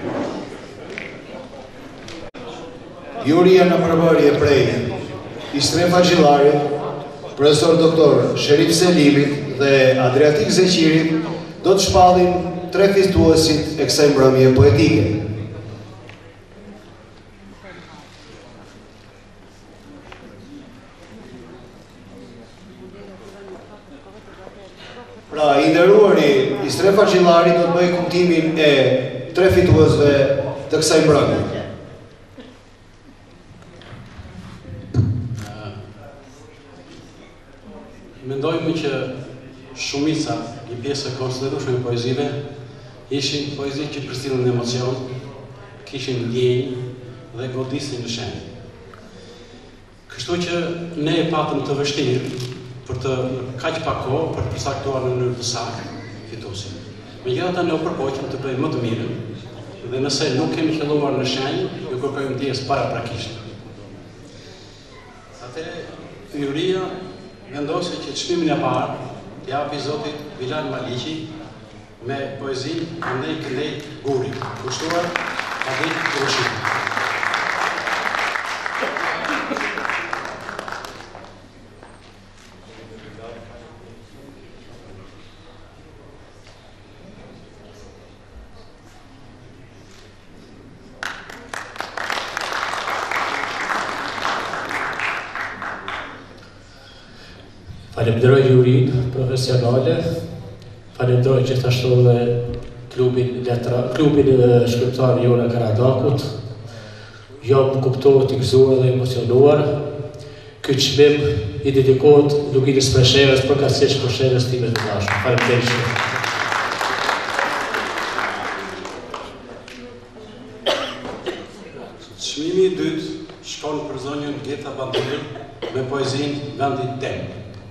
Juria në përbërje prej Istrefa Gjillarit, profesor doktor Sherif Selimit dhe Adriatik Zeqirit do të shpallin tre fituesit e kësaj mbrëmje poetike. Pra, i nderuari Istrefa Gjillari do të bëjë kuptimin e tre fituesve të kësaj mbrëmje. Mendojmë që shumica i pjesë konsiderueshme e poezive ishin poezi që përcjellin emocion, kishin ndjenjë dhe godisin në shenjë. Kështu që ne e patëm të vështirë për të kaq pak kohë për të përcaktuar në mënyrë të saktë fituesin. Megjithatë ne u përpoqëm të bëjmë më të mirën dhe nëse nuk kemi qelluar në shenjë, ju kërkojmë ndjes paraprakisht. Atëherë Juria vendosi që çmimin e parë t'i japi zotit Bilal Maliqi me poezinë Këndej Këndej Guri, kushtuar Adil Roshit. Falenderoj jurin profesionale, falenderoj gjithashtu dhe klubin letra, klubin e shkrimtarëve Johona Karadakut. Jam kuptohet i gëzuar dhe emocionuar. Ky çmim i dedikohet Luginës Presherës për kaqësh Presherës time të dashur. Faleminderit. Çmimi i dytë shkon për zonjën Geta Banduri me poezinë Vendi Tem.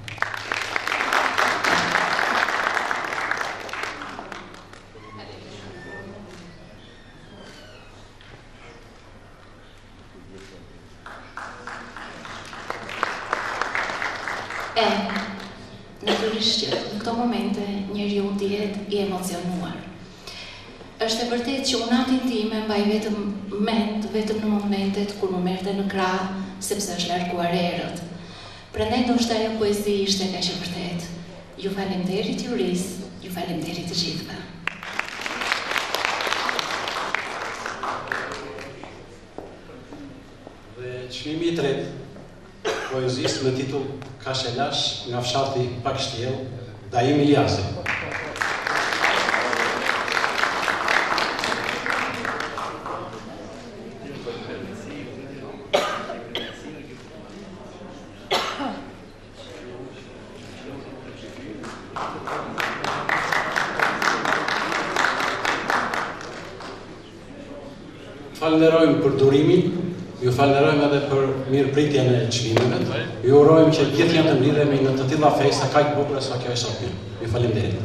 E, natyrisht që në këto momente njeriu ndihet i emocionuar. Është e vërtetë që unatin time mbaj vetëm mend vetëm në momentet kur më merrte në krah, sepse është larguar erët. Prandaj ndoshta ajo poezi ishte kaq e vërtetë. Ju falenderit juris, ju falenderit të gjithëve. Dhe çmimi i tretë, poezisë me titull Kashelash nga fshati Pakshtjell, Daim Ilyasi. Falenderojmë për durimin, ju falenderojmë edhe për mirëpritjen e çmimeve. Ju urojmë që gjithë janë të mblidhemi në të tilla festa kaq të bukura sa kjo e sotme. Ju faleminderit.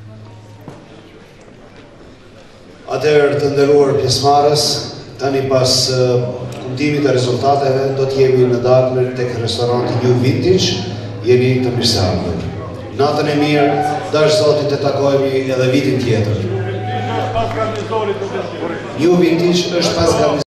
Atëherë të nderuar pjesëmarrës, tani pas kumtimit të rezultateve do të jemi në darkë tek restoranti New Vintage, jeni të mirëseardhur. Natën e mirë, dash Zotit të takojmë edhe vitin tjetër. New Vintage është pas